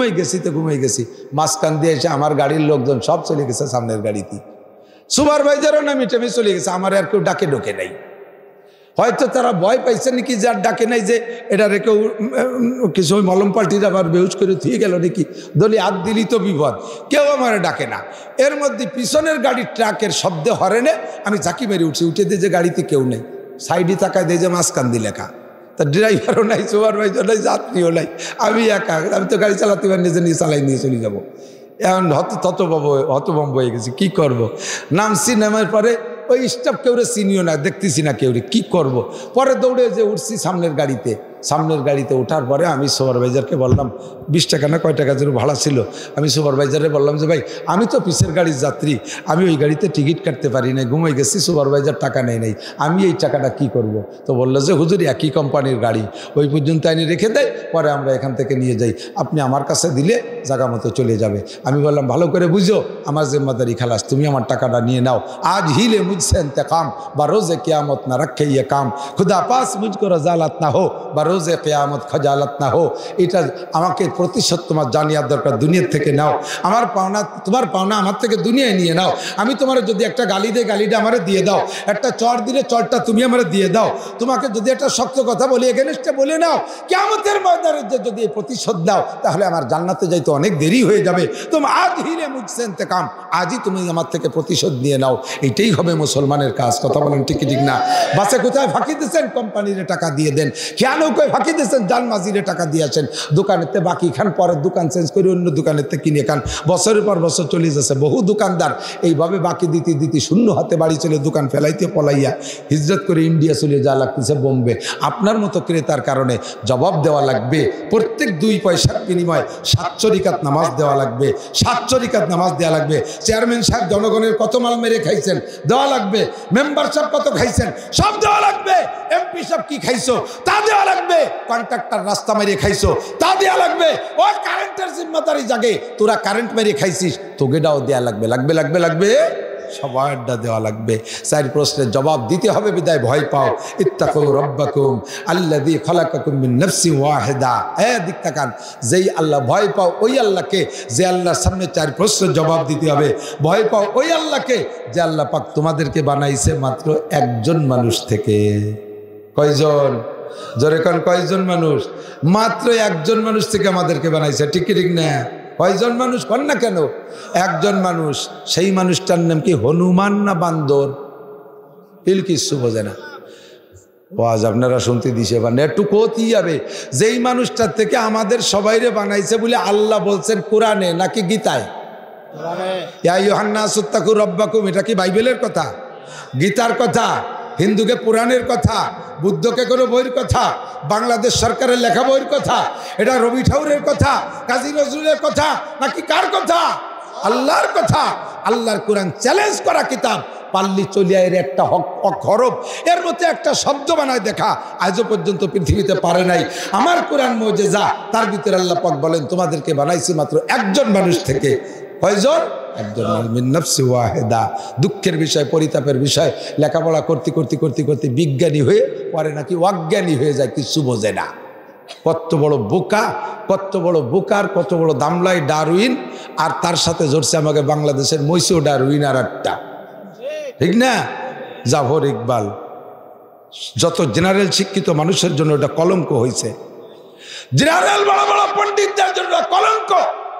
গেছি। মাঝখান দিয়ে এসে আমার গাড়ির লোকজন সব চলে গেছে সামনের গাড়িতে, সুপারভাইজারও নামি টেমে চলে গেছে, আমার আর কেউ ডাকে ঢোকে নাই। হয়তো তারা ভয় পাইছে নাকি, যার ডাকে নাই যে এটা রেখে কিছু মলম পাল্টির আবার বেহুশ করে থুয়ে গেল নাকি, দলি হাত দিলি তো বিপদ, কেউ আমার ডাকে না। এর মধ্যে পিছনের গাড়ির ট্রাকের শব্দে হরেনে আমি ঝাঁকি মেরে উঠছি, উঠে দিয়ে যে গাড়িতে কেউ নেই, সাইডে তাকায় দিয়ে যে মাঝকান্দি লেখা, তার ড্রাইভারও নাই, সুপারভাইজার নাই, যাত্রীও নাই, আমি একা। আমি তো গাড়ি চালাতে পারি, নিজে নিয়ে চালাই নিয়ে চলে যাবো। এখন হতভম্ব হয়ে গেছি, কি করব। নামছি, নামার পরে ওই স্টাফ কেউরে চিনিও না, দেখতেছি না কেউরে, কি করব। পরে দৌড়ে যে উঠছি সামনের গাড়িতে ওঠার পরে আমি সুপারভাইজারকে বললাম 20 টাকা না কয় টাকা যেন ভাড়া ছিল। আমি সুপারভাইজারে বললাম যে ভাই আমি তো পিছের গাড়ির যাত্রী, আমি ওই গাড়িতে টিকিট কাটতে পারি না, ঘুমাই গেছি, সুপারভাইজার টাকা নেই, আমি এই টাকাটা কি করব। তো বললো যে হুজুর একই কোম্পানির গাড়ি, ওই পর্যন্ত আইনি রেখে দেয়, পরে আমরা এখান থেকে নিয়ে যাই, আপনি আমার কাছে দিলে জায়গা মতো চলে যাবে। আমি বললাম ভালো করে বুঝো, আমার জিম্মাদারি খালাস, তুমি আমার টাকাটা নিয়ে নাও। আজ হিলে মুঝসে ইন্তেকাম বা রোজে কিয়ামত না রাখে ইয়ে কাম, খুদা পাস মুঝকো রাজালাত না হো বা রোজে কিয়ামত খজালাত না হো। এটা আমাকে প্রতিশোধ তোমার জানিয়ার দরকার, দুনিয়ার থেকে নাও। আমার পাওনা তোমার পাওনা আমার থেকে দুনিয়ায় নিয়ে নাও। আমি তোমার যদি একটা গালি দেয় গালিটা আমারে দিয়ে দাও, একটা চর দিলে চরটা তুমি আমারে দিয়ে দাও, তোমাকে যদি একটা শক্ত কথা বলি এগেনস্টে বলে নাও, কিয়ামতের ময়দানে যদি প্রতিশোধ দাও তাহলে আমার জান্নাতে যাইতে অনেক দেরি হয়ে যাবে। তুমি আজ হিলে মুঝসে ইন্তেকাম, আজই তুমি আমার থেকে প্রতিশোধ নিয়ে নাও। এইটাই হবে মুসলমানের কাজ। কথা বলেন ঠিক না? বাসে কোথায় ফাঁকি দিচ্ছেন? কোম্পানির টাকা দিয়ে দেন। কেন কই ফাঁকি দিচ্ছেন? জালমাজিরে টাকা দিয়েছেন, দোকানেতে বাকি খান, পরের দোকান চেঞ্জ করে অন্য দোকানেতে কিনে খান, বছরের পর বছর চলে যাচ্ছে। বহু দোকানদার এইভাবে বাকি দিতে শূন্য হাতে বাড়ি চলে দোকান ফেলাইতে পলাইয়া হিজরত করে ইন্ডিয়া চলে যাওয়া লাগতেছে, বোম্বে। আপনার মতো ক্রেতার কারণে জবাব দেওয়া লাগবে। প্রত্যেক 2 পয়সার বিনিময়ে 7 রাকাত নামাজ দেওয়া লাগবে, 7 রাকাত নামাজ দেওয়া লাগবে। চেয়ারম্যান সাহেব জনগণের কত মাল মেরে খাইছেন দেওয়া লাগবে, মেম্বার সাহেব কত খাইছেন সব দেওয়া লাগবে, এমপি সাহেব কি খাইছো তা দেওয়া লাগবে, কন্ট্রাক্টর রাস্তা মেরে খাইছো তা দেওয়া লাগবে। ও কারেন্টের জিম্মাদারি জাগে, তোরা কারেন্ট মেরে খাইছিস, তোকেটাও দেওয়া লাগবে, সবারটা দেওয়া লাগবে। 4 প্রশ্নের জবাব দিতে হবে, বিদায় ভয় পাও। ইত্তাকু রাব্বাকুম আল্লাযী খালাকাকুম মিন নাফসিন ওয়াহিদা। দিক তাকান, যেই আল্লাহ ভয় পাও ওই আল্লাহকে, যে আল্লাহর সামনে 4 প্রশ্নের জবাব দিতে হবে। ভয় পাও ওই আল্লাহকে যে আল্লাহ পাক তোমাদেরকে বানাইছে মাত্র একজন মানুষ থেকে। কয়জন? জোরে কোন কয়জন মানুষ? মাত্র একজন মানুষ থেকে আমাদেরকে বানাইছে। ঠিক না? কয়জন মানুষ কন না কেন? একজন মানুষ। সেই মানুষটার নাম কি? হনুমান না বান্দর? কিছু বোঝে না। ওয়াজ আপনারা শুনতে দিছে মানে একটু কতি যাবে যেই মানুষটার থেকে আমাদের সবাইরে বানাইছে বলে আল্লাহ বলছেন কোরআনে নাকি গীতায়? ইয়া আইয়ুহান্নাস ইত্তাকু রাব্বাকুম, এটা কি বাইবেলের কথা, গীতার কথা, হিন্দুকে পুরাণের কথা, বুদ্ধকে কোনো বইয়ের কথা, বাংলাদেশ সরকারের লেখা বইয়ের কথা, এটা রবি ঠাকুরের কথা, কাজী নজরুলের কথা, নাকি কার কথা? আল্লাহর কথা। আল্লাহর কোরআন চ্যালেঞ্জ করা কিতাব, পাল্লি চলিয়া এর একটা হরফ এর মধ্যে একটা শব্দ বানায় দেখা আজও পর্যন্ত পৃথিবীতে পারে নাই। আমার কোরআন মুজিজা, তার ভিতরে আল্লাহ পাক বলেন তোমাদেরকে বানাইছি মাত্র একজন মানুষ থেকে। কয়জন? একজন, মিন নাফসি ওয়াহিদা। দুঃখের বিষয়, পরিতাপের বিষয়, লেখাপড়া করতে করতে করতে করতে বিজ্ঞানী হয়ে পরে নাকি অজ্ঞানী হয়ে যায়, কিছু বোঝে না। কত বড় বোকা, কত বড় বোকার, কত বড় দামলাই ডারউইন, আর তার সাথে জড়ছে আমাকে বাংলাদেশের মৈসিও ডারউইন আর একটা, ঠিক না? জাফর ইকবাল। যত জেনারেল শিক্ষিত মানুষের জন্য এটা কলঙ্ক হয়েছে, জেনারেল বড় বড় পণ্ডিতদের জন্য কলঙ্ক।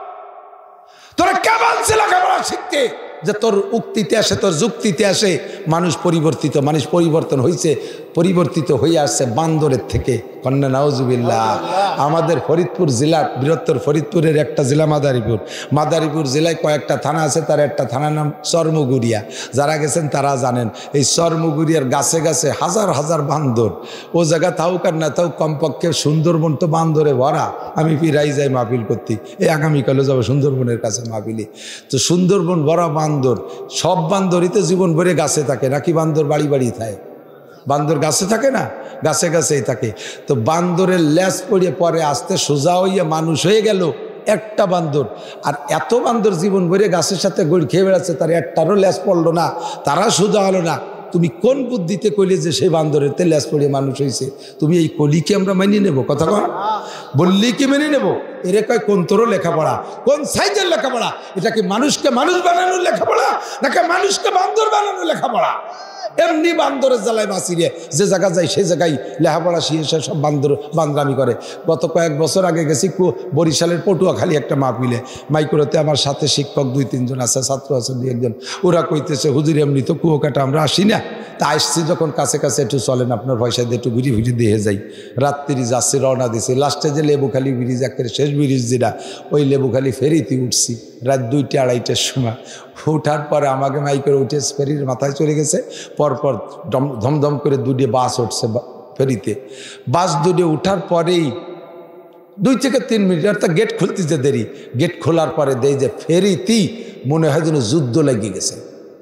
তোরা কেমন ছিল লেখাপড়া শিখতে যে তোর উক্তিতে আসে, তোর যুক্তিতে আসে মানুষ পরিবর্তিত, মানুষ পরিবর্তন হয়েছে, পরিবর্তিত হয়ে আসছে বান্দরের থেকে। কন্যা নাউজুবিল্লাহ। আমাদের ফরিদপুর জেলা, বৃহত্তর ফরিদপুরের একটা জেলা মাদারীপুর। মাদারীপুর জেলায় কয়েকটা থানা আছে, তার একটা থানার নাম চরমুগুড়িয়া। যারা গেছেন তারা জানেন এই চরমুগুড়িয়ার গাছে গাছে হাজার হাজার বান্দর। ও জায়গা থাকুক আর না থাকুক, কমপক্ষে সুন্দরবন তো বান্দরে ভরা। আমি ফিরাই যাই মাহফিল করতে, এই আগামীকালে যাবো সুন্দরবনের কাছে মাহফিলে। তো সুন্দরবন ভরা বান্দর, সব বান্দরই তো জীবন ভরে গাছে থাকে নাকি? বান্দর বাড়ি বাড়ি থাকে, বান্দর গাছে থাকে না, গাছে গাছেই থাকে। তো বান্দরের ল্যাস পড়িয়ে পরে আস্তে সোজা হইয়া মানুষ হয়ে গেল একটা বান্দর। আর এত বান্দর জীবন ভরে গাছের সাথে গড়ি খেয়ে বেড়াচ্ছে, তার একটারও ল্যাস পড়লো না, তারা সোজা হলো না। তুমি কোন বুদ্ধিতে কইলে যে সেই বান্দরের তে ল্যাস পড়িয়ে মানুষ হয়েছে? তুমি এই কলিকে আমরা মানিয়ে নেবো? কথা কন, বললি কি মেনে নেবো? এরে কয় কোন তোরও লেখাপড়া, কোন সাইজের লেখাপড়া? এটা কি মানুষকে মানুষ বানানোর লেখাপড়া নাকি মানুষকে বান্দর বানানোর লেখাপড়া? এমনি বান্দরের জ্বালায় বাঁচি রে, যে জায়গা যায় সেই জায়গায় লেখাপড়া শিখে সব বান্দরামি করে। গত কয়েক বছর আগে গেছি বরিশালের পটুয়াখালী একটা মাহফিলে, মাইক্রোতে আমার সাথে শিক্ষক 2-3 জন আছে, ছাত্র আছে 2-1 জন। ওরা কইতেছে হুজুর এমনি তো কুয়োকাটা আমরা আসি না, তা আসছি যখন কাছে কাছে একটু চলেন আপনার পয়সা দিয়ে একটু ঘুরি ঘুরি দিয়ে যাই। রাত্রি যাচ্ছি, রওনা দিছি, লাস্টে যে লেবুখালী ব্রিজ, একেবারে শেষ ব্রিজ যেটা, ওই লেবুখালী ফেরিতে উঠছি রাত 2টা-2:30টার সময়। উঠার পরে আমাকে মাইকের উঠে ফেরির মাথায় চলে গেছে, পরপর ধমধম করে 2টে বাস উঠছে ফেরিতে। বাস 2টে উঠার পরেই 2 থেকে 3 মিনিট, অর্থাৎ গেট খুলতে যে দেরি, গেট খোলার পরে দেই যে ফেরিতেই মনে হয় যেন যুদ্ধ লেগে গেছে।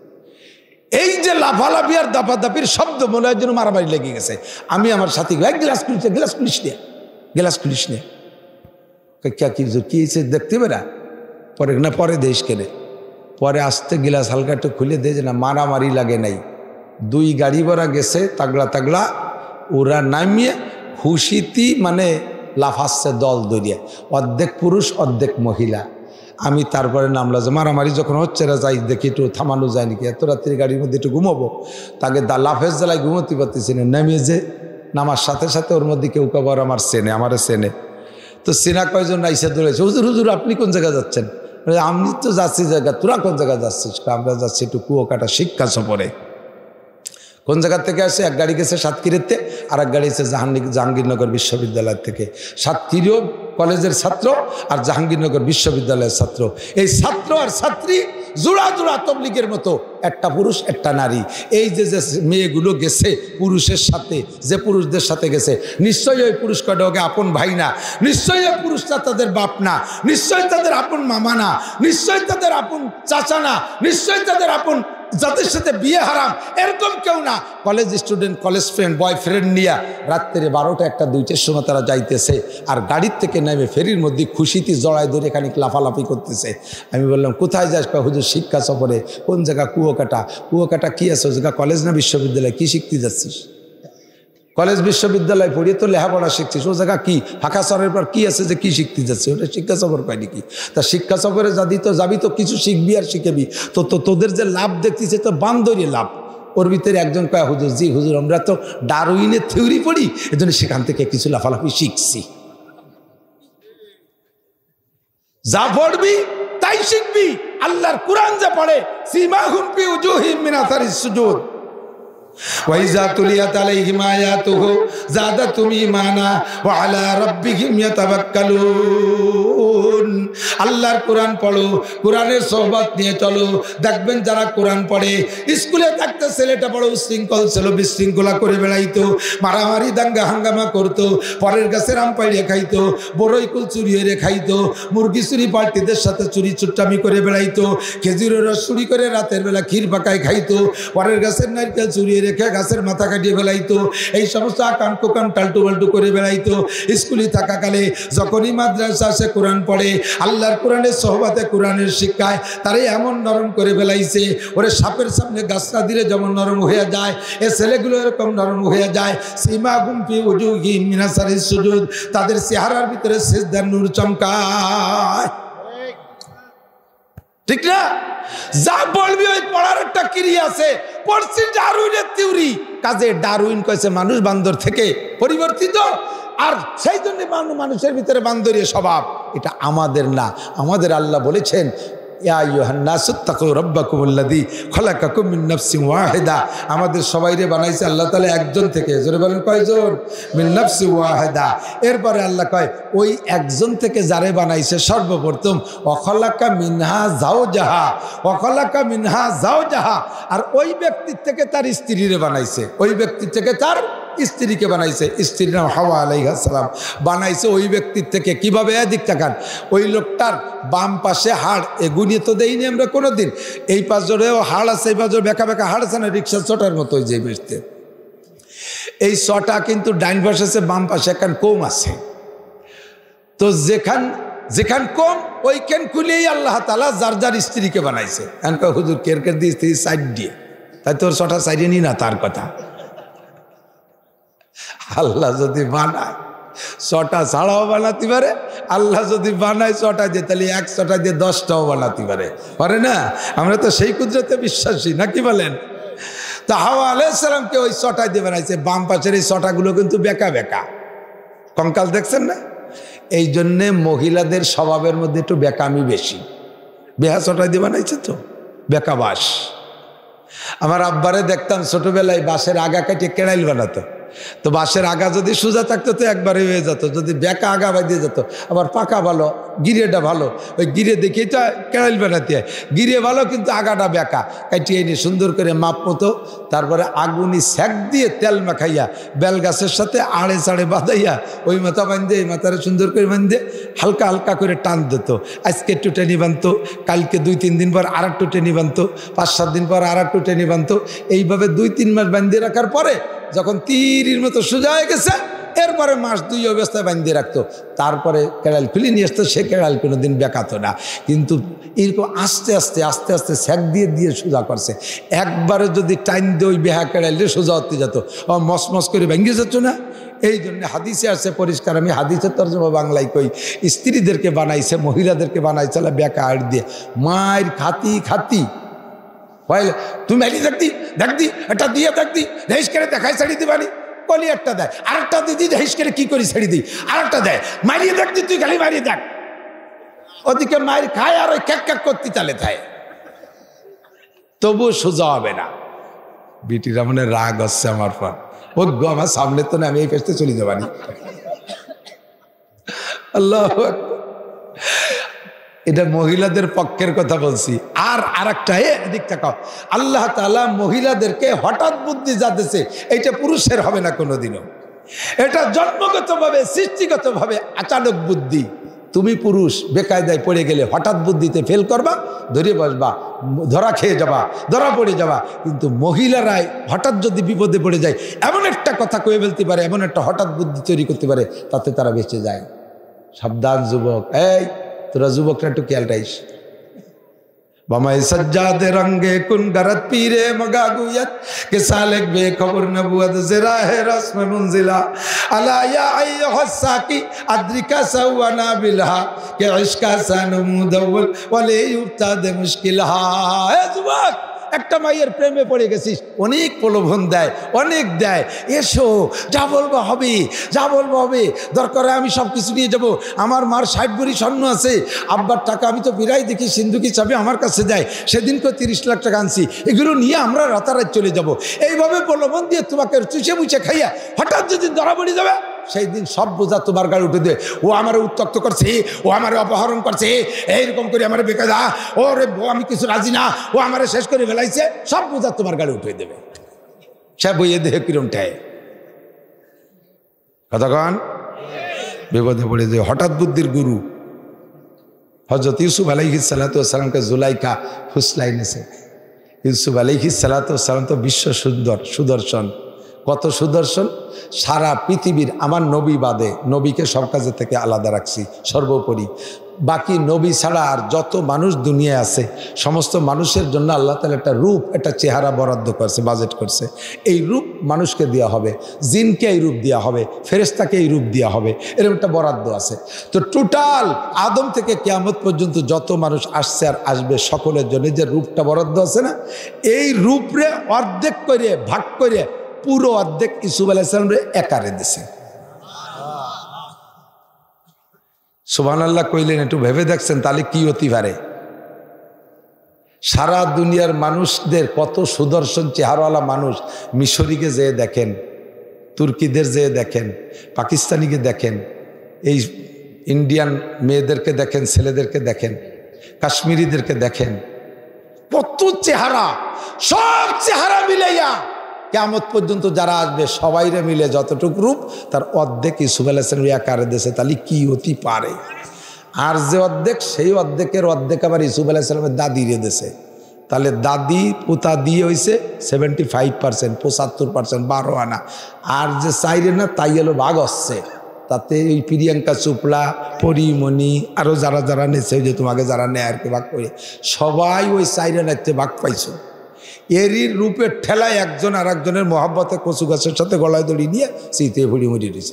এই যে লাফালাফি আর দাপাদাপির শব্দ, মনে হয় যেন মারামারি লেগে গেছে। আমি আমার সাথী গ্লাস খুলিস, গ্লাস খুলিস নে, গ্লাস খুলিস নে। কি দেখতে পেরা? পরে না, পরে দেশ কেনে, পরে আসতে গিলাস হালকা একটু খুলে দিয়ে যে না মারামারি লাগে নাই। 2 গাড়ি ভরা গেছে তাগড়া তাগড়া, ওরা নামিয়ে খুশিতি মানে লাফাচ্ছে দল দরিয়া, অর্ধেক পুরুষ অর্ধেক মহিলা। আমি তারপরে নামলা যে মারামারি যখন হচ্ছে না, যাই দেখি একটু থামানো যায় নাকি, এত রাত্রি গাড়ির মধ্যে একটু ঘুমাবো। তাকে লাফের জ্বালায় ঘুমোতে পারতেছি না, নামিয়ে যে নামার সাথে সাথে ওর মধ্যে কেউ কবার আমার চেনে, আমারে চেনে। তো চেনা কয়জন আইসা দৌড়েছে, হুজুর হুজুর আপনি কোন জায়গায় যাচ্ছেন? আমি তো যাচ্ছি জায়গা, তোরা কোন জায়গায় যাচ্ছিস? আমরা যাচ্ছি একটু কুয়োকাটা শিক্ষা সফরে। কোন জায়গার থেকে আসে? এক গাড়ি গেছে সাতক্ষীরেতে, আর এক গাড়ি এসে জাহাঙ্গীরনগর বিশ্ববিদ্যালয় থেকে। সাতক্ষীরও কলেজের ছাত্র আর জাহাঙ্গীরনগর বিশ্ববিদ্যালয়ের ছাত্র। এই ছাত্র আর ছাত্রী জোড়া জোড়া তবলিগের মতো, একটা পুরুষ একটা নারী। এই যে যে মেয়েগুলো গেছে পুরুষের সাথে, যে পুরুষদের সাথে গেছে, নিশ্চয়ই ওই পুরুষ কটাকে আপন ভাই না, নিশ্চয়ই ওই পুরুষটা তাদের বাপ না, নিশ্চয়ই তাদের আপন মামা না, নিশ্চয়ই তাদের আপন চাচা না, নিশ্চয়ই তাদের আপন যাদের সাথে বিয়ে হারাম এরকম কেউ না। College student, college friend, boyfriend নিয়ে রাত্রে 12টা 1টা 2টার সময় তারা যাইতেছে, আর গাড়ির থেকে নেমে ফেরির মধ্যে খুশিতে জড়ায় ধরে খানিক লাফালাফি করতেছে। আমি বললাম কোথায় যাস? হুজুর শিক্ষা সফরে। কোন জায়গা? কুয়োকাটা। কুয়োকাটা কি আছে? জায়গা কলেজ না বিশ্ববিদ্যালয়? কি শিখতে যাচ্ছিস? কলেজ বিশ্ববিদ্যালয় পড়িয়ে তো লেখাপড়া শিখছিস, ও জায়গা কি? ফাঁকা সরের পর কি আছে যে কি শিখতে যাচ্ছে? ওটা শিক্ষা সফর পায় নাকি? তা শিক্ষা সফরে যাবি তো কিছু শিখবি আর শিখবি তো, তোদের যে লাভ দেখতেছে তো বান্দরি লাভ। ওর ভিতরে একজন কয় হুজুর জি হুজুর আমরা তো ডারউইনের থিওরি পড়ি, এজন্য সেখান থেকে কিছু লাফালাফি শিখছি। যা পড়বি তাই শিখবি। আল্লাহর কুরআন যা পড়ে, সীমাহুম ফি উজুহিহিম মিন আসারিস সুজুদ, ওয়াইজা তুলিয়াত আলাইহিম আয়াতুহু যাদাতুহুম ঈমানা ওয়া আলা রাব্বিহিম ইয়াতাওয়াক্কালুন। আল্লাহর কোরআন পড়ো, কোরআনের সোহবত নিয়ে চলো, দেখবেন যারা কোরআন পড়ে, স্কুলে থাকতে ছেলেটা বড় উশৃঙ্খল ছিল, বিশৃঙ্খলা করে বেড়াইতো, মারামারি দাঙ্গা হাঙ্গামা করতো, পরের গাছের আম পাড়িয়ে খাইতো, বড়ই কুল চুরিয়ে রে খাইতো, মুরগি চুরি পার্টিদের সাথে চুরি চুট্টামি করে বেড়াইতো, খেজুরের রস চুরি করে রাতের বেলা ক্ষীর পাকায় খাইতো, পরের গাছের নারকেল চুরিয়ে রেখে গাছের মাথা কাটিয়ে বেড়াইতো, এই সমস্ত আকান কোকান টাল্টু বাল্টু করে বেড়াইতো। স্কুলে থাকাকালে যখনই মাদ্রাসা সে কোরআন পড়ে, আল্লাহর কোরআনের সোহবতে কোরআনের শিক্ষায় তারে এমন নরম করে বেলাইছে, ওরে সাপের সামনে গাছটা দিলে যেমন নরম হয়ে যায়, এ ছেলেগুলো এরকম নরম হয়ে যায়। সীমা গুম্পি উজুহিম মিন আসারিস সুজুদ, তাদের চেহারার ভিতরে সিজদার নূর চমকায়। ঠিক না? যা বলবি ওই পড়ার একটা ক্রিয়া আছে। পড়ছি ডারউইনের থিওরি, কাজে ডারউইন কইছে মানুষ বান্দর থেকে পরিবর্তিত, আর সেই জন্য মানুষের ভিতরে বান্দরীয় স্বভাব। এটা আমাদের না, আমাদের আল্লাহ বলেছেন ইয়া আইয়ুহান নাসু তাকু রাব্বাকুমুল্লাযী খলাকাকুম মিন নাফসিন ওয়াহিদা। আমাদের সবাইরে বানাইছে আল্লাহ তাআলা একজন থেকে। জোরে বলেন কয়জন? মিন নাফসিন ওয়াহিদা। এরপরে আল্লাহ কয় ওই একজন থেকে যারে বানাইছে সর্বপ্রথম ওয়াখলাকা মিনহা যাওজাহা, ওয়াখলাকা মিনহা যাওজাহা, আর ওই ব্যক্তির থেকে তার স্ত্রীরে বানাইছে, ওই ব্যক্তির থেকে তার স্ত্রীকে বানাইছে। স্ত্রীর নাম হাওয়া আলাইহিস সালাম বানাইছে ওই ব্যক্তির থেকে। কিভাবে? এদিক তাকান, ওই লোকটার বাম পাশে হাড়, এগুনিয়ে তো দেইনি আমরা কোনোদিন, এই পাশরেও হাড় আছে, এই পাশে বেঁকা বেঁকা হাড় আছে না, রিক্সা ছোটার মতো ওই যে বেসতে, এই ছটা কিন্তু ডাইন পাশে আছে, বাম পাশে এখান কম আছে। তো যেখান কম ওইখান খুলেই আল্লাহ তাআলা যার যার স্ত্রীকে বানাইছে। এনকা হুজুর কের কের দিয়ে স্ত্রী সাইড দিয়ে, তাই তোর ছটা সাইডে নি না, তার কথা। আল্লাহ যদি বানায় ছটা ছাড়াও বানাতে পারে, আল্লাহ যদি বানায় ছটা দিয়ে, তাহলে এক ছটা দিয়ে 10টাও বানাতে পারে না? আমরা তো সেই কুদরতে বিশ্বাসী, নাকি বলেন? তো হাওয়া আলাইহিস সালামকে ওই ছটা দিয়ে বানাইছে। বাম পাশের এই ছটাগুলো কিন্তু বেঁকা বেঁকা কঙ্কাল, দেখছেন না? এই জন্যে মহিলাদের স্বভাবের মধ্যে একটু বেকামি বেশি, বেহা ছটা দিয়ে বানাইছে তো বেকা বাস। আমার আব্বারে দেখতাম ছোটবেলায় বাঁশের আগা কাটিয়ে কেড়াইল বানাতো, তো বাঁশের আগা যদি সোজা থাকতো তো একবারে হয়ে যেত, যদি বেঁকা আগা বাঁধিয়ে যেত। আবার পাকা ভালো, গিরেটা ভালো, ওই গিরে দেখেই তো কেড়াইল বানাতে হয়। গিরে ভালো কিন্তু আগাটা বেঁকা, কাটিয়ে নিয়ে সুন্দর করে মাপ মতো, তারপরে আগুনি স্যাক দিয়ে তেল মাখাইয়া বেল গাছের সাথে আড়ে চাড়ে বাঁধাইয়া ওই মাথা বাঁধে, এই মাথারে সুন্দর করে বাঁধে হালকা হালকা করে টান দিত। আজকে একটু টেনে বাঁধতো, কালকে 2-3 দিন পর আর একটু টেনে বাঁধতো, 5-7 দিন পর আর একটু টেনে বাঁধতো। এইভাবে 2-3 মাস বাঁধিয়ে রাখার পরে যখন তীরের মতো সোজা হয়ে গেছে, এরপরে মাস 2 অবস্থায় বাঁধিয়ে রাখতো। তারপরে কেড়াল খুলে নিয়ে আসতো, সে কেড়াল কোনোদিন বেঁকাতো না। কিন্তু এরকম আস্তে আস্তে আস্তে আস্তে স্যাক দিয়ে দিয়ে সোজা করছে। একবারে যদি টাইম দিয়ে ওই বেহা কেড়াইলে সোজা হতে যেত, ও মসমস করে ভেঙে যেত না। এই জন্য হাদিসে আসছে পরিষ্কার, আমি হাদিসের তরজমা বাংলায় কই, স্ত্রীদেরকে বানাইছে, মহিলাদেরকে বানাইছে বেঁকা হাড় দিয়ে। মায়ের খাতি তুমি মারি দেখদি একটা দিয়ে দেখদি ঢেস করে দেখায় ছাড়ি দিবানি, কলি একটা দেয়, আরেকটা দিদি ঢেস করে কি করি ছাড়ি দিই, আরেকটা দেয়, মারিয়ে দেখদি তুই খালি মারিয়ে দেখ। ওদিকে মায়ের খায় আর ওই ক্যাক ক্যাক করতে চালে খায়, তবুও সোজা হবে না। বিটিরা মনে রাগ হচ্ছে আমার পর, ও আমার সামনে তো না, আমি এই পেছতে চলে যাবানি। আল্লাহ, এটা মহিলাদের পক্ষের কথা বলছি। আর আরেকটা এদিক তাকাও, আল্লাহ তাআলা মহিলাদেরকে হঠাৎ বুদ্ধি যা দিয়েছে, এটা পুরুষের হবে না কোনোদিনও। এটা জন্মগতভাবে সৃষ্টিগতভাবে আচানক বুদ্ধি। তুমি পুরুষ বেকায়দায় পড়ে গেলে হঠাৎ বুদ্ধিতে ফেল করবা, ধরে বসবা, ধরা খেয়ে যাবা, ধরা পড়ে যাবা। কিন্তু মহিলারাই হঠাৎ যদি বিপদে পড়ে যায়, এমন একটা কথা কয়ে ফেলতে পারে, এমন একটা হঠাৎ বুদ্ধি তৈরি করতে পারে, তাতে তারা বেঁচে যায়। সাবধান যুবক, এই তোরা যুবকরা একটু খেয়াল রাখিস। বামাই সজ্জাদে রঙ্গে কুন গরত পীরে মগাগুয়ত কে সালেক বে খবর নবুয়ত জরা হে রসম মুনজিলা আলা ইয়া আইয়ুহাস সাকি আদ্রিকা সাওয়ানা বিলহা কে ইশকা সানু মুদাওল ওয়ালে ইফতাদ মুশকিলহা। এ যুবক, একটা মাইয়ের প্রেমে পড়ে গেছিস, অনেক প্রলোভন দেয়, অনেক দেয়, এসো যা বলবো হবে, যা বলবো হবে, দরকার আমি সব কিছু নিয়ে যাব, আমার মার 60 ভরি স্বর্ণ আছে, আব্বার টাকা আমি তো বিরাই দেখি সিন্ধুকি চাবি আমার কাছে দেয়, সেদিনকে 30 লাখ টাকা আনছি, এগুলো নিয়ে আমরা রাতারাত চলে যাব। এইভাবে প্রলোভন দিয়ে তোমাকে চুষে মুছে খাইয়া হঠাৎ যেদিন ধরা পড়ে যাবে সেই দিন সব বোঝা তোমার গাড়ি উঠে দেবে, ও আমার উত্ত্যক্ত করছে, ও আমার অপহরণ করছে, এইরকম করে আমার বেকাদা, ও রে আমি কিছু রাজি না, ও আমার শেষ করে ফেলাইছে, সব বোঝা তোমার গাড়ি উঠে দেবে। সে বইয়ে দেহে কিরমটায় কতক্ষণ বিপদে পড়ে যে হঠাৎ বুদ্ধির গুরু হযরত ইউসুফ আলাইহিস সালাতু ওয়াস সালামকে জুলাইখা ফুসলাইনেছে। ইউসুফ আলাইহিস সালাতু ওয়াস সালাম তো বিশ্ব সুদর্শন, কত সুদর্শন, সারা পৃথিবীর আমার নবী বাদে, নবীকে সব কাজের থেকে আলাদা রাখছি সর্বোপরি, বাকি নবী ছাড়া আর যত মানুষ দুনিয়ায় আছে সমস্ত মানুষের জন্য আল্লাহ তাআলা একটা রূপ, একটা চেহারা বরাদ্দ করছে, বাজেট করছে। এই রূপ মানুষকে দেওয়া হবে, জিনকে এই রূপ দেওয়া হবে, ফেরেশতাকে এই রূপ দেওয়া হবে, এরকম একটা বরাদ্দ আছে। তো টোটাল আদম থেকে কিয়ামত পর্যন্ত যত মানুষ আসছে আর আসবে সকলের জন্য যে রূপটা বরাদ্দ আছে না, এই রূপরে অর্ধেক করে ভাগ করে পুরো অর্ধেক ইউসুফ আলাইহিস সালামরে একারে দিছে। সুবহানাল্লাহ কইলেন, একটু ভেবে দেখছেন তাহলে কি হতে পারে? সারা দুনিয়ার মানুষদের কত সুদর্শন চেহারাওয়ালা মানুষ, মিশরীকে যেয়ে দেখেন, তুর্কিদের যেয়ে দেখেন, পাকিস্তানিকে দেখেন, এই ইন্ডিয়ান মেয়েদেরকে দেখেন, ছেলেদেরকে দেখেন, কাশ্মীরিদেরকে দেখেন, কত চেহারা, সব চেহারা মিলাইয়া কিয়ামত পর্যন্ত যারা আসবে সবাইরে মিলে যতটুকু রূপ তার অর্ধেক ইউসুফ আলাইহিস সালাম একারে দেশে, তাহলে কি হতে পারে? আর যে অর্ধেক, সেই অর্ধেকের অর্ধেক আবার ইউসুফ আলাইহিস সালামের দাদিরে দেশে, তাহলে দাদি পোতা দিয়ে হয়েছে 75%, 75%, 12 আনা। আর যে চাইরে না তাই হলো ভাগ হচ্ছে, তাতে ওই প্রিয়াঙ্কা চোপড়া, পরিমণি, আরও যারা যারা নেছে, ওই যে তোমাকে যারা নেয় আর কি ভাগ করে, সবাই ওই চাইরে নাইতে ভাগ পাইছো। এরই রূপের ঠেলায় একজন আর একজনের মহাব্বতে কচু গাছের সাথে গলায় দড়ি নিয়ে শীতে ভুড়ি মুড়ি দিয়েছে,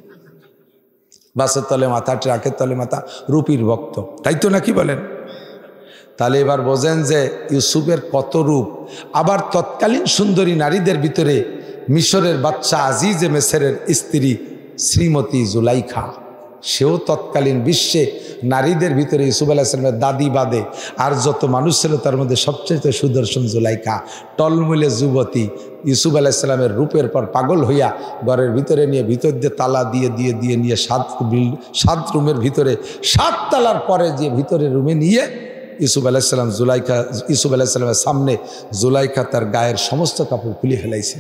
বাসের তলে মাথা, ট্রাকের তলে মাথা, রূপীর ভক্ত, তাই তো নাকি বলেন? তাহলে এবার বোঝেন যে ইউসুফের কত রূপ। আবার তৎকালীন সুন্দরী নারীদের ভিতরে মিশরের বাচ্চা আজিজে মেসরের স্ত্রী শ্রীমতী জুলাইখা, সেও তৎকালীন বিশ্বে নারীদের ভিতরে ইউসুফ আলাইহিস সালামের দাদি বাদে আর যত মানুষ ছিল তার মধ্যে সবচেয়ে সুদর্শন জুলাইখা, টলমলে যুবতী, ইউসুফ আলাইহিস সালামের রূপের পর পাগল হইয়া ঘরের ভিতরে নিয়ে ভিতর দিয়ে তালা দিয়ে দিয়ে দিয়ে নিয়ে 7 রুমের ভিতরে 7 তালার পরে যে ভিতরে রুমে নিয়ে ইউসুফ আলাইহিস সালাম ইউসুফ আলাইহিস সালামের সামনে জুলাইখা তার গায়ের সমস্ত কাপড় খুলে ফেলাইছে।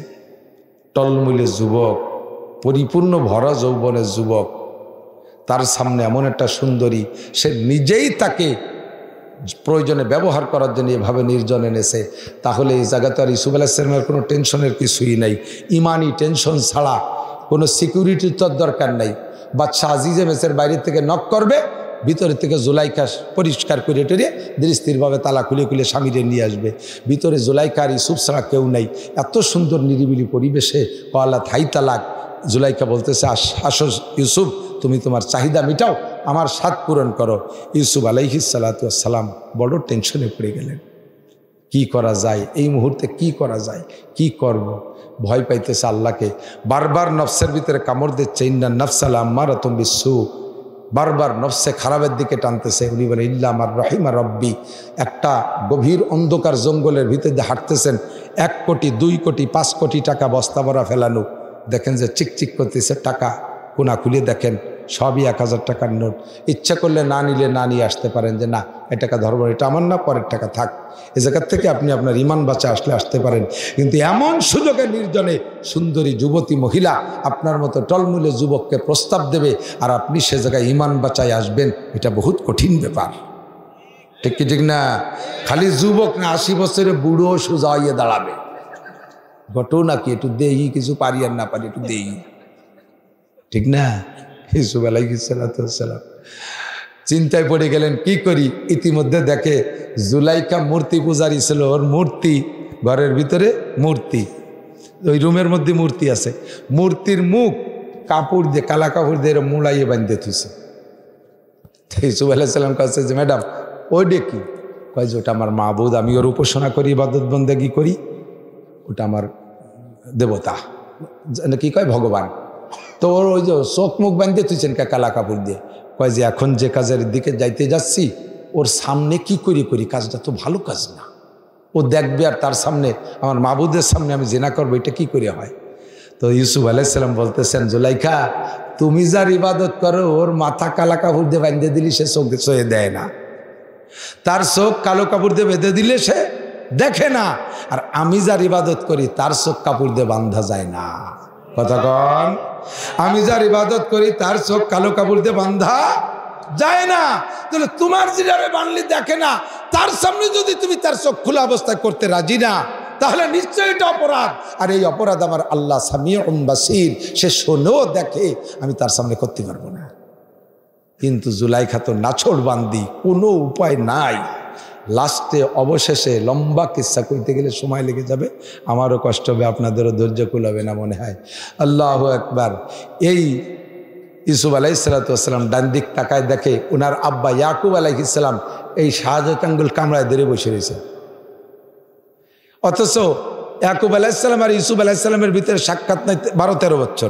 টলমলে যুবক, পরিপূর্ণ ভরা যৌবনের যুবক, তার সামনে এমন একটা সুন্দরী, সে নিজেই তাকে প্রয়োজনে ব্যবহার করার জন্য এভাবে নির্জন এনেছে। তাহলে এই জায়গাতে আর ইউসুফ আলাইহিস সালামের কোনো টেনশনের কিছুই নাই, ইমানি টেনশন ছাড়া কোনো সিকিউরিটির তো দরকার নাই। বাদশা আজিজে মেসের বাইরে থেকে নক করবে, ভিতরে থেকে জুলাইখা পরিষ্কার করে টেরে দৃষ্টিরভাবে তালা খুলে খুলে স্বামীরে নিয়ে আসবে। ভিতরে জুলাইখা আর ইউসুফ ছাড়া কেউ নাই। এত সুন্দর নিরিবিলি পরিবেশে আল্লাহ থাই তালাক। জুলাইখা বলতেছে, আসো ইউসুফ, তুমি তোমার চাহিদা মিটাও, আমার স্বাদ পূরণ করো। ইউসুফ আলাইহিস সালাতু ওয়াস সালাম বড় টেনশনে পড়ে গেলেন, কি করা যায় এই মুহূর্তে, কি করা যায়, কি করব? ভয় পাইতেছে আল্লাহকে, বারবার নফসের ভিতরে কামড় দিচ্ছে, ইন্নান নাফসাল আম্মারাতুম বিসসু, বারবার নফসে খারাপের দিকে টানতেছে। উনি বলে, ইল্লা মার রাহিমা রব্বি। একটা গভীর অন্ধকার জঙ্গলের ভিতরে দিয়ে হাঁটতেছেন, 1 কোটি 2 কোটি 5 কোটি টাকা বস্তা ভরা ফেলানো, দেখেন যে চিকচিক করতেছে টাকা, কোনা খুলে দেখেন সবই 1000 টাকার নোট। ইচ্ছা করলে না নিলে না নিয়ে আসতে পারেন, যে না এই টাকা ধরবো, এটা আমার না, পরের টাকা থাক। এ জায়গার থেকে আপনি আপনার ইমান বাঁচা আসলে আসতে পারেন, কিন্তু এমন সুযোগে নির্জনে সুন্দরী যুবতী মহিলা আপনার মতো টলমুলে যুবককে প্রস্তাব দেবে আর আপনি সে জায়গায় ইমান বাঁচায় আসবেন, এটা বহুত কঠিন ব্যাপার, ঠিক কি ঠিক না? খালি যুবক না, 80 বছরে বুড়ো সোজা হইয়ে দাঁড়াবে। ঘটনা কি, একটু দেই, কিছু পারি আর না পারি একটু দেই, ঠিক না? ইউসুফ আলাইহিস সালাতু ওয়াস সালাম চিন্তায় পড়ে গেলেন, কি করি? ইতিমধ্যে দেখে জুলাইখা মূর্তি পূজারি ছিল, ওর মূর্তি ঘরের ভিতরে, মূর্তি ওই রুমের মধ্যে মূর্তি আছে, মূর্তির মুখ কাপড় দিয়ে, কালা কাপড় দিয়ে মুড়াইয়ে বাঁধতে থুইছে। ইউসুফ আলাইহিস সালাম কাছে যে, ম্যাডাম ওই ডেকি কয় যে ওটা আমার মাবুদ, আমি ওর উপাসনা করি, ইবাদত বন্দেগী করি, ওটা আমার দেবতা, কি কয় ভগবান। তো ওর ওই যে চোখ মুখ বাঁধতে তুইছেন কালা কাপড় দিয়ে, কয় যে এখন যে কাজের দিকে যাইতে যাচ্ছি ওর সামনে কি করি কাজটা তো ভালো কাজ না, ও দেখবে আর তার সামনে আমার মাবুদের সামনে আমি জেনা করবো, এটা কি করে হয়। তো ইউসুফ আলাইহিস সালাম বলতেছেন, জুলাইখা তুমি যার ইবাদত করো ওর মাথা কালা কাপড় দিয়ে বাঁধতে দিলে সে চোখ সয়ে দেয় না, তার চোখ কালো কাপড় দিয়ে বেঁধে দিলে সে দেখে না, আর আমি যার ইবাদত করি তার চোখ কাপড় দিয়ে বাঁধা যায় না। কথা কন, আমি যার ইবাদত করি তার চোখ কালো কাপড় দিয়ে বাঁধা যায় না। তাহলে তোমার জিরারে বানলি দেখে না, তার সামনে যদি তুমি তার চোখ খোলা অবস্থায় করতে রাজি না, তাহলে নিশ্চয়ই এটা অপরাধ। আর এই অপরাধ আমার আল্লাহ সামিউন বাসির, সে শোনেও দেখে, আমি তার সামনে করতে পারবো না। কিন্তু জুলাইখা তো নাছোড় বান্দি, কোনো উপায় নাই। লাস্টে অবশেষে লম্বা কিস্সা কইতে গেলে সময় লেগে যাবে, আমারও কষ্ট হবে, আপনাদেরও ধৈর্য কুলাবে না মনে হয়। আল্লাহু আকবার। এই ইউসুফ আলাইহিসসালাম ডান দিক তাকায় দেখে ওনার আব্বা ইয়াকুব আলাইহিসসালাম এই শাহাদাত আঙ্গুল কামড়ায় ধরে বসে রয়েছে। অথচ ইয়াকুব আলাইহিসসালাম আর ইউসুফ আলাইহিসসালামের ভিতরে সাক্ষাৎ নাই 12-13 বছর।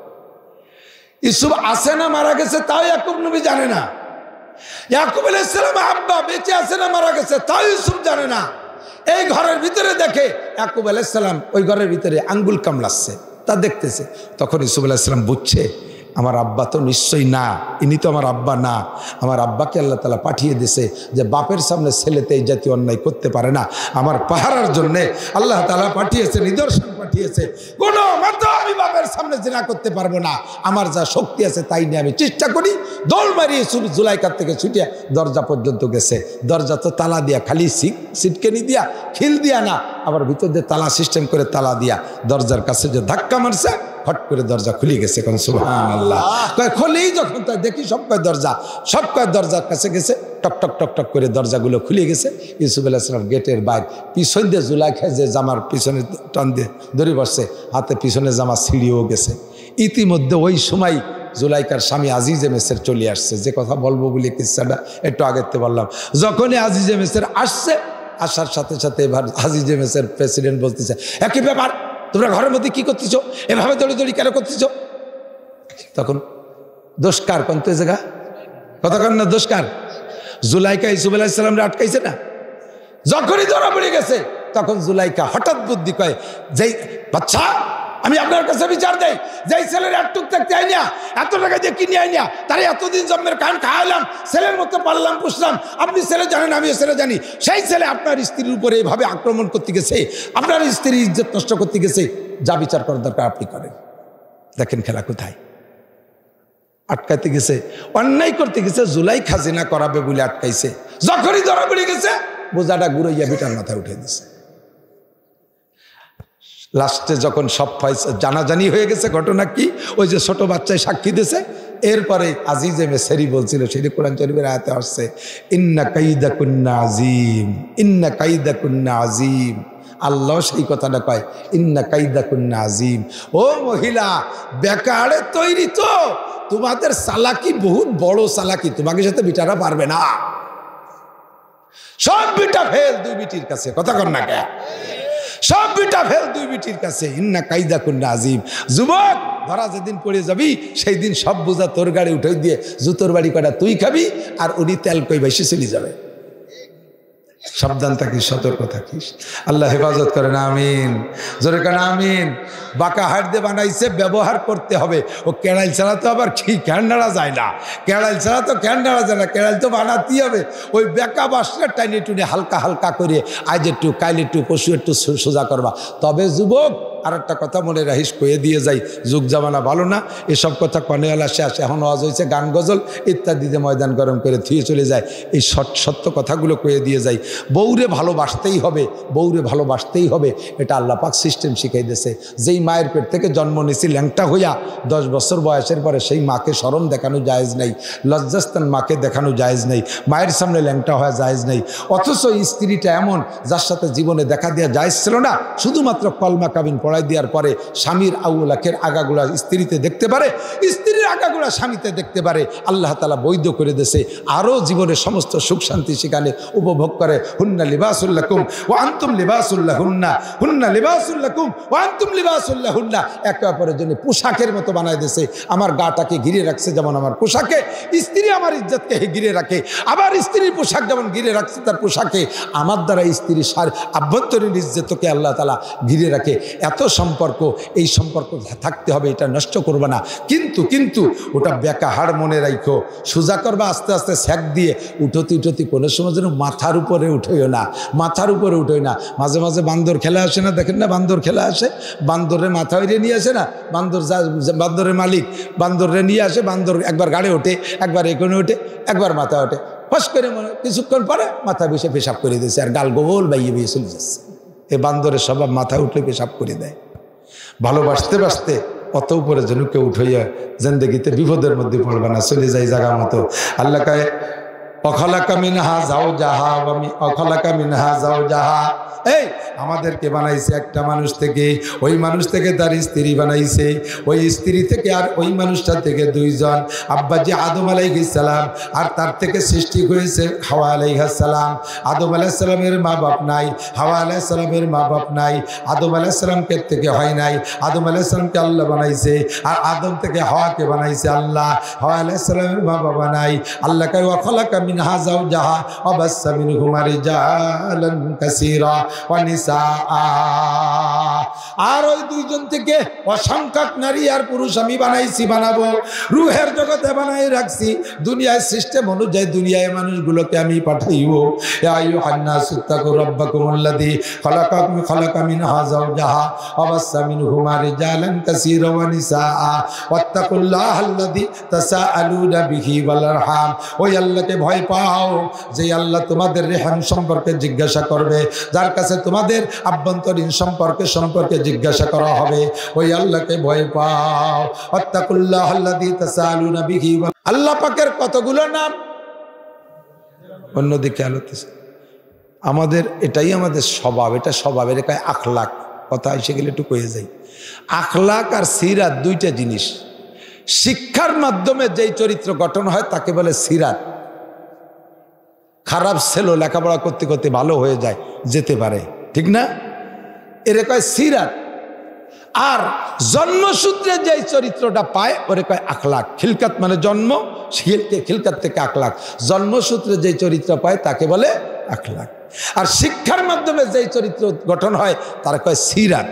ইউসুফ আছে না মারা গেছে তাও ইয়াকুব নবী জানে না। ইয়াকুব আলাইহিস সালাম আব্বা বেঁচে আছে না মারা গেছে তাও ইউসুফ জানে না। এই ঘরের ভিতরে দেখে ইয়াকুব আলাইহিস সালাম ওই ঘরের ভিতরে আঙ্গুল কামড়াচ্ছে, তা দেখতেছে। তখন ইউসুফ আলাইহিস সালাম বুঝছে আমার আব্বা তো নিশ্চয়ই না, ইনি তো আমার আব্বা না। আমার আব্বাকে আল্লাহ তাআলা পাঠিয়ে দিয়েছে যে বাপের সামনে ছেলেতে এই জাতীয় অন্যায় করতে পারে না, আমার পাহারার জন্যে আল্লাহ তাআলা পাঠিয়েছে, নিদর্শন পাঠিয়েছে। কোনো মতো আমি বাপের সামনে জিনা করতে পারবো না, আমার যা শক্তি আছে তাই নিয়ে আমি চেষ্টা করি। দৌড় মারিয়ে জুলাইখার থেকে ছুটিয়ে দরজা পর্যন্ত গেছে। দরজা তো তালা দিয়া, খালি সিটকেনি দিয়া, খিল দিয়া না, আবার ভিতর দিয়ে তালা সিস্টেম করে তালা দিয়া দরজার কাছে যে ধাক্কা মারছে, হট করে দরজা খুলে গেছে। কোন সুবহানাল্লাহ। কয় খুলেই যখন তাই দেখি সব কয় দরজার কাছে গেছে, টক টক টক টক করে দরজাগুলো খুলে গেছে। ইউসুফ আলাইহিস সালাম গেটের বাইরে পিছন দিয়ে জুলাইখা যে জামার পিছনে টান দিয়ে ধরে বসছে, হাতে পিছনে জামা ছিঁড়িয়েও গেছে। ইতিমধ্যে ওই সময় জুলাইখার স্বামী আজিজে মেসের চলে আসছে। যে কথা বলবো বলে কিচ্ছাটা একটু আগেতে বললাম। যখনই আজিজে মেসের আসছে, আসার সাথে সাথে এবার আজিজে মেসের প্রেসিডেন্ট বলতেছে, একই ব্যাপার, তোমরা ঘরের মধ্যে কি করতেছ, এভাবে দৌড়ি কেন করতেছ? তখন দোষকার কোন তো জায়গা কথা কন না, দোষকার জুলাইখা ইউসুফ আলাইহিস সালামরে আটকাইছে না। যখনই ধরা পড়ে গেছে তখন জুলাইখা হঠাৎ বুদ্ধি কয়, যেই বাচ্চা আমি আপনার কাছে বিচার দেই, যেই ছেলের একটুক থাকতে আই না, এত টাকা দিয়ে কিনে আই না, তারা এতদিন জন্মের কান খাওয়ালাম, ছেলের মতো পারলাম পুষলাম, আপনি ছেলে জানেন আমিও ছেলে জানি, সেই ছেলে আপনার স্ত্রীর উপরে এভাবে আক্রমণ করতে গেছে, আপনার স্ত্রীর ইজ্জত নষ্ট করতে গেছে, যা বিচার করার দরকার আপনি করেন। দেখেন খেলা কোথায়, আটকাইতে গেছে, অন্যায় করতে গেছে, জুলাইখা জিনা করাবে বলে আটকাইছে। যখনই ধরা পড়ে গেছে বোঝাটা ঘুরাইয়া বিটার মাথায় উঠে দিছে। লাস্টে যখন সব জানাজানি হয়ে গেছে ঘটনা কি, ওই যে ছোট বাচ্চায় সাক্ষী দিয়েছে, এরপরে আজিজে মেসেরি বলছিল, সেটি কোরআন শরীফের আয়াতে আসছে, ইন্না কাইদাকুন্না আজিম, ইন্না কাইদাকুন্না আজিম। আল্লাহ সেই কথাটা কয়, ইন্না কাইদাকুন্না আজিম। ও মহিলা, বেকারে তৈরি তো, তোমাদের চালাকি বহুত বড় চালাকি, তোমাকে সাথে বিটারা পারবে না। সব বিটা ফেল দুই বিটির কাছে, কথা কর না কে, সব বিটা ফেল দুই বিটির কাছে। ইন্না কাইদাকুন্না আজিম। যুবক, ধরা যেদিন পড়ে যাবি সেই দিন সব বোঝা তোর গাড়ি উঠে দিয়ে জুতোর বাড়ি কটা তুই খাবি, আর উনি তেল কই বেশি চলে যাবে। সাবধান থাকিস, সতর্ক থাকিস। আল্লাহ হেফাজত করেন, আমিন। জোরে কেন আমিন। বাঁকা হাট দিয়ে বানাইছে, ব্যবহার করতে হবে। ও কেড়াইল ছাড়া তো আবার কি ক্যান্ডারা যায় না, কেড়াইল ছাড়া তো ক্যান্ডারা যায় না, কেড়াইল তো বানাতেই হবে। ওই বেকা বাসটা টাইনে টুনে হালকা হালকা করে আজ একটু কাইল একটু পশু একটু সোজা করবা। তবে যুবক, আর একটা কথা মনে রাখিস, কয়ে দিয়ে যাই, যুগ জামানা ভালো না, এসব কথা কনেওয়ালা শেষ, এখন আওয়াজ হয়েছে গান গজল ইত্যাদিতে ময়দান গরম করে থুয়ে চলে যায়। এই সত্য কথাগুলো কয়ে দিয়ে যাই। বউরে ভালোবাসতেই হবে, বউরে ভালোবাসতেই হবে, এটা আল্লাহ পাক সিস্টেম শিখাই দিয়েছে। যেই মায়ের পেট থেকে জন্ম নিয়েছি ল্যাংটা হইয়া 10 বছর বয়সের পরে, সেই মাকে শরম দেখানো জায়েজ নেই, লজ্জাস্থান মাকে দেখানো জায়েজ নেই, মায়ের সামনে ল্যাংটা হওয়া জায়েজ নেই। অথচ স্ত্রীটা এমন যার সাথে জীবনে দেখা দেওয়া জায়েজ ছিল না, শুধুমাত্র কলমা কাবিন পড়াই দেওয়ার পরে স্বামীর আউলাখের আগাগুলা স্ত্রীতে দেখতে পারে, স্ত্রীর আগাগুলা স্বামীতে দেখতে পারে, আল্লাহ তাআলা বৈধ করে দেশে আরও জীবনের সমস্ত সুখ শান্তি সেখানে উপভোগ করে। হুন্না লিবাসুল লাকুম ওয়া আনতুম লিবাসুল লাহুন্না, হুন্না লিবাসুল লাকুম ওয়া আনতুম লিবাসুল লাহুন্না। একে অপরের জন্য পোশাকের মতো বানায় দেশে। আমার গাটাকে ঘিরে রাখছে যেমন আমার পোশাকে, স্ত্রী আমার ইজ্জতকে ঘিরে রাখে, আবার স্ত্রীর পোশাক যেমন ঘিরে রাখছে তার পোশাকে, আমার দ্বারা স্ত্রীর আভ্যন্তরীণ ইজ্জতকে আল্লাহ তাআলা ঘিরে রাখে। এত সম্পর্ক, এই সম্পর্ক থাকতে হবে, এটা নষ্ট করবে না। কিন্তু ওটা বেকা হাড় মনে রাখো, সোজা করবা আস্তে আস্তে স্যাক দিয়ে উঠতি কোনো সময় যেন মাথার উপরে উঠেও না, মাথার উপরে উঠেই না। মাঝে মাঝে বান্দর খেলা আসে না, দেখেন না বান্দর খেলা আসে, বান্দরের মাথা হইরে নিয়ে আসে না, বান্দরের মালিক বান্দরে নিয়ে আসে, বান্দর একবার গাড়ে ওঠে, একবার এখানে ওঠে, একবার মাথা ওঠে, ফস করে মনে কিছুক্ষণ পরে মাথা বেশি পেশাব করে দিয়েছে, আর গাল গোল বাইয়ে বেয়ে চলে যাচ্ছে। এই বান্দরের স্বভাব মাথা উঠলে পেশাব করে দেয়। ভালোবাসতে বাসতে অত উপরে যেন কেউ উঠাইয়া জিন্দেগিতে বিপদের মধ্যে পড়বে না, চলে যায় জায়গা মতো। আল্লাহ কয় অখলাকা মিনহা যাওজাহা অখলাকা মিনহা যাওজাহা, এই আমাদেরকে বানাইছে একটা মানুষ থেকে, ওই মানুষ থেকে তার স্ত্রী বানাইছে, ওই স্ত্রী থেকে আর ওই মানুষটা থেকে দুইজন, আব্বাজি আদম আলাইহিস সালাম, আর তার থেকে সৃষ্টি হয়েছে হাওয়া আলাইহিস সালাম। আদম আলাইহিস সালামের মা বাপ নাই, হাওয়া আলাইহিস সালামের মা বাপ নাই, আদম আলাইহিস সালামকে থেকে হয় নাই, আদম আলাইহিস সালামকে আল্লাহ বানাইছে, আর আদম থেকে হাওয়াকে বানাইছে আল্লাহ। হাওয়া আলাইহিস সালামের মা বাবা নাই, আল্লাহ কয় ওয়া খালাকা মিনহা যাওজাহা ওয়া বাসসা মিনহুমা রিজালান কাসীরা ওয়া নিসা। আর ওই দুইজন থেকে অসংখ্যক নারী আর পুরুষ আমি বানাইছি, বানাবো, রুহের জগতে বানাই রাখছি। দুনিয়ায় সিস্টেম অনুযায়ী দুনিয়ায় মানুষগুলোকে আমি পাঠাইব। ইয়া আইয়ুহান নাসু তাকু রাব্বাকুমুল্লাযী খালাকা মিনহা যাওজাহা ওয়া বাসসা মিনহুমা রিজালান কাসীরা ওয়া নিসা ওয়াত্তাকুল্লাহাল্লাযী তাসাআলুনা বিহি ওয়াল আরহাম। ওই আল্লাহকে ভয় পাও যে আল্লাহ তোমাদের রেহাম সম্পর্কে জিজ্ঞাসা করবে, যার কাছে তোমাদের আভ্যন্তরীণ সম্পর্কে জিজ্ঞাসা করা হবে। ওই আল্লাহকে ভয় পাও। ওয়াত্তাকুল্লাহাল্লাযী তাসাআলুনা বিহি। আল্লাহ পাকের কতগুলো নাম, অন্যদিকে আলোচনা আমাদের এটাই আমাদের স্বভাব, এটা স্বভাবের কয় আখলাক। কথা এসে গেলে একটু কয়ে যাই, আখলাক আর সিরাত দুইটা জিনিস। শিক্ষার মাধ্যমে যেই চরিত্র গঠন হয় তাকে বলে সিরাত। খারাপ ছেলে লেখাপড়া করতে করতে ভালো হয়ে যায়, যেতে পারে, ঠিক না, এরে কয় সিরাত। আর জন্মসূত্রে যেই চরিত্রটা পায় ওরে কয় আখলাক। খিলকাত মানে জন্ম, খিলকাত থেকে আখলাক। জন্মসূত্রে যেই চরিত্র পায় তাকে বলে আখলাক। আর শিক্ষার মাধ্যমে যেই চরিত্র গঠন হয় তারা কয় সিরাত।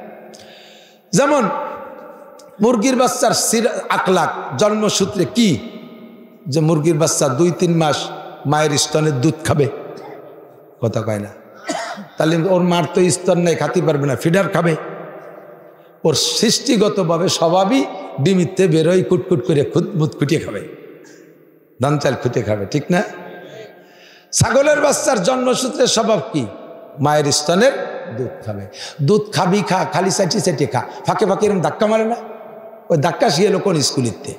যেমন মুরগির বাচ্চার আখলাক জন্মসূত্রে কি, যে মুরগির বাচ্চা 2-3 মাস মায়ের স্তনের দুধ খাবে, কথা কয় না, তাহলে ওর মার তো স্তন নেই, খাতে পারবে না, ফিডার খাবে। ওর সৃষ্টিগতভাবে স্বভাবই ডিমিতে বেরোয়, কুটকুট করে মুত খুঁটিয়ে খাবে, ধান চাল খুঁটে খাবে, ঠিক না। ছাগলের বাচ্চার জন্মসূত্রের স্বভাব কি, মায়ের স্তনের দুধ খাবে। দুধ খাবি খা, খালি চাটি খা, ফাঁকে ফাঁকে এরকম ধাক্কা মারে না। ওই ধাক্কা শিয়েলো কোন স্কুলিতে?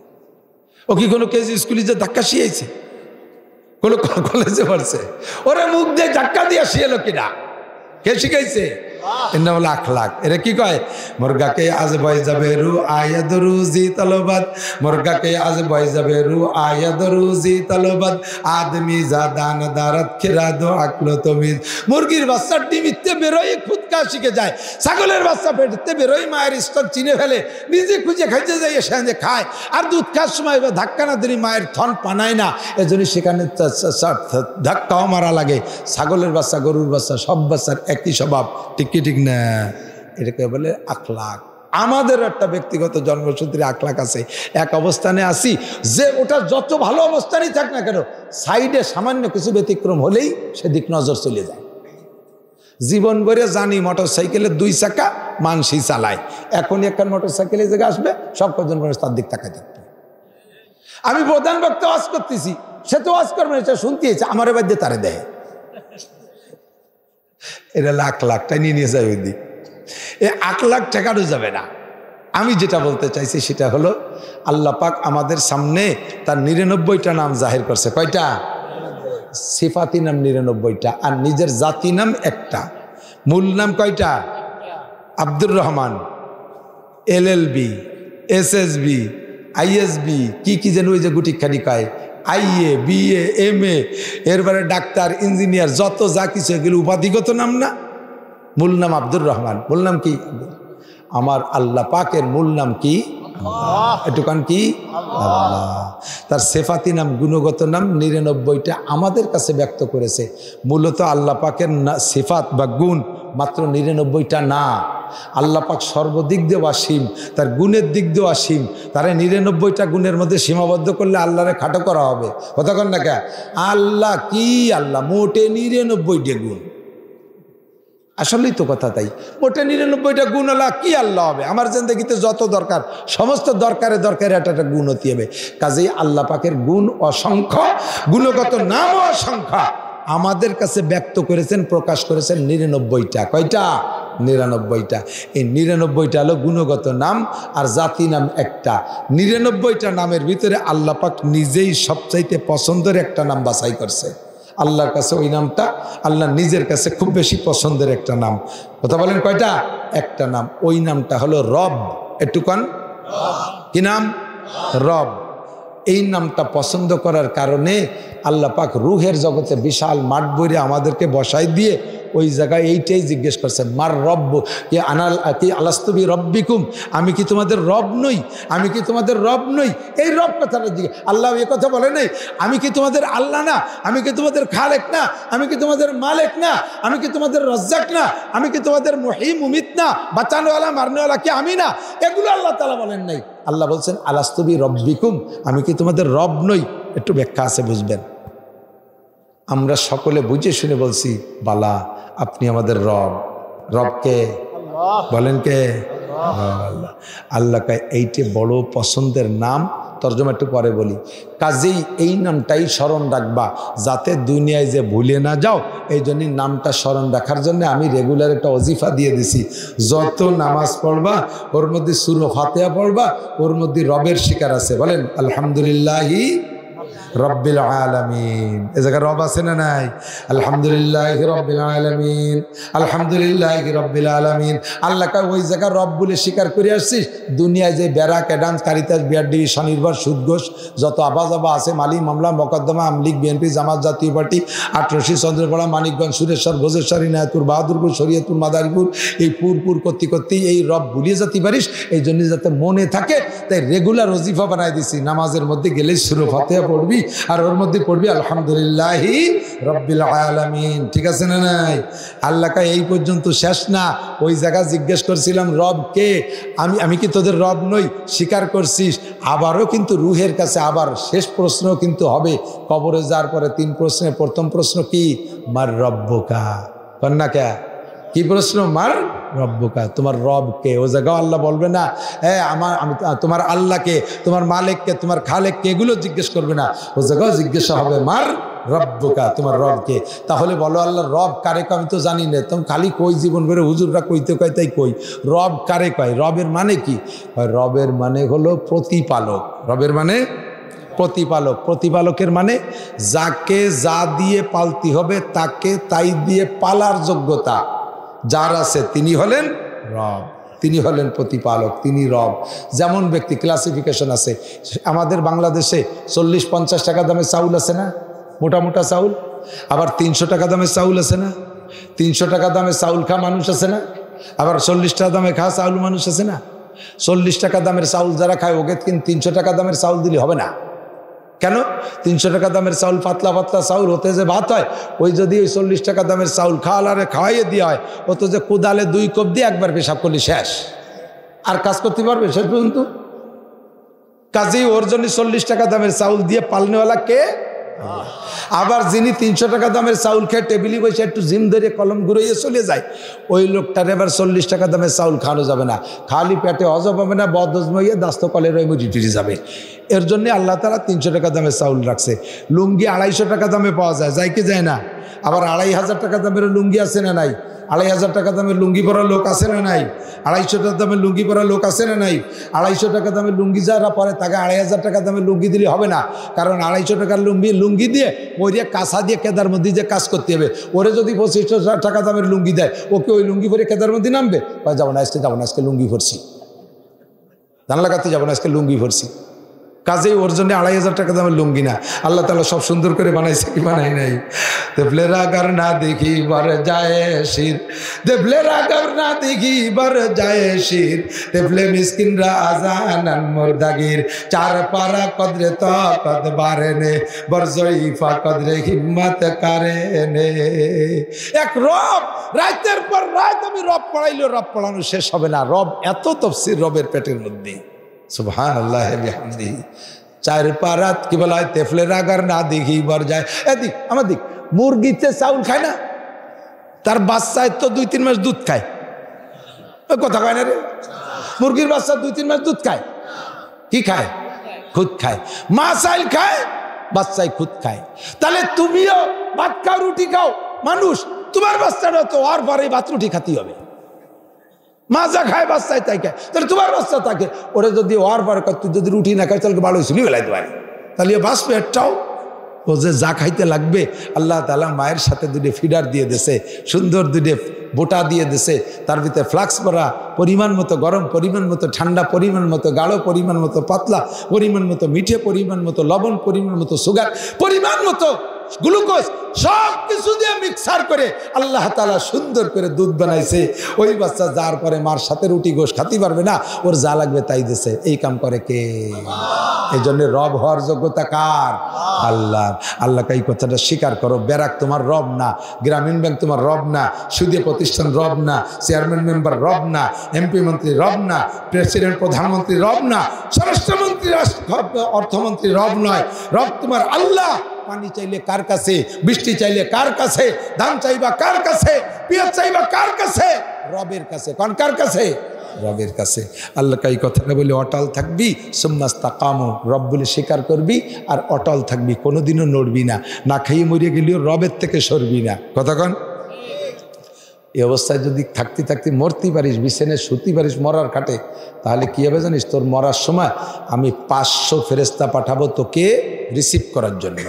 ও কি কোনো কেজি স্কুলে যে ধাক্কা শিয়েছে? কোনো কলেজে পড়ছে? ওরে মুখ দিয়ে ধাক্কা দিয়ে শিয়েলো কিনা? কে শিখাইছে? এর হলো আখলাক। এরা কি কয়, মুরগাকে আজ বয় যাবে রু আয়াদ রুজি তলবাদ, মুরগাকে আজ বয় যাবে রু আয়াদ রুজি তলবাদ, আদমি যা দান দারাত খেরা দো আকলো তমিজ। মুরগির বাচ্চা ডিমিতে বেরোয় খুদকা শিখে যায়, ছাগলের বাচ্চা পেটতে বেরোয় মায়ের স্তন চিনে ফেলে, নিজে খুঁজে খাইতে যায়, সেখানে খায়। আর দুধ খাওয়ার সময় ধাক্কা না দিলে মায়ের থন পানায় না, এজন্য সেখানে ধাক্কাও মারা লাগে। ছাগলের বাচ্চা, গরুর বাচ্চা, সব বাচ্চার একই স্বভাব, ঠিক কি ঠিক না? এটাকে বলে আখলাক। আমাদের একটা ব্যক্তিগত জন্মসূত্রে আখলাক আছে। এক অবস্থানে আসি যে ওটা যত ভালো অবস্থানেই থাক না কেন, সাইডে সামান্য কিছু ব্যতিক্রম হলেই সেদিক নজর চলে যায়। জীবন ভরে জানি মোটর সাইকেলের 2 চাকা মানুষই চালায়, এখনই একটা মোটর সাইকেলের জায়গায় আসবে সব কজন মানুষ তার দিক তাকায় থাকবে। আমি প্রধান বক্তা ওয়াজ করতেছি, সে তো ওয়াজ করবে, সে শুনতেছে, আমার বাদ্যে তারে দেয়। এটা লাখটাই নিয়ে যায় ওই দিক। এই আখলাক ঠেকানো যাবে না। আমি যেটা বলতে চাইছি সেটা হলো, আল্লাহ পাক আমাদের সামনে তার 99টা নাম জাহির করছে। কয়টা? সিফাতি নাম 99টা, আর নিজের জাতি নাম একটা। মূল নাম কয়টা? Abdur Rahman, LLB, SSB, ISB, কি যেন ওই যে গুটিখানি কয়, IA, BA, MA, এরপরে ডাক্তার, ইঞ্জিনিয়ার, যত যা কিছু এগুলো উপাধিগত নাম না? মূল নাম আব্দুর রহমান, মূল নাম কি? আমার আল্লাহ পাকের মূল নাম কি? এটুকান কি? আল্লাহ। তার সেফাতি নাম, গুণগত নাম 99টা আমাদের কাছে ব্যক্ত করেছে। মূলত আল্লাহ পাকের সিফাত বা গুণ মাত্র 99টা না। আল্লাহ পাক সর্বদিক দিয়ে অসীম, তার গুণের দিক দিয়ে অসীম। তারা 99টা গুণের মধ্যে সীমাবদ্ধ করলে আল্লাহরে খাটো করা হবে। কতক্ষণ না কে আল্লাহ কি? আল্লাহ মোটে 99টা গুণ। আসলেই তো কথা তাই, মোটে 99টা গুণ আল্লাহ কি আল্লাহ হবে? আমার জিন্দেগিতে যত দরকার সমস্ত দরকারে দরকারে একটা গুণ হতে হবে। কাজেই আল্লাহ পাকের গুণ অসংখ্য, গুণগত নাম অসংখ্য, আমাদের কাছে ব্যক্ত করেছেন, প্রকাশ করেছেন 99টা। কয়টা? 99টা। এই 99টা হলো গুণগত নাম, আর জাতি নাম একটা। 99টা নামের ভিতরে আল্লাহ পাক নিজেই সবচাইতে পছন্দের একটা নাম বাছাই করছে। আল্লাহর কাছে ওই নামটা, আল্লাহ নিজের কাছে খুব বেশি পছন্দের একটা নাম। কথা বলেন কয়টা? একটা নাম। ওই নামটা হলো রব। একটুখান কি নাম? রব। এই নামটা পছন্দ করার কারণে আল্লাহ পাক রুহের জগতে বিশাল মাঠ বইরে আমাদেরকে বসাই দিয়ে ওই জায়গায় এইটাই জিজ্ঞেস করছেন, মার রব্ব কি আনাল কি আলাস্তুবি রব্বিকুম, আমি কি তোমাদের রব নই? আমি কি তোমাদের রব নই? এই রব কথাটা দিকে আল্লাহ এ কথা বলে নাই। আমি কি তোমাদের আল্লাহ না? আমি কি তোমাদের খালেক না? আমি কি তোমাদের মালেক না? আমি কি তোমাদের রজ্জাক না? আমি কি তোমাদের মুহয়ী মুমিত না? বাঁচানোওয়ালা মারনেওয়ালা কি আমি না? এগুলো আল্লাহ তাআলা বলেন নাই। আল্লাহ বলছেন আলাস্তুবি রব্বিকুম, আমি কি তোমাদের রব নই? একটু ব্যাখ্যা আছে, বুঝবেন। আমরা সকলে বুঝে শুনে বলছি, বালা আপনি আমাদের রব। রবকে বলেন কে? আল্লাহ। আল্লাহকে এইটি বড় পছন্দের নাম। তর্জমা একটু পরে বলি। কাজেই এই নামটাই স্মরণ রাখবা, যাতে দুনিয়ায় যে ভুলে না যাও। এই জন্যই নামটা স্মরণ রাখার জন্য আমি রেগুলার একটা ওজিফা দিয়ে দিছি। যত নামাজ পড়বা ওর মধ্যে সূরা ফাতিহা পড়বা, ওর মধ্যে রবের শিকার আছে। বলেন আলহামদুলিল্লাহি রব্বিল আলামিন। এ জায়গায় রব আছে না নাই? আলহামদুলিল্লাহি রব্বিল আলামিন, আলহামদুলিল্লাহি রব্বিল আলামিন। আল্লাহকে ওই জায়গায় রব বলে স্বীকার করে আসছিস। দুনিয়ায় যে বেড়া, ক্যাডান্স, কারিতাস, বিআরডি, স্বনির্ভর, সুদ, ঘোষ, যত আবাজাবা আছে, মালি, মামলা, মোকদ্দমা, আমলিগ, বিএনপি, জামাত, জাতীয় পার্টি, আটরশি, চন্দ্রপাড়া, মানিকগঞ্জ, সুরেশ্বর, ভোজেশ্বর, ইনায়তুর, বাহাদুরপুর, শরীয়তুর, মাদারীপুর, এই পুর করতে করতেই এই রব ভুলিয়ে যেতে পারিস। এই জন্য যাতে মনে থাকে, তাই রেগুলার ওজিফা বানাই দিছি। নামাজের মধ্যে গেলেই সূরা ফাতিহা পড়বি, আর ওর মধ্যে পড়বি আলহামদুলিল্লাহি রব্বিল আলামিন। ঠিক আছে না নাই? আল্লাহকে এই পর্যন্ত শেষ না। ওই জায়গা জিজ্ঞেস করছিলাম রব কে? আমি কি তোদের রব নই? স্বীকার করছিস। আবারও কিন্তু রুহের কাছে আবার শেষ প্রশ্ন কিন্তু হবে কবরে যাওয়ার পরে। 3 প্রশ্নের প্রথম প্রশ্ন কি? মার রব্বুকা। কন্যা কে? কি প্রশ্ন? মার রব্বুকা, তোমার রব কে? ও জায়গাও আল্লাহ বলবে না আমি তোমার আল্লাহকে, তোমার মালিককে, তোমার খালেককে, এগুলো জিজ্ঞেস করবে না। ও জায়গাও জিজ্ঞাসা হবে মার রব্বুকা, তোমার রবকে। তাহলে বলো আল্লাহ রব কারে কয়? আমি তো জানি না। তুমি খালি কই জীবন করে হুজুররা কইতে কয় তাই কই। রব কারে কয়? রবের মানে কি? রবের মানে হলো প্রতিপালক। রবের মানে প্রতিপালক। প্রতিপালকের মানে যাকে যা দিয়ে পালতে হবে তাকে তাই দিয়ে পালার যোগ্যতা যার আছে তিনি হলেন রব, তিনি হলেন প্রতিপালক, তিনি রব। যেমন ব্যক্তি ক্লাসিফিকেশন আছে আমাদের বাংলাদেশে। 40-50 টাকা দামের চাউল আছে না? মোটা মোটা চাউল। আবার 300 টাকা দামের চাউল আছে না? 300 টাকা দামের চাউল খাওয়া মানুষ আছে না? আবার 40 টাকা দামে খাওয়া চাউল মানুষ আছে না? 40 টাকা দামের চাউল যারা খায় ওকে কিন্তু 300 টাকা দামের চাউল দিলে হবে না। কেন? 300 টাকা দামের চাউল পাতলা পাতলা চাউল হতে যে ভাত হয়, ওই যদি ওই 40 টাকা দামের চাউল খাওয়ালারে খাওয়াইয়ে দেওয়া হয়, ও তো যে কোদালে 2 কোপ দিয়ে একবার পেশাব করলে শেষ, আর কাজ করতে পারবে শেষ পর্যন্ত? কাজেই ওর জন্য 40 টাকা দামের চাউল দিয়ে পালনেওয়ালা কে? আবার যিনি 300 টাকা দামের চাউল খেয়ে টেবিলে বসে একটু জিম ধরে কলম ঘুরাইয়ে চলে যায়, ওই লোকটার এবার 40 টাকা দামের চাউল খাওয়ানো যাবে না। খালি পেটে হজম হবে না, বদহজম হয়ে দাস্ত কলের ওই মুড়ি টুড়ি যাবে। এর জন্য আল্লাহ তাআলা 300 টাকা দামের চাউল রাখছে। লুঙ্গি 250 টাকা দামে পাওয়া যায়, যায় কি যায় না? আবার 2500 টাকা দামের লুঙ্গি আছে না নাই? 2500 টাকা দামের লুঙ্গি পরা লোক আছে না নাই? 250 টাকা দামের লুঙ্গি পরা লোক আছে না নাই? 250 টাকা দামের লুঙ্গি যারা পরে তাকে 2500 টাকা দামের লুঙ্গি দিলে হবে না, কারণ 250 টাকার লুঙ্গি দিয়ে ওই কাঁসা দিয়ে কেদার মধ্যে যে কাজ করতে হবে। ওরে যদি 25 টাকা দামের লুঙ্গি দেয়, ওকে ওই লুঙ্গি পরে কেদার মধ্যে নামবে? যাবো না আজকে লুঙ্গি ভরছি, ধান লাগাতে যাবো না, আজকে লুঙ্গি ভরছি। কাজেই ওর জন্য 2500 টাকা দামের লুঙ্গি না, আল্লাহ তাআলা সব সুন্দর করে বানাইছে কি বানাই নাই? দেবলেরা গার না দেখি বার যায় শির, দেবলেরা গার না দেখি বার যায় শির, দেবলে মিসকিনরা আজানান মুরদাগির, চার পারা কদরে তাকত বারেনে বরজইফা কদরে হিম্মত কারেনে। এক রব, রাতের পর রাত আমি রব পড়াইলো, রব পড়ানো শেষ হবে না। রব এত তফসির রবের পেটের মধ্যে, সুবহানাল্লাহ বিহামদিহি। চার পারাত কি বলা হয়? তেফলের আগার না দেখি বার যায়। এদিক আমার দিক, মুরগিতে চাউল খায় না, তার বাচ্চায় তো 2-3 মাস দুধ খায়। ওই কথা কয় না রে? মুরগির বাচ্চা 2-3 মাস দুধ খায়। কি খায়? খুদ খায়। মা চাইল খায়, বাচ্চায় খুদ খায়। তাহলে তুমিও ভাত খাও, রুটি খাও, মানুষ, তোমার বাচ্চাটা তো আর পরে ভাত রুটি খাতে হবে। মা যা খায় বাচ্চায় তাই খায়, তাহলে তোমার বাচ্চা তাকে ওরা যদি ওর পরে তুই যদি রুটি না খায় তাহলে ভালো হয়েছিল বেলাইতে পারে, তাহলে বাঁচবে একটাও। ও যে যা খাইতে লাগবে আল্লাহ তাআলা মায়ের সাথে দুটো ফিডার দিয়ে দিয়েছে, সুন্দর দুটো বোটা দিয়ে দিয়েছে, তার ভিতরে ফ্লাক্স করা, পরিমাণ মতো গরম, পরিমাণ মতো ঠান্ডা, পরিমাণ মতো গাঢ়, পরিমাণ মতো পাতলা, পরিমাণ মতো মিঠে, পরিমাণ মতো লবণ, পরিমাণ মতো সুগার, পরিমাণ মতো গ্লুকোজ, সব কিছু দিয়ে মিক্সার করে আল্লাহ তাআলা সুন্দর করে দুধ বানাইছে। ওই বাচ্চা যার পরে মার সাথে রুটি গোশ খাতে পারবে না, ওর যা লাগবে তাই দিছে। এই কাম করে কে? এই জন্য রব হওয়ার যোগ্যতা কার? আল্লাহর। আল্লাহকে এই কথাটা স্বীকার করো। ব্যারাক তোমার রব না, গ্রামীণ ব্যাংক তোমার রব না, সুদী প্রতিষ্ঠান রব না, চেয়ারম্যান মেম্বার রব না, এমপি মন্ত্রী রব না, প্রেসিডেন্ট প্রধানমন্ত্রী রব না, স্বরাষ্ট্রমন্ত্রী অর্থমন্ত্রী রব নয়। রব তোমার আল্লাহ। পানি চাইলে কার কাছে? বৃষ্টি চাইলে কার কাছে? ধান চাইবা কার কাছে? পেঁয়াজ চাইবা কার কাছে? রবের কাছে। কোন কার কাছে? রবের কাছে। আল্লাহকে এই কথাটা বলে অটল থাকবি, সুম্মাস্তাকামু, রব বলে স্বীকার করবি আর অটল থাকবি, কোনোদিনও নড়বি না। না খাইয়ে মরিয়ে গেলেও রবের থেকে সরবি না। কতক্ষণ? এই অবস্থায় যদি থাকতে থাকতে মরতে পারিস, বিছানায় শুতে পারিস মরার খাটে, তাহলে কি হবে জানিস? তোর মরার সময় আমি 500 ফেরেশতা পাঠাবো তোকে রিসিভ করার জন্য।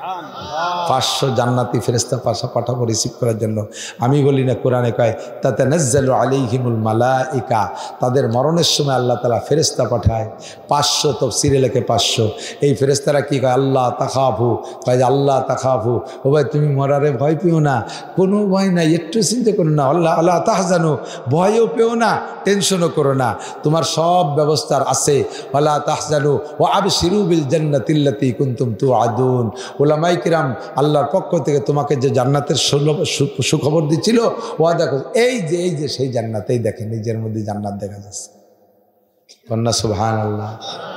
500 জান্নাতি ফেরেশতা পাঠাবো রিসিভ করার জন্য। আমি বলি না, কোরআনে কয় তাতানাজ্জালু আলাইহিমুল মালাইকা, তাদের মরণের সময় আল্লাহ তাআলা ফেরেশতা পাঠায়। 500 তফসিরে লেখে 500। এই ফেরেশতারা কি কয়? আল্লাহ তাখাফু, কয় যে আল্লাহ তাখাফু, ও ভাই তুমি মরারে ভয় পেও না, কোনো ভয় নাই, একটু চিন্তা করো না। আল্লাহ আল্লাহ তাহজানু, ভয়ও পেও না, টেনশনও করো না, তোমার সব ব্যবস্থার আছে। ওয়ালা তাহজানু ওয়া আবশিরু বিল জান্নাতিল্লাতী কুনতুম তুআদুন। উলামায়ে কিরাম আল্লাহর পক্ষ থেকে তোমাকে যে জান্নাতের সুখবর দিচ্ছিল, ওয়া দেখো এই যে সেই জান্নাতেই দেখেন, নিজের মধ্যে জান্নাত দেখা যাচ্ছে। কন্যা সুবহানাল্লাহ।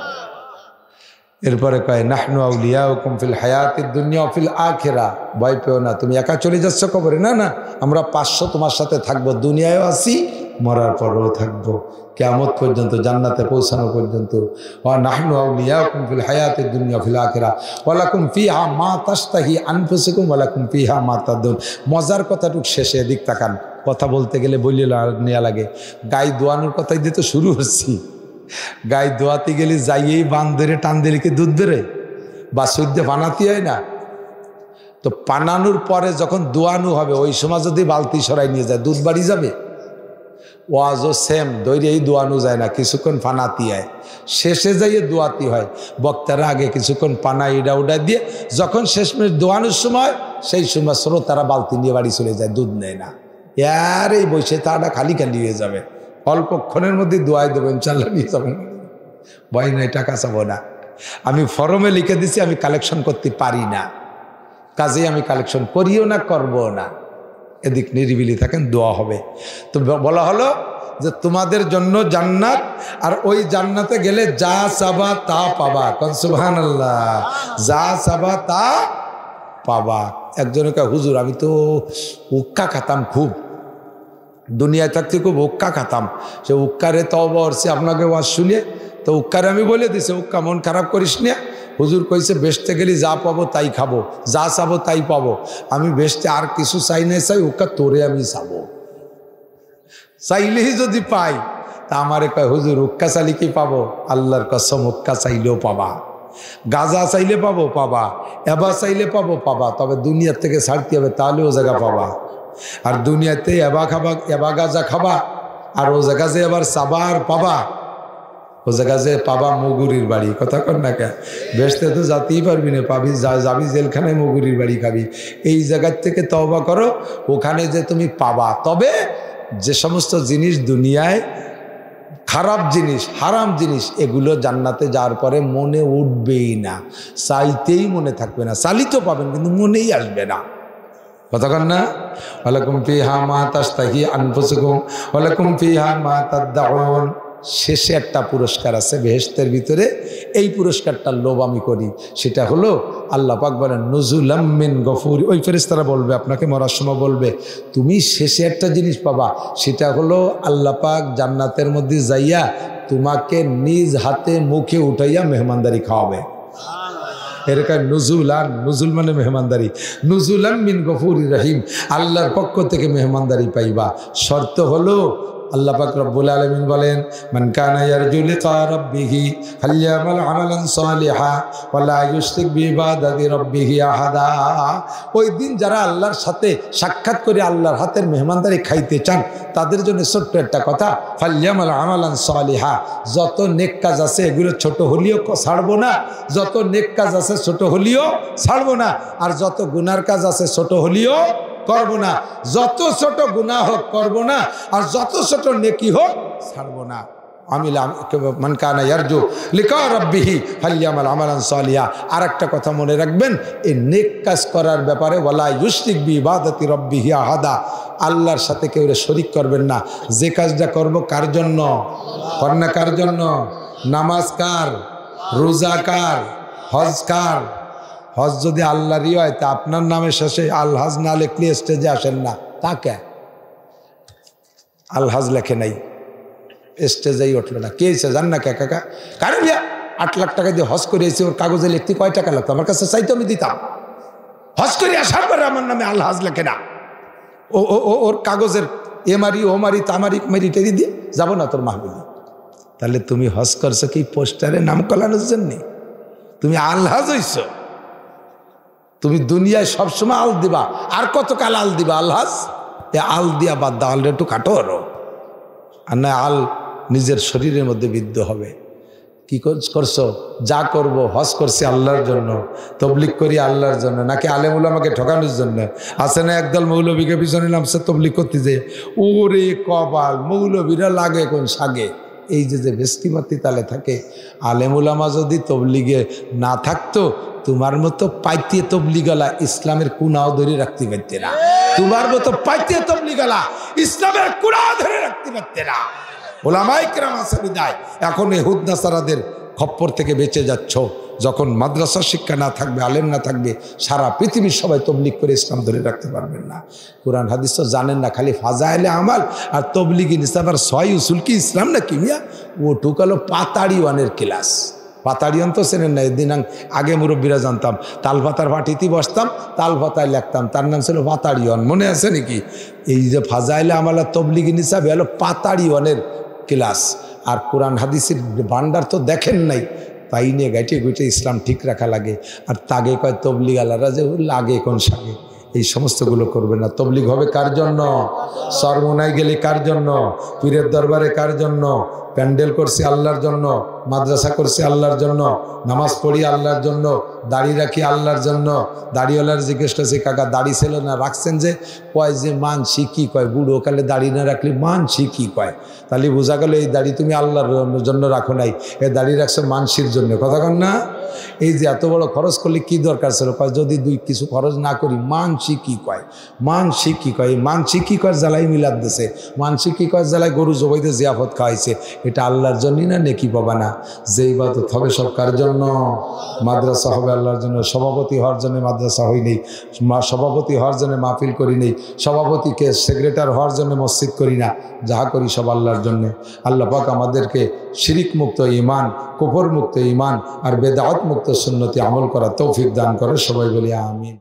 এরপরে কয় নাহনু আউলিয়াউকুম ফিল হায়াতিদ দুনিয়া ওয়া ফিল আখিরা, ভয় পেও না, তুমি একা চলে যাচ্ছ কবরে, না না, আমরা 500 তোমার সাথে থাকবো, দুনিয়ায়ও আছি, মরার পরেও থাকবো, কিয়ামত পর্যন্ত, জান্নাতে পৌঁছানো পর্যন্ত। ওয়া নাহনু আউলিয়াউকুম ফিল হায়াতিদ দুনিয়া ওয়া ফিল আখিরা ওয়া লাকুম ফিহা মা তাশতাহি আনফুসুকুম ওয়া লাকুম ফিহা মা তাদুন। মজার কথাটুক শেষে, এদিক তাকান, কথা বলতে গেলে বলিয়ে নেওয়া লাগে। গায়ে দোয়ানোর কথাই দিয়ে তো শুরু হচ্ছি। গায়ে দোয়াতে গেলে যাইয়েই বান ধরে টান দিলে কি দুধ বেরোয়? বা সদ্য বানাতে হয় না? তো পানানোর পরে যখন দোয়ানো হবে, ওই সময় যদি বালতি সরাই নিয়ে যায়, দুধ বাড়ি যাবে? ওয়াজও সেম, দৈরেই দোয়ানো যায় না, কিছুক্ষণ পানাতি হয়, শেষে যাইয়ে দোয়াতি হয়। বক্তারা আগে কিছুক্ষণ পানা ইডা উডা দিয়ে, যখন শেষমেশ দোয়ানোর সময়, সেই সময় শ্রোতারা বালতি নিয়ে বাড়ি চলে যায়, দুধ নেয় না। আর এই বসে তাটা খালি খালি হয়ে যাবে, অল্পক্ষণের মধ্যে দোয়াই দেবো, ইনশাল্লাহ নিয়ে যাবেন, ভয় নাই, টাকা চাবো না। আমি ফরমে লিখে দিছি আমি কালেকশন করতে পারি না, কাজেই আমি কালেকশন করিও না, করবো না। এদিক নিরিবিলি থাকেন, দোয়া হবে। তো বলা হলো যে তোমাদের জন্য জান্নাত, আর ওই জান্নাতে গেলে যা চাবা তা পাবা। কোন সুবহানাল্লাহ। যা চাবা তা পাবা। একজনে কয় হুজুর আমি তো উক্কা খাতাম, খুব দুনিয়ায় থাকতে খুব উক্কা খাতাম, সে উক্কারে তওবা করছে আপনাকে ওয়াজ শুনে, তো উক্কারে আমি বলে দিছি উক্কা মন খারাপ করিস না, হুজুর কইছে বেহেশতে গেলে যা পাবো তাই খাবো, যা চাবো তাই পাবো। আমি বেহেশতে আর কিছু চাই না, চাই ওকা তোরে আমি চাবো, চাইলেই যদি পাই। তা আমারে কয় হুজুর উক্কা চাইলে কি পাবো? আল্লাহর কসম উক্কা চাইলেও পাবা, গাজা চাইলে পাবো পাবা, এবা চাইলে পাবো পাবা, তবে দুনিয়ার থেকে ছাড়তে হবে, তাহলে ও জায়গা পাবা। আর দুনিয়াতে এবা খাবা, এবা গাজা খাবা, আর ও জায়গা যে এবার চাবা আর পাবা, ও জায়গা যে পাবা মুগুরির বাড়ি। কথা কর না কে? বেহেশতে তো যাতেই পারবি না, পাবি যাবি জেলখানায়, মুগুরির বাড়ি খাবি। এই জায়গার থেকে তওবা করো, ওখানে যে তুমি পাবা। তবে যে সমস্ত জিনিস দুনিয়ায় খারাপ জিনিস, হারাম জিনিস, এগুলো জান্নাতে যাওয়ার পরে মনে উঠবেই না, চাইতেই মনে থাকবে না। চালিত পাবেন কিন্তু মনেই আসবে না। কতক্ষণ না? ওয়ালাকুম ফিহা মা তাশতাহি আনফুসুকুম ওয়ালাকুম ফিহা মা তাদউন। শেষে একটা পুরস্কার আছে বেহেশতের ভিতরে, এই পুরস্কারটার লোভ আমি করি। সেটা হলো আল্লাহ পাক বলেন নুজুলাম মিন গফুর। ওই ফেরেশতারা বলবে, আপনাকে মরার সময় বলবে, তুমি শেষে একটা জিনিস পাবা, সেটা হলো আল্লাহ পাক জান্নাতের মধ্যে যাইয়া তোমাকে নিজ হাতে মুখে উঠাইয়া মেহমানদারি খাওয়াবে। এরকম নুজুলান, নুজুল মানে মেহমানদারি, নুজুলাম মিন গফুরির রহিম, আল্লাহর পক্ষ থেকে মেহমানদারি পাইবা। শর্ত হলো আল্লাহ পাক রব্বুল আলামিন বলেন মান কানা ইয়ারজু লিকা রাব্বিহি ফালইয়ামাল আমালান সালিহা ওয়া লা ইউশরিক বিইবাদাতি রাব্বিহি আহাদা। ওই দিন যারা আল্লাহর সাথে সাক্ষাৎ করে আল্লাহর হাতের মেহমানদারি খাইতে চান, তাদের জন্য ছোট্ট একটা কথা, ফালইয়ামাল আমালান সালিহা। যত নেক কাজ আছে এগুলো ছোট হলেও ছাড়বো না, যত নেক কাজ আছে ছোট হলেও ছাড়বো না, আর যত গুনার কাজ আছে ছোট হলেও করবো না। যত ছোট গুনাহ হোক করবো না, আর যত ছোট নেকি হোক ছাড়বো না। মান কানা ইয়ারজু লিকা রাব্বিহি ফালইয়ামাল আমালান সালিহা। আর একটা কথা মনে রাখবেন, এই নেক কাজ করার ব্যাপারে ওয়ালা ইউশরিক বিইবাদাতি রাব্বিহি আহাদা, আল্লাহর সাথে কেউ শরীক করবেন না। যে কাজটা করব কার জন্য? কন্যা কার জন্য? নামাজ কার? রোজা কার? হজ কার? হজ যদি আল্লাহরই হয় তা আপনার নামে শেষে আলহাজ না লিখলে স্টেজে আসেন না, তা কে? আলহাজ লেখে নাই, স্টেজেই উঠলো না, কে এসে জান না কে? কাকা কারণ 8 লাখ টাকা দিয়ে হজ করে এসে ওর কাগজে লিখতে কয় টাকা লাগতো? আমার কাছে চাইতে আমি দিতাম। হজ করে আসার পরে আমার নামে আলহাজ লেখে না, ওর কাগজের এমারি ওমারি তামারি মেরি টেরি দিয়ে যাবো না তোর মাহবিলি। তাহলে তুমি হজ করছো কি পোস্টারে নাম কলানোর জন্যে? তুমি আলহাজ হইছ। তুমি দুনিয়ায় সবসময় আল দিবা, আর কতকাল আল দিবা? আলহাজ এ আল দিয়া বাদ দাও, আলটা একটু কাটো আরো, আর না আল নিজের শরীরের মধ্যে বিদ্ধ হবে। কি করছো? যা করব হজ করছি আল্লাহর জন্য, তবলিগ করি আল্লাহর জন্য, নাকি আলেমুল আমাকে ঠকানোর জন্য? আছে না একদল মৌলবীকে পিছনে নামছে তবলিগ করতে, যে ওরে কপাল, মৌলবীরা লাগে কোন সাগে। এই যে ভেস্তিমাতি তালে থাকে, আলেমুলামা যদি তবলিগে না থাকতো, তোমার মতো পাইতে তবলিগালা ইসলামের কুনাও ধরে রাখতে পারতে না। তোমার মতো পাইতে তবলিগালা ইসলামের কুনাও ধরে রাখতে পারতে না। ওলামায়ে কেরাম আছে বিদায় এখন ইহুদ নাসারাদের খপ্পর থেকে বেঁচে যাচ্ছ। যখন মাদ্রাসা শিক্ষা না থাকবে, আলেম না থাকবে, সারা পৃথিবীর সবাই তবলিগ করে ইসলাম ধরে রাখতে পারবেন না। কোরআন হাদিস তো জানেন না, খালি ফাজাইলে আমাল আর তবলিগি নিসাবার 6 উসুল কি ইসলাম না কিমিয়া? ও ঢুকালো পাতাড়িওয়ানের ক্লাস। পাতাড়িওয়ান তো চেনেন না, এদিন আগে মুরব্বীরা জানতাম, তালপাতার পাটিতে বসতাম, তালপাতায় লিখতাম, তার নাম ছিল পাতাড়িওয়ান। মনে আছে নাকি? এই যে ফাজাইলে আমাল আর তবলিগি নিসাব হলো পাতাড়িওয়ানের ক্লাস। আর কোরআন হাদিসের ভান্ডার তো দেখেন নাই, তাই নিয়ে গাইটে গুইটে ইসলাম ঠিক রাখা লাগে। আর তাগে কয় তবলিগ আলারা যে লাগে কোন সাগে, এই সমস্তগুলো করবে না। তবলিগ হবে কার জন্য? সরমনায় গেলে কার জন্য? পীরের দরবারে কার জন্য? প্যান্ডেল করছি আল্লাহর জন্য, মাদ্রাসা করছি আল্লাহর জন্য, নামাজ পড়ি আল্লাহর জন্য, দাড়ি রাখি আল্লাহর জন্য। দাড়িওয়ালার জিজ্ঞেস করছে, কাকা দাড়ি ছিল না রাখছেন যে? কয় যে মানসি কি কয়, বুড়ো কালে দাড়ি না রাখলে মানসি কি কয়? তাহলে বোঝা গেল এই দাড়ি তুমি আল্লাহর জন্য রাখো নাই, এ দাড়ি রাখছো মানসির জন্য। কথা কন না? এই যে এত বড় খরচ করলে কি দরকার ছিল? কয় যদি কিছু খরচ না করি মানসি কি কয়, মানসি কি কয়? মানসি কি কয় জ্বালাই মিলাদ দিছে, মানসি কি কয় জ্বালাই গরু জবাইতে জিয়াফত খাওয়াইছে। এটা আল্লাহর জন্যই না, নেকি পাবা না। যে ইবাদত হবে সব কার জন্য? মাদ্রাসা হবে আল্লাহর জন্য। সভাপতি হওয়ার জন্য মাদ্রাসা হই নেই, সভাপতি হওয়ার জন্য মাহফিল করি নেই, সভাপতিকে সেক্রেটারি হওয়ার জন্য মসজিদ করি না। যাহা করি সব আল্লাহর জন্যে। আল্লাহ পাক আমাদেরকে শিরিক মুক্ত ঈমান, কুফর মুক্ত ঈমান আর বেদাত মুক্ত সুন্নতি আমল করা তৌফিক দান করে। সবাই বলি আমিন।